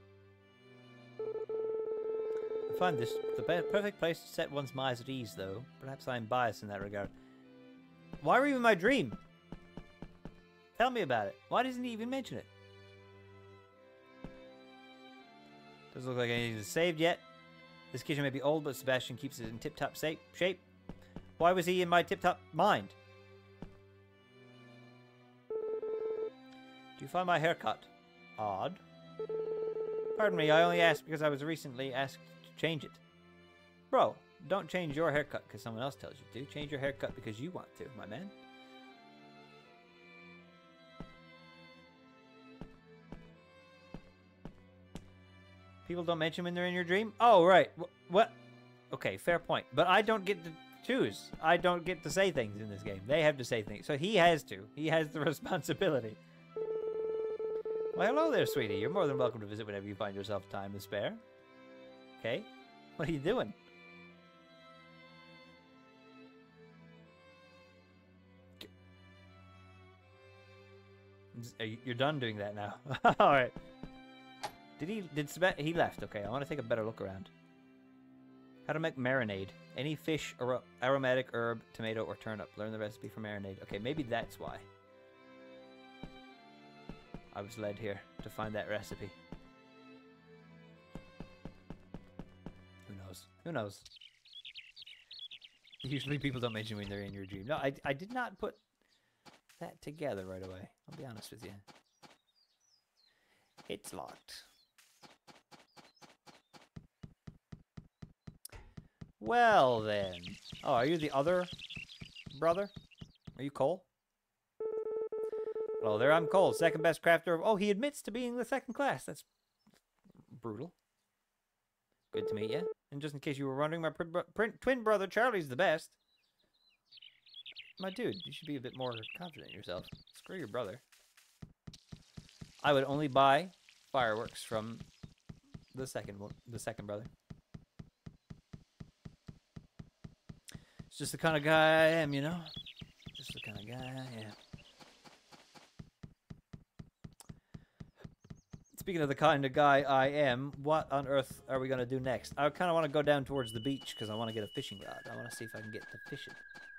I find this the perfect place to set one's mind at ease, though. Perhaps I am biased in that regard. Why were you in my dream? Tell me about it. Why doesn't he even mention it? Doesn't look like anything is saved yet. This kitchen may be old, but Sebastian keeps it in tip-top shape. Why was he in my tip-top mind? Do you find my haircut odd? Pardon me, I only asked because I was recently asked to change it. Bro, don't change your haircut because someone else tells you to. Change your haircut because you want to, my man. People don't mention when they're in your dream? Oh, right. What? Okay, fair point. But I don't get to choose. I don't get to say things in this game. They have to say things. So he has to. He has the responsibility. Well, hello there, sweetie. You're more than welcome to visit whenever you find yourself time to spare. Okay? What are you doing? You're done doing that now. Alright. He left. Okay, I want to take a better look around. How to make marinade. Any fish, aromatic herb, tomato, or turnip. Learn the recipe for marinade. Okay, maybe that's why I was led here to find that recipe. Who knows? Who knows? Usually people don't mention when they're in your dream. No, I did not put that together right away. I'll be honest with you. It's locked. Well then. Oh, are you the other brother? Are you Cole? Hello there, I'm Cole, second best crafter of... Oh, he admits to being the second class. That's brutal. Good to meet you. And just in case you were wondering, my twin brother Charlie's the best. My dude, you should be a bit more confident in yourself. Screw your brother. I would only buy fireworks from the second brother. It's just the kind of guy I am, you know? Just the kind of guy I am. Speaking of the kind of guy I am, what on earth are we going to do next? I kind of want to go down towards the beach because I want to get a fishing rod. I want to see if I can get to fishing.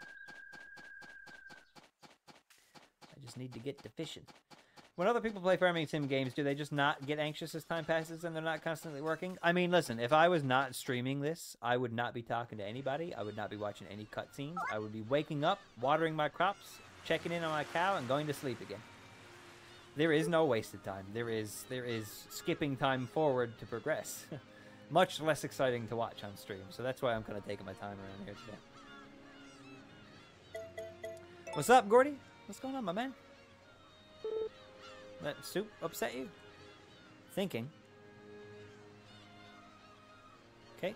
I just need to get to fishing. When other people play farming sim games, do they just not get anxious as time passes and they're not constantly working? I mean, listen, if I was not streaming this, I would not be talking to anybody. I would not be watching any cutscenes. I would be waking up, watering my crops, checking in on my cow, and going to sleep again. There is no wasted time. There is skipping time forward to progress. Much less exciting to watch on stream. So that's why I'm kind of taking my time around here today. What's up, Gordy? What's going on, my man? That soup upset you? Thinking. Okay.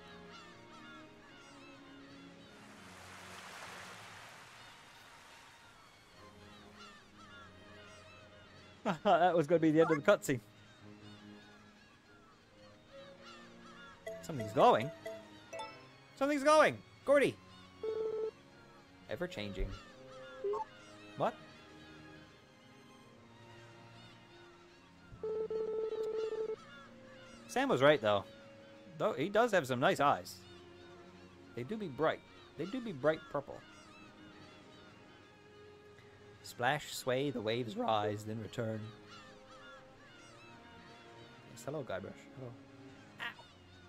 I thought that was going to be the end of the cutscene. Something's going. Something's going! Gordy! Ever changing. What? Sam was right, though. Though he does have some nice eyes. They do be bright. They do be bright purple. Splash, sway, the waves rise, then return. Yes, hello, Guybrush. Hello. Ow.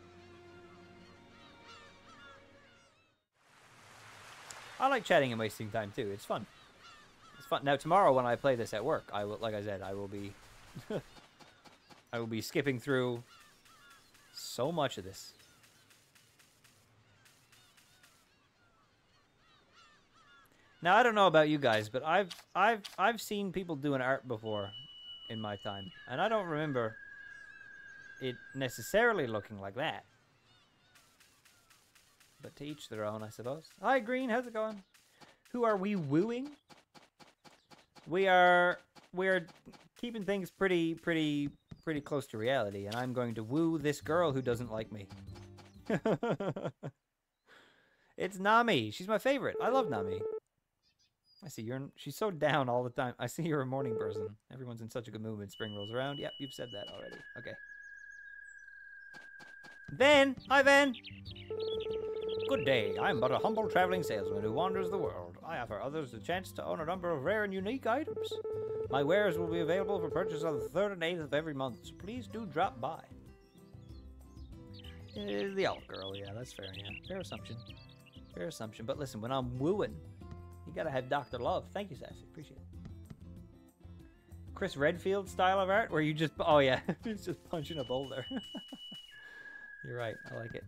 I like chatting and wasting time, too. It's fun. It's fun. Now, tomorrow when I play this at work, I will, like I said, I will be... I will be skipping through so much of this. Now I don't know about you guys, but I've seen people doing art before in my time, and I don't remember it necessarily looking like that. But to each their own, I suppose. Hi Green, how's it going? Who are we wooing? we're keeping things pretty close to reality, and I'm going to woo this girl who doesn't like me. It's Nami. She's my favorite. I love Nami. I see she's so down all the time. I see you're a morning person. Everyone's in such a good mood when spring rolls around. Yep, you've said that already. Okay. Van! Hi, Van! Good day. I'm but a humble traveling salesman who wanders the world. I offer others the chance to own a number of rare and unique items. My wares will be available for purchase on the 3rd and 8th of every month, so please do drop by. The elf girl, yeah, that's fair, yeah. Fair assumption. Fair assumption. But listen, when I'm wooing, you gotta have Dr. Love. Thank you, Sassy. Appreciate it. Chris Redfield style of art, where you just... Oh, yeah. He's just punching a boulder. You're right. I like it.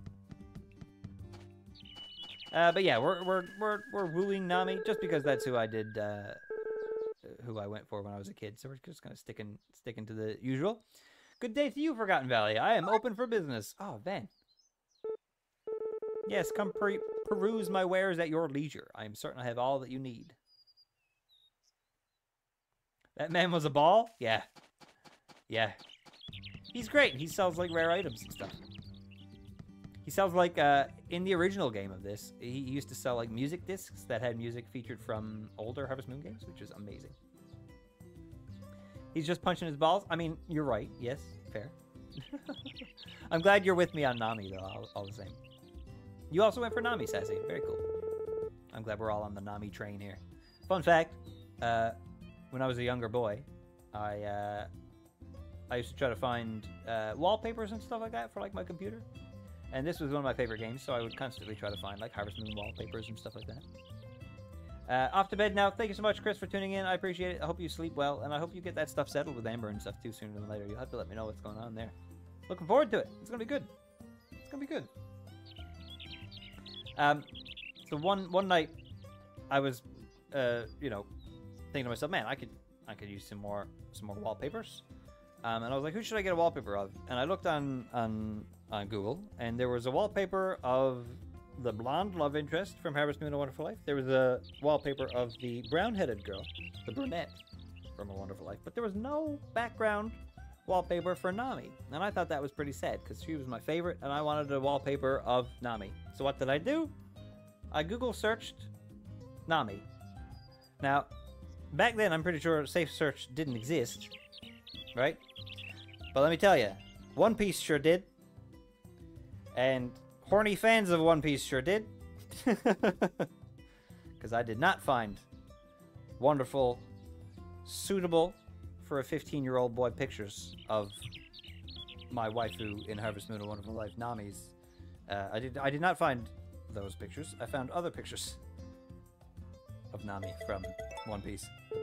But yeah, we're wooing Nami just because that's who I did, who I went for when I was a kid. So we're just kind of sticking to the usual. Good day to you, Forgotten Valley. I am open for business. Oh, Van. Yes, come peruse my wares at your leisure. I am certain I have all that you need. That man was a ball? Yeah. Yeah. He's great. He sells, like, rare items and stuff. He sells, like, in the original game of this, he used to sell, like, music discs that had music featured from older Harvest Moon games, which is amazing. He's just punching his balls? I mean, you're right. Yes, fair. I'm glad you're with me on Nami, though, all the same. You also went for Nami, Sassy. Very cool. I'm glad we're all on the Nami train here. Fun fact, when I was a younger boy, I used to try to find wallpapers and stuff like that for, like, my computer. And this was one of my favorite games, so I would constantly try to find, like, Harvest Moon wallpapers and stuff like that. Off to bed now. Thank you so much, Chris, for tuning in. I appreciate it. I hope you sleep well, and I hope you get that stuff settled with Amber and stuff, too, sooner than later. You'll have to let me know what's going on there. Looking forward to it. It's going to be good. It's going to be good. So one night, I was, you know, thinking to myself, man, I could use some more wallpapers. And I was like, who should I get a wallpaper of? And I looked on Google, and there was a wallpaper of the blonde love interest from Harvest Moon: A Wonderful Life. There was a wallpaper of the brown-headed girl, the brunette from A Wonderful Life. But there was no background wallpaper for Nami. And I thought that was pretty sad, because she was my favorite, and I wanted a wallpaper of Nami. So what did I do? I Google searched Nami. Now, back then, I'm pretty sure Safe Search didn't exist, right? But let me tell you, One Piece sure did. And horny fans of One Piece sure did. Because I did not find wonderful, suitable for a 15-year-old boy pictures of my waifu in Harvest Moon: A Wonderful Life, Nami's. I did not find those pictures. I found other pictures of Nami from One Piece.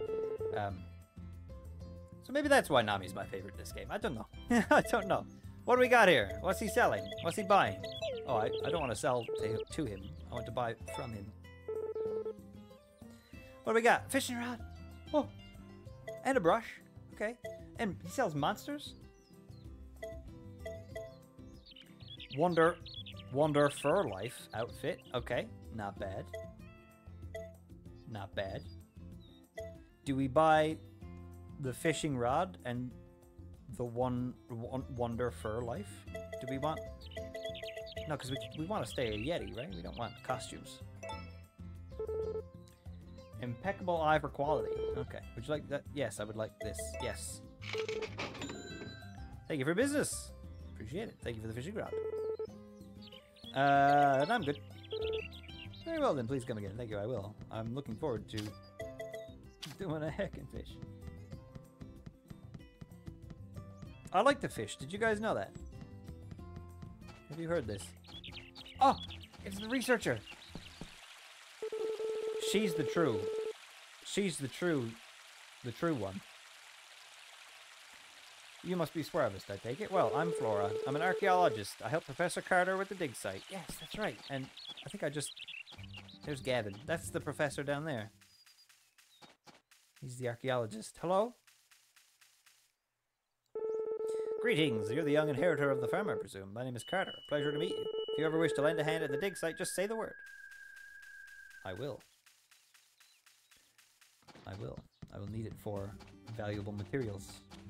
So maybe that's why Nami's my favorite in this game. I don't know. I don't know. What do we got here? What's he selling? What's he buying? Oh, I don't want to sell to him. I want to buy from him. What do we got? Fishing rod. Oh, and a brush. Okay. And he sells monsters. Wonder Fur Life outfit. Okay, not bad. Not bad. Do we buy the fishing rod and the Wonder Fur Life? Do we want... No, because we want to stay a Yeti, right? We don't want costumes. Impeccable eye for quality. Okay. Would you like that? Yes, I would like this. Yes. Thank you for business. Appreciate it. Thank you for the fishing rod. And I'm good. Very well then, please come again. Thank you, I will. I'm looking forward to doing a heckin' fish. I like to fish. Did you guys know that? Have you heard this? Oh, it's the researcher. She's the true one. You must be Swervist, I take it. Well, I'm Flora. I'm an archaeologist. I help Professor Carter with the dig site. Yes, that's right. And I think there's Gavin. That's the professor down there. He's the archaeologist. Hello? Greetings. You're the young inheritor of the farm, I presume. My name is Carter. Pleasure to meet you. If you ever wish to lend a hand at the dig site, just say the word. I will. I will. I will need it for valuable materials.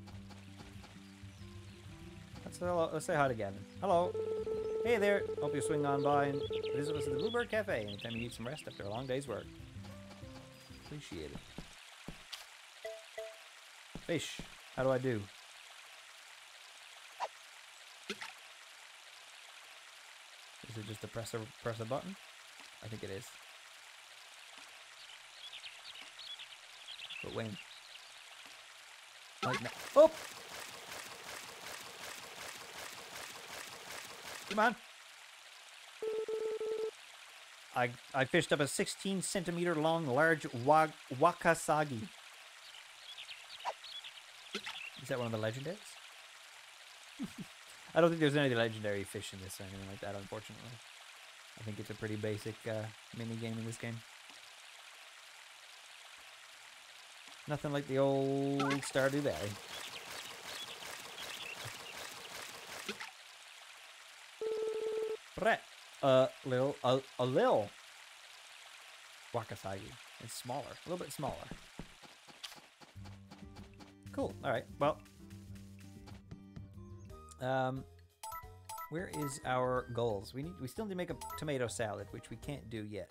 Let's say hi to Gavin. Hello. Hey there. Hope you swing on by and visit us at the Bluebird Cafe anytime you need some rest after a long day's work. Appreciate it. Fish. How do I do? Is it just a press a button? I think it is. But when? Like now. Oh! Come on. I fished up a 16-centimeter long large wakasagi. Is that one of the legendaries? I don't think there's any legendary fish in this or anything like that, unfortunately. I think it's a pretty basic mini game in this game. Nothing like the old Stardew Valley. Brett, a little wakasagi. It's smaller, a little bit smaller. Cool. All right. Well, where is our goals? We still need to make a tomato salad, which we can't do yet.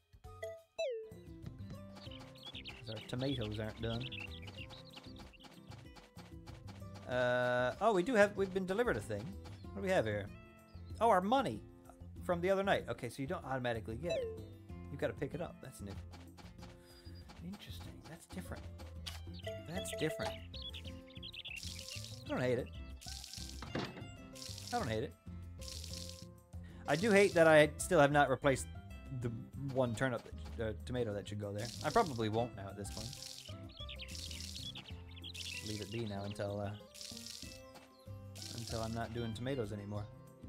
Our tomatoes aren't done. Oh, we've been delivered a thing. What do we have here? Oh, our money from the other night. Okay, so you don't automatically get it. You've got to pick it up. That's new. Interesting. That's different. That's different. I don't hate it. I don't hate it. I do hate that I still have not replaced the one turnip, tomato that should go there. I probably won't now at this point. Leave it be now until I'm not doing tomatoes anymore.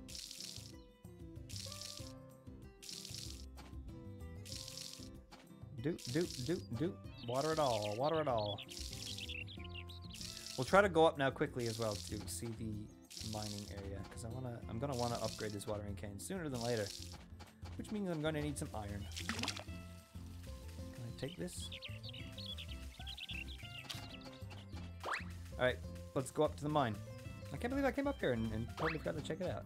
Do. Water it all. Water it all. We'll try to go up now quickly as well to see the mining area, because I'm gonna want to upgrade this watering can sooner than later, which means I'm gonna need some iron. Can I take this? All right, let's go up to the mine. I can't believe I came up here and totally forgot to check it out.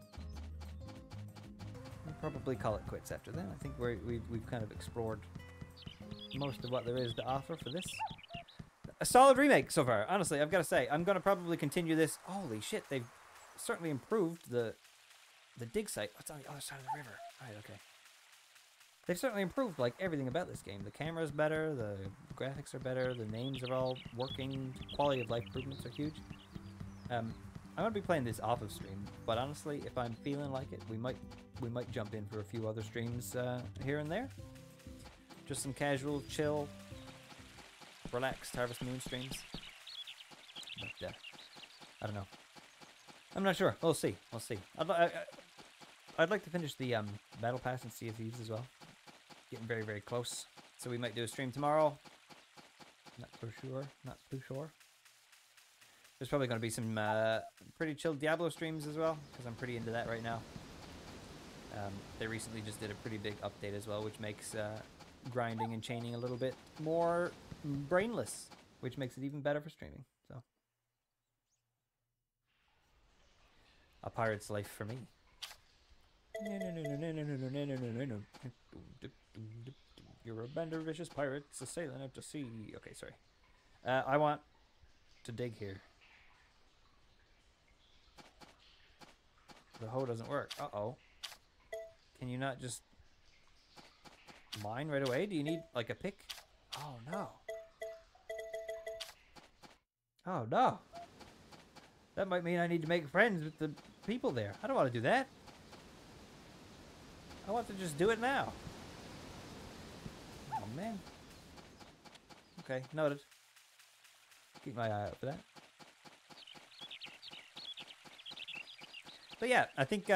We'll probably call it quits after that. I think we've kind of explored most of what there is to offer for this. A solid remake so far. Honestly, I've got to say, I'm going to probably continue this. Holy shit, they've certainly improved the dig site. What's on the other side of the river? All right, okay. They've certainly improved like everything about this game. The camera's better, the graphics are better, the names are all working, quality of life improvements are huge. I'm going to be playing this off of stream, but honestly, if I'm feeling like it, we might jump in for a few other streams here and there. Just some casual, chill, relaxed Harvest Moon streams. But, I don't know. I'm not sure. We'll see. We'll see. I'd like to finish the Battle Pass and Sea of Thieves as well. Getting very, very close. So we might do a stream tomorrow. Not for sure. Not too sure. There's probably going to be some pretty chill Diablo streams as well, because I'm pretty into that right now. They recently just did a pretty big update as well, which makes grinding and chaining a little bit more brainless, which makes it even better for streaming. So, a pirate's life for me. You're a band of vicious pirates sailing out to sea. Okay, sorry. I want to dig here. The hoe doesn't work. Uh-oh. Can you not just mine right away? Do you need, like, a pick? Oh, no. Oh, no. That might mean I need to make friends with the people there. I don't want to do that. I want to just do it now. Oh, man. Okay, noted. Keep my eye out for that. But yeah, I think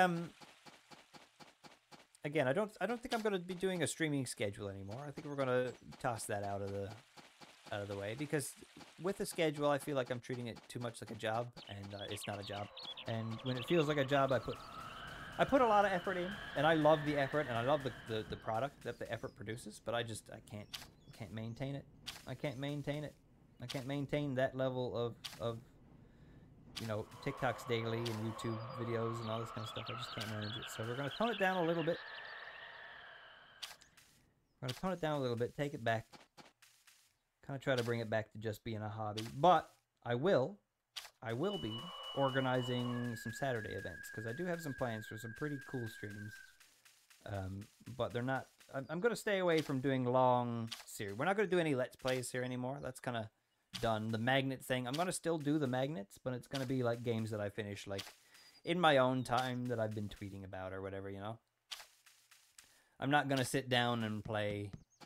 again, I don't think I'm going to be doing a streaming schedule anymore. I think we're going to toss that out of the way, because with a schedule, I feel like I'm treating it too much like a job, and it's not a job. And when it feels like a job, I put a lot of effort in, and I love the effort, and I love the product that the effort produces, but I can't maintain it. I can't maintain it. I can't maintain that level of you know, TikToks daily and YouTube videos and all this kind of stuff. I just can't manage it. So we're going to tone it down a little bit. We're going to tone it down a little bit, take it back. Kind of try to bring it back to just being a hobby. But I will be organizing some Saturday events, because I do have some plans for some pretty cool streams. But they're not... I'm going to stay away from doing long series. We're not going to do any Let's Plays here anymore. That's kind of done. The magnet thing, I'm going to still do the magnets, but it's going to be like games that I finish like in my own time that I've been tweeting about or whatever, you know? I'm not going to sit down and play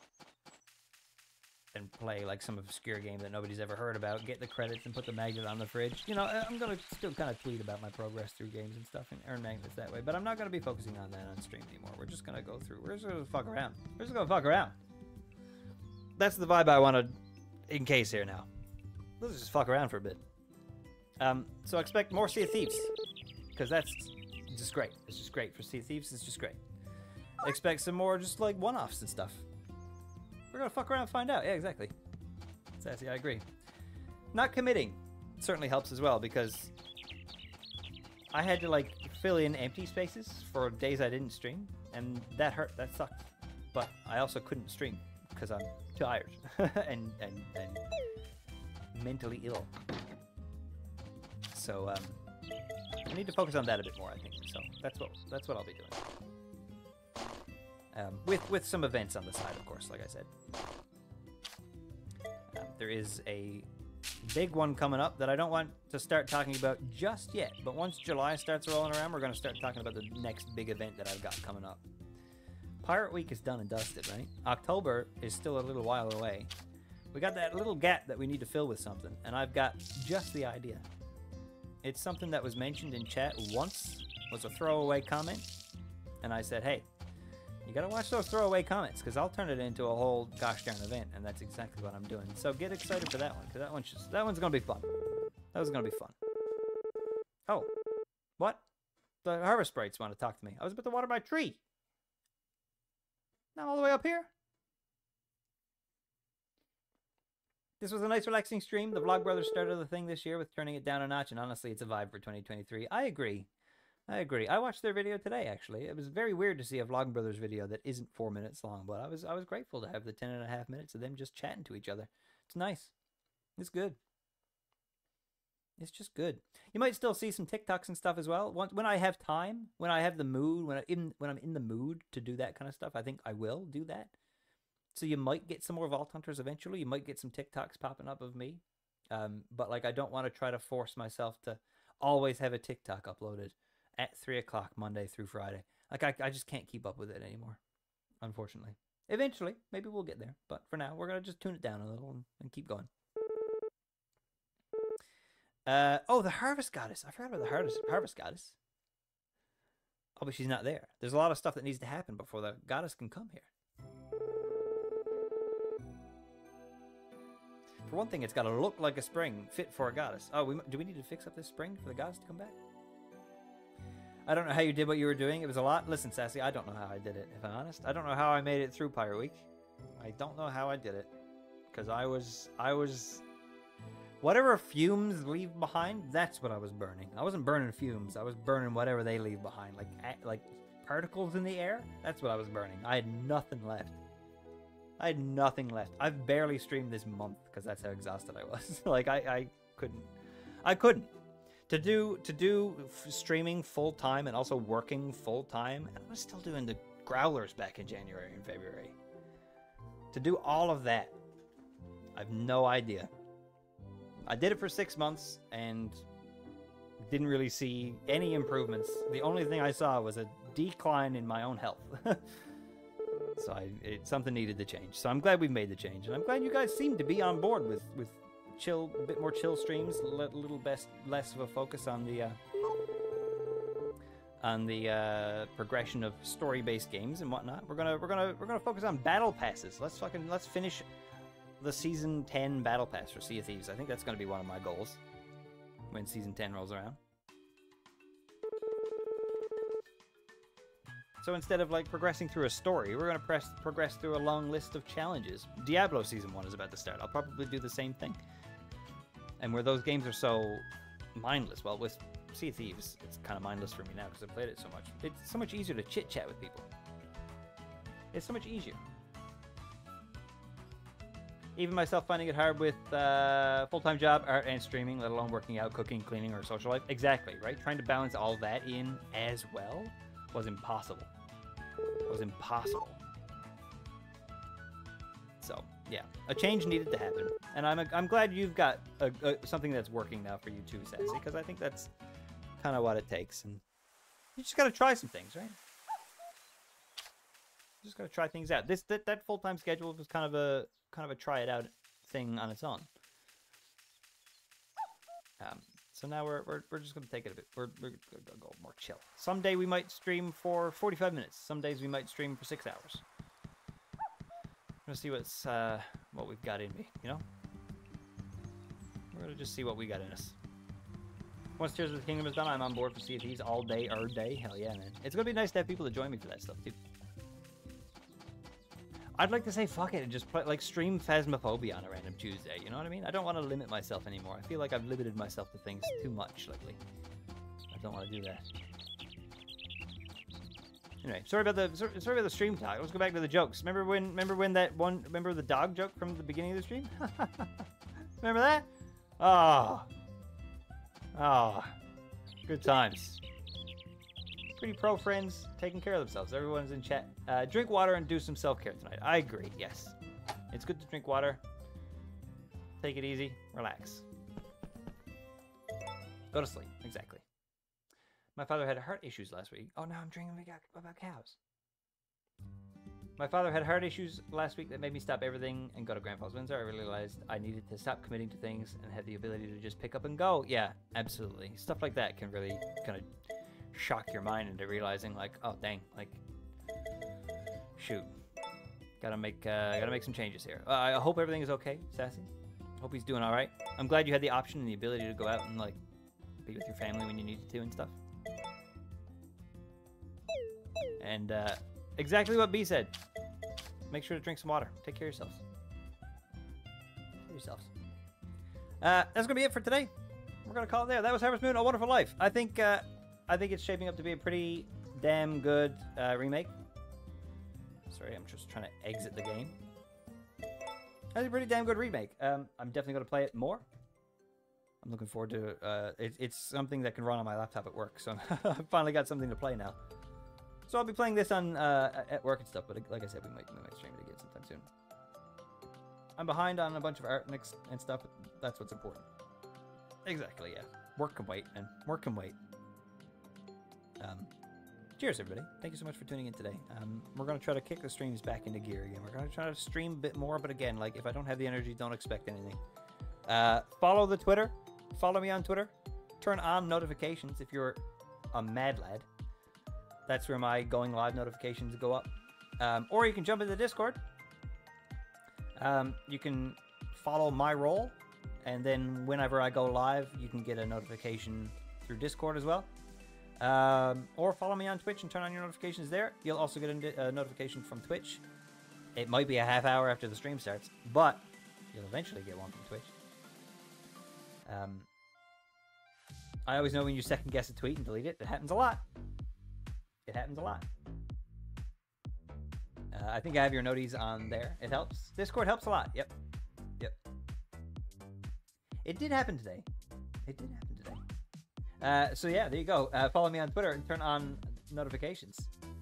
like some obscure game that nobody's ever heard about, get the credits and put the magnet on the fridge. You know, I'm going to still kind of tweet about my progress through games and stuff and earn magnets that way, but I'm not going to be focusing on that on stream anymore. We're just going to go through. We're just going to fuck around. We're just going to fuck around. That's the vibe I want to encase here now. Let's just fuck around for a bit. So expect more Sea of Thieves, because that's just great. It's just great for Sea of Thieves. It's just great. Expect some more just like one-offs and stuff. We're gonna fuck around and find out. Yeah, exactly. Sassy, I agree. Not committing certainly helps as well, because I had to like fill in empty spaces for days I didn't stream, and that hurt. That sucked. But I also couldn't stream because I'm tired and mentally ill. So I need to focus on that a bit more, I think. So that's what I'll be doing. With some events on the side, of course, like I said. There is a big one coming up that I don't want to start talking about just yet, but once July starts rolling around, we're going to start talking about the next big event that I've got coming up. Pirate Week is done and dusted, right? October is still a little while away. We got that little gap that we need to fill with something, and I've got just the idea. It's something that was mentioned in chat once, was a throwaway comment, and I said, hey, you gotta watch those throwaway comments, because I'll turn it into a whole gosh darn event, and that's exactly what I'm doing. So get excited for that one, because that one's gonna be fun. That was gonna be fun. Oh, what? The harvest sprites want to talk to me. I was about to water my tree. Now all the way up here. This was a nice relaxing stream. The Vlogbrothers started the thing this year with turning it down a notch, and honestly, it's a vibe for 2023. I agree. I watched their video today, actually. It was very weird to see a Vlogbrothers video that isn't 4 minutes long, but I was grateful to have the 10.5 minutes of them just chatting to each other. It's nice. It's good. It's just good. You might still see some TikToks and stuff as well. When I have time, when I have the mood, when I'm in the mood to do that kind of stuff, I think I will do that. So you might get some more Vault Hunters eventually. You might get some TikToks popping up of me. But like, I don't want to try to force myself to always have a TikTok uploaded at 3 o'clock Monday through Friday. Like, I just can't keep up with it anymore, unfortunately. Eventually, maybe we'll get there. But for now, we're going to just tune it down a little and keep going. Oh, the Harvest Goddess. I forgot about the Harvest Goddess. Oh, but she's not there. There's a lot of stuff that needs to happen before the Goddess can come here. For one thing, it's got to look like a spring fit for a goddess. Oh, do we need to fix up this spring for the goddess to come back? I don't know how you did what you were doing. It was a lot. Listen, Sassy, I don't know how I did it, if I'm honest. I don't know how I made it through Pirate Week. I don't know how I did it. Because I was... Whatever fumes leave behind, that's what I was burning. I wasn't burning fumes. I was burning whatever they leave behind. Like particles in the air? That's what I was burning. I had nothing left. I had nothing left. I've barely streamed this month because that's how exhausted I was. Like, I couldn't. To do streaming full time and also working full time, and I was still doing the growlers back in January and February. To do all of that, I have no idea. I did it for 6 months and didn't really see any improvements. The only thing I saw was a decline in my own health. So something needed to change. So I'm glad we made the change, and I'm glad you guys seem to be on board with chill, a bit more chill streams, a little less of a focus on the progression of story-based games and whatnot. We're gonna focus on battle passes. Let's finish the season 10 battle pass for Sea of Thieves. I think that's gonna be one of my goals when season 10 rolls around. So instead of like progressing through a story, we're going to progress through a long list of challenges. Diablo Season 1 is about to start. I'll probably do the same thing. And where those games are so mindless, well, with Sea of Thieves, it's kind of mindless for me now because I've played it so much. It's so much easier to chit-chat with people. It's so much easier. Even myself finding it hard with full-time job, art, and streaming, let alone working out, cooking, cleaning, or social life. Exactly, right? Trying to balance all that in as well was impossible. It was impossible. So, yeah. A change needed to happen. And I'm glad you've got something that's working now for you too, Sassy, because I think that's kind of what it takes. And you just got to try some things, right? You just got to try things out. That full-time schedule was kind of a try it out thing on its own. So now we're just gonna take it a bit. We're gonna go more chill. Someday we might stream for 45 minutes. Some days we might stream for 6 hours. I'm gonna see what we've got in me. You know, we're gonna just see what we got in us. Once Tears of the Kingdom is done, I'm on board for Sea of Thieves all day, every day. Hell yeah, man! It's gonna be nice to have people to join me for that stuff, too. I'd like to say fuck it and just play, like, stream Phasmophobia on a random Tuesday, you know what I mean? I don't want to limit myself anymore. I feel like I've limited myself to things too much lately. I don't want to do that. Anyway, sorry about the stream talk. Let's go back to the jokes. Remember the dog joke from the beginning of the stream? Remember that? Oh, good times. Pretty pro friends taking care of themselves. Everyone's in chat. Drink water and do some self-care tonight. I agree, yes. It's good to drink water. Take it easy. Relax. Go to sleep. Exactly. My father had heart issues last week. Oh, now I'm dreaming about cows. My father had heart issues last week that made me stop everything and go to Grandpa's Windsor. I realized I needed to stop committing to things and have the ability to just pick up and go. Yeah, absolutely. Stuff like that can really kind of shock your mind into realizing, like, oh dang, like, shoot, gotta make some changes here. I hope everything is okay, Sassy. Hope he's doing all right. I'm glad you had the option and the ability to go out and like be with your family when you needed to and stuff. And exactly what B said. Make sure to drink some water. Take care of yourselves. That's gonna be it for today. We're gonna call it there. That was Harvest Moon: A Wonderful Life. I think it's shaping up to be a pretty damn good remake. Sorry, I'm just trying to exit the game. That's a pretty damn good remake. I'm definitely going to play it more. I'm looking forward to it's something that can run on my laptop at work, so I've finally got something to play now. So I'll be playing this on at work and stuff, but like I said, we might stream it again sometime soon. I'm behind on a bunch of art and stuff, but that's what's important. Exactly, yeah. Work can wait, man. Work can wait. Cheers, everybody. Thank you so much for tuning in today. We're going to try to kick the streams back into gear again. We're going to try to stream a bit more, but again, like, if I don't have the energy, don't expect anything. Follow the Twitter. Follow me on Twitter. Turn on notifications if you're a mad lad. That's where my going live notifications go up. Or you can jump into Discord. You can follow my role, and then whenever I go live, you can get a notification through Discord as well. Or follow me on Twitch and turn on your notifications there. You'll also get a notification from Twitch. It might be a half hour after the stream starts, but you'll eventually get one from Twitch. I always know when you second guess a tweet and delete it. It happens a lot. It happens a lot. I think I have your noties on there. It helps. Discord helps a lot. Yep. It did happen today. So yeah, there you go. Follow me on Twitter and turn on notifications.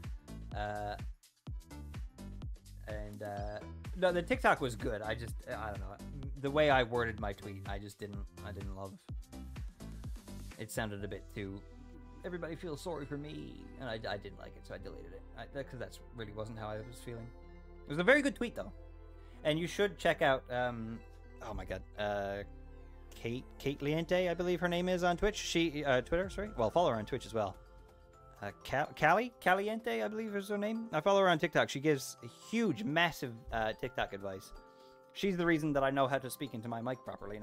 No, the TikTok was good. I don't know. The way I worded my tweet, I didn't love. It sounded a bit too, everybody feels sorry for me, and I didn't like it, so I deleted it. Because that really wasn't how I was feeling. It was a very good tweet though, and you should check out. Oh my god. Kate Liente, I believe her name is on Twitch. Twitter, sorry. Well, follow her on Twitch as well. Caliente, I believe is her name. I follow her on TikTok. She gives huge, massive TikTok advice. She's the reason that I know how to speak into my mic properly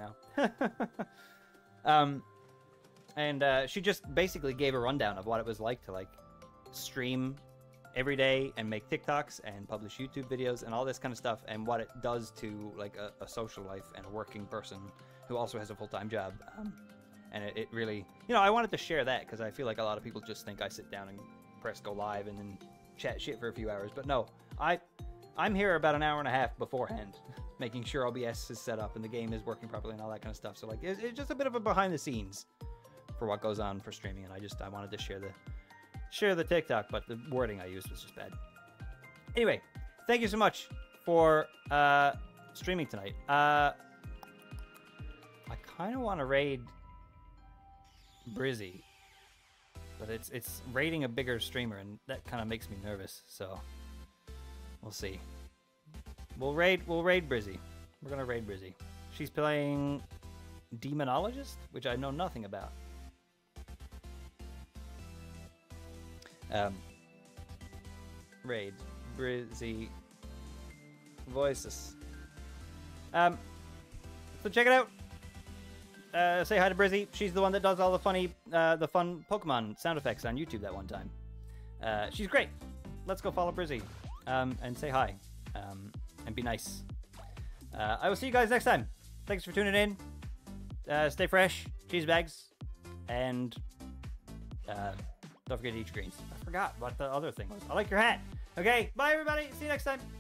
now. And she just basically gave a rundown of what it was like to like stream every day and make TikToks and publish YouTube videos and all this kind of stuff, and what it does to like a social life and a working person who also has a full-time job. And it really, you know, I wanted to share that because I feel like a lot of people just think I sit down and press go live and then chat shit for a few hours. But no, I'm here about an hour and a half beforehand, making sure OBS is set up and the game is working properly and all that kind of stuff. So like, it's just a bit of a behind the scenes for what goes on for streaming. And I wanted to share the TikTok, but the wording I used was just bad. Anyway, thank you so much for streaming tonight. I kind of want to raid Brizzy, but it's raiding a bigger streamer, and that kind of makes me nervous. So we'll see. We'll raid Brizzy. We're gonna raid Brizzy. She's playing Demonologist, which I know nothing about. Raid Brizzy voices. So check it out. Say hi to Brizzy. She's the one that does all the fun Pokemon sound effects on YouTube that one time. She's great. Let's go follow Brizzy and say hi and be nice. I will see you guys next time. Thanks for tuning in. Stay fresh, cheese bags, and don't forget to eat your greens. I forgot what the other thing was. I like your hat. Okay, bye everybody. See you next time.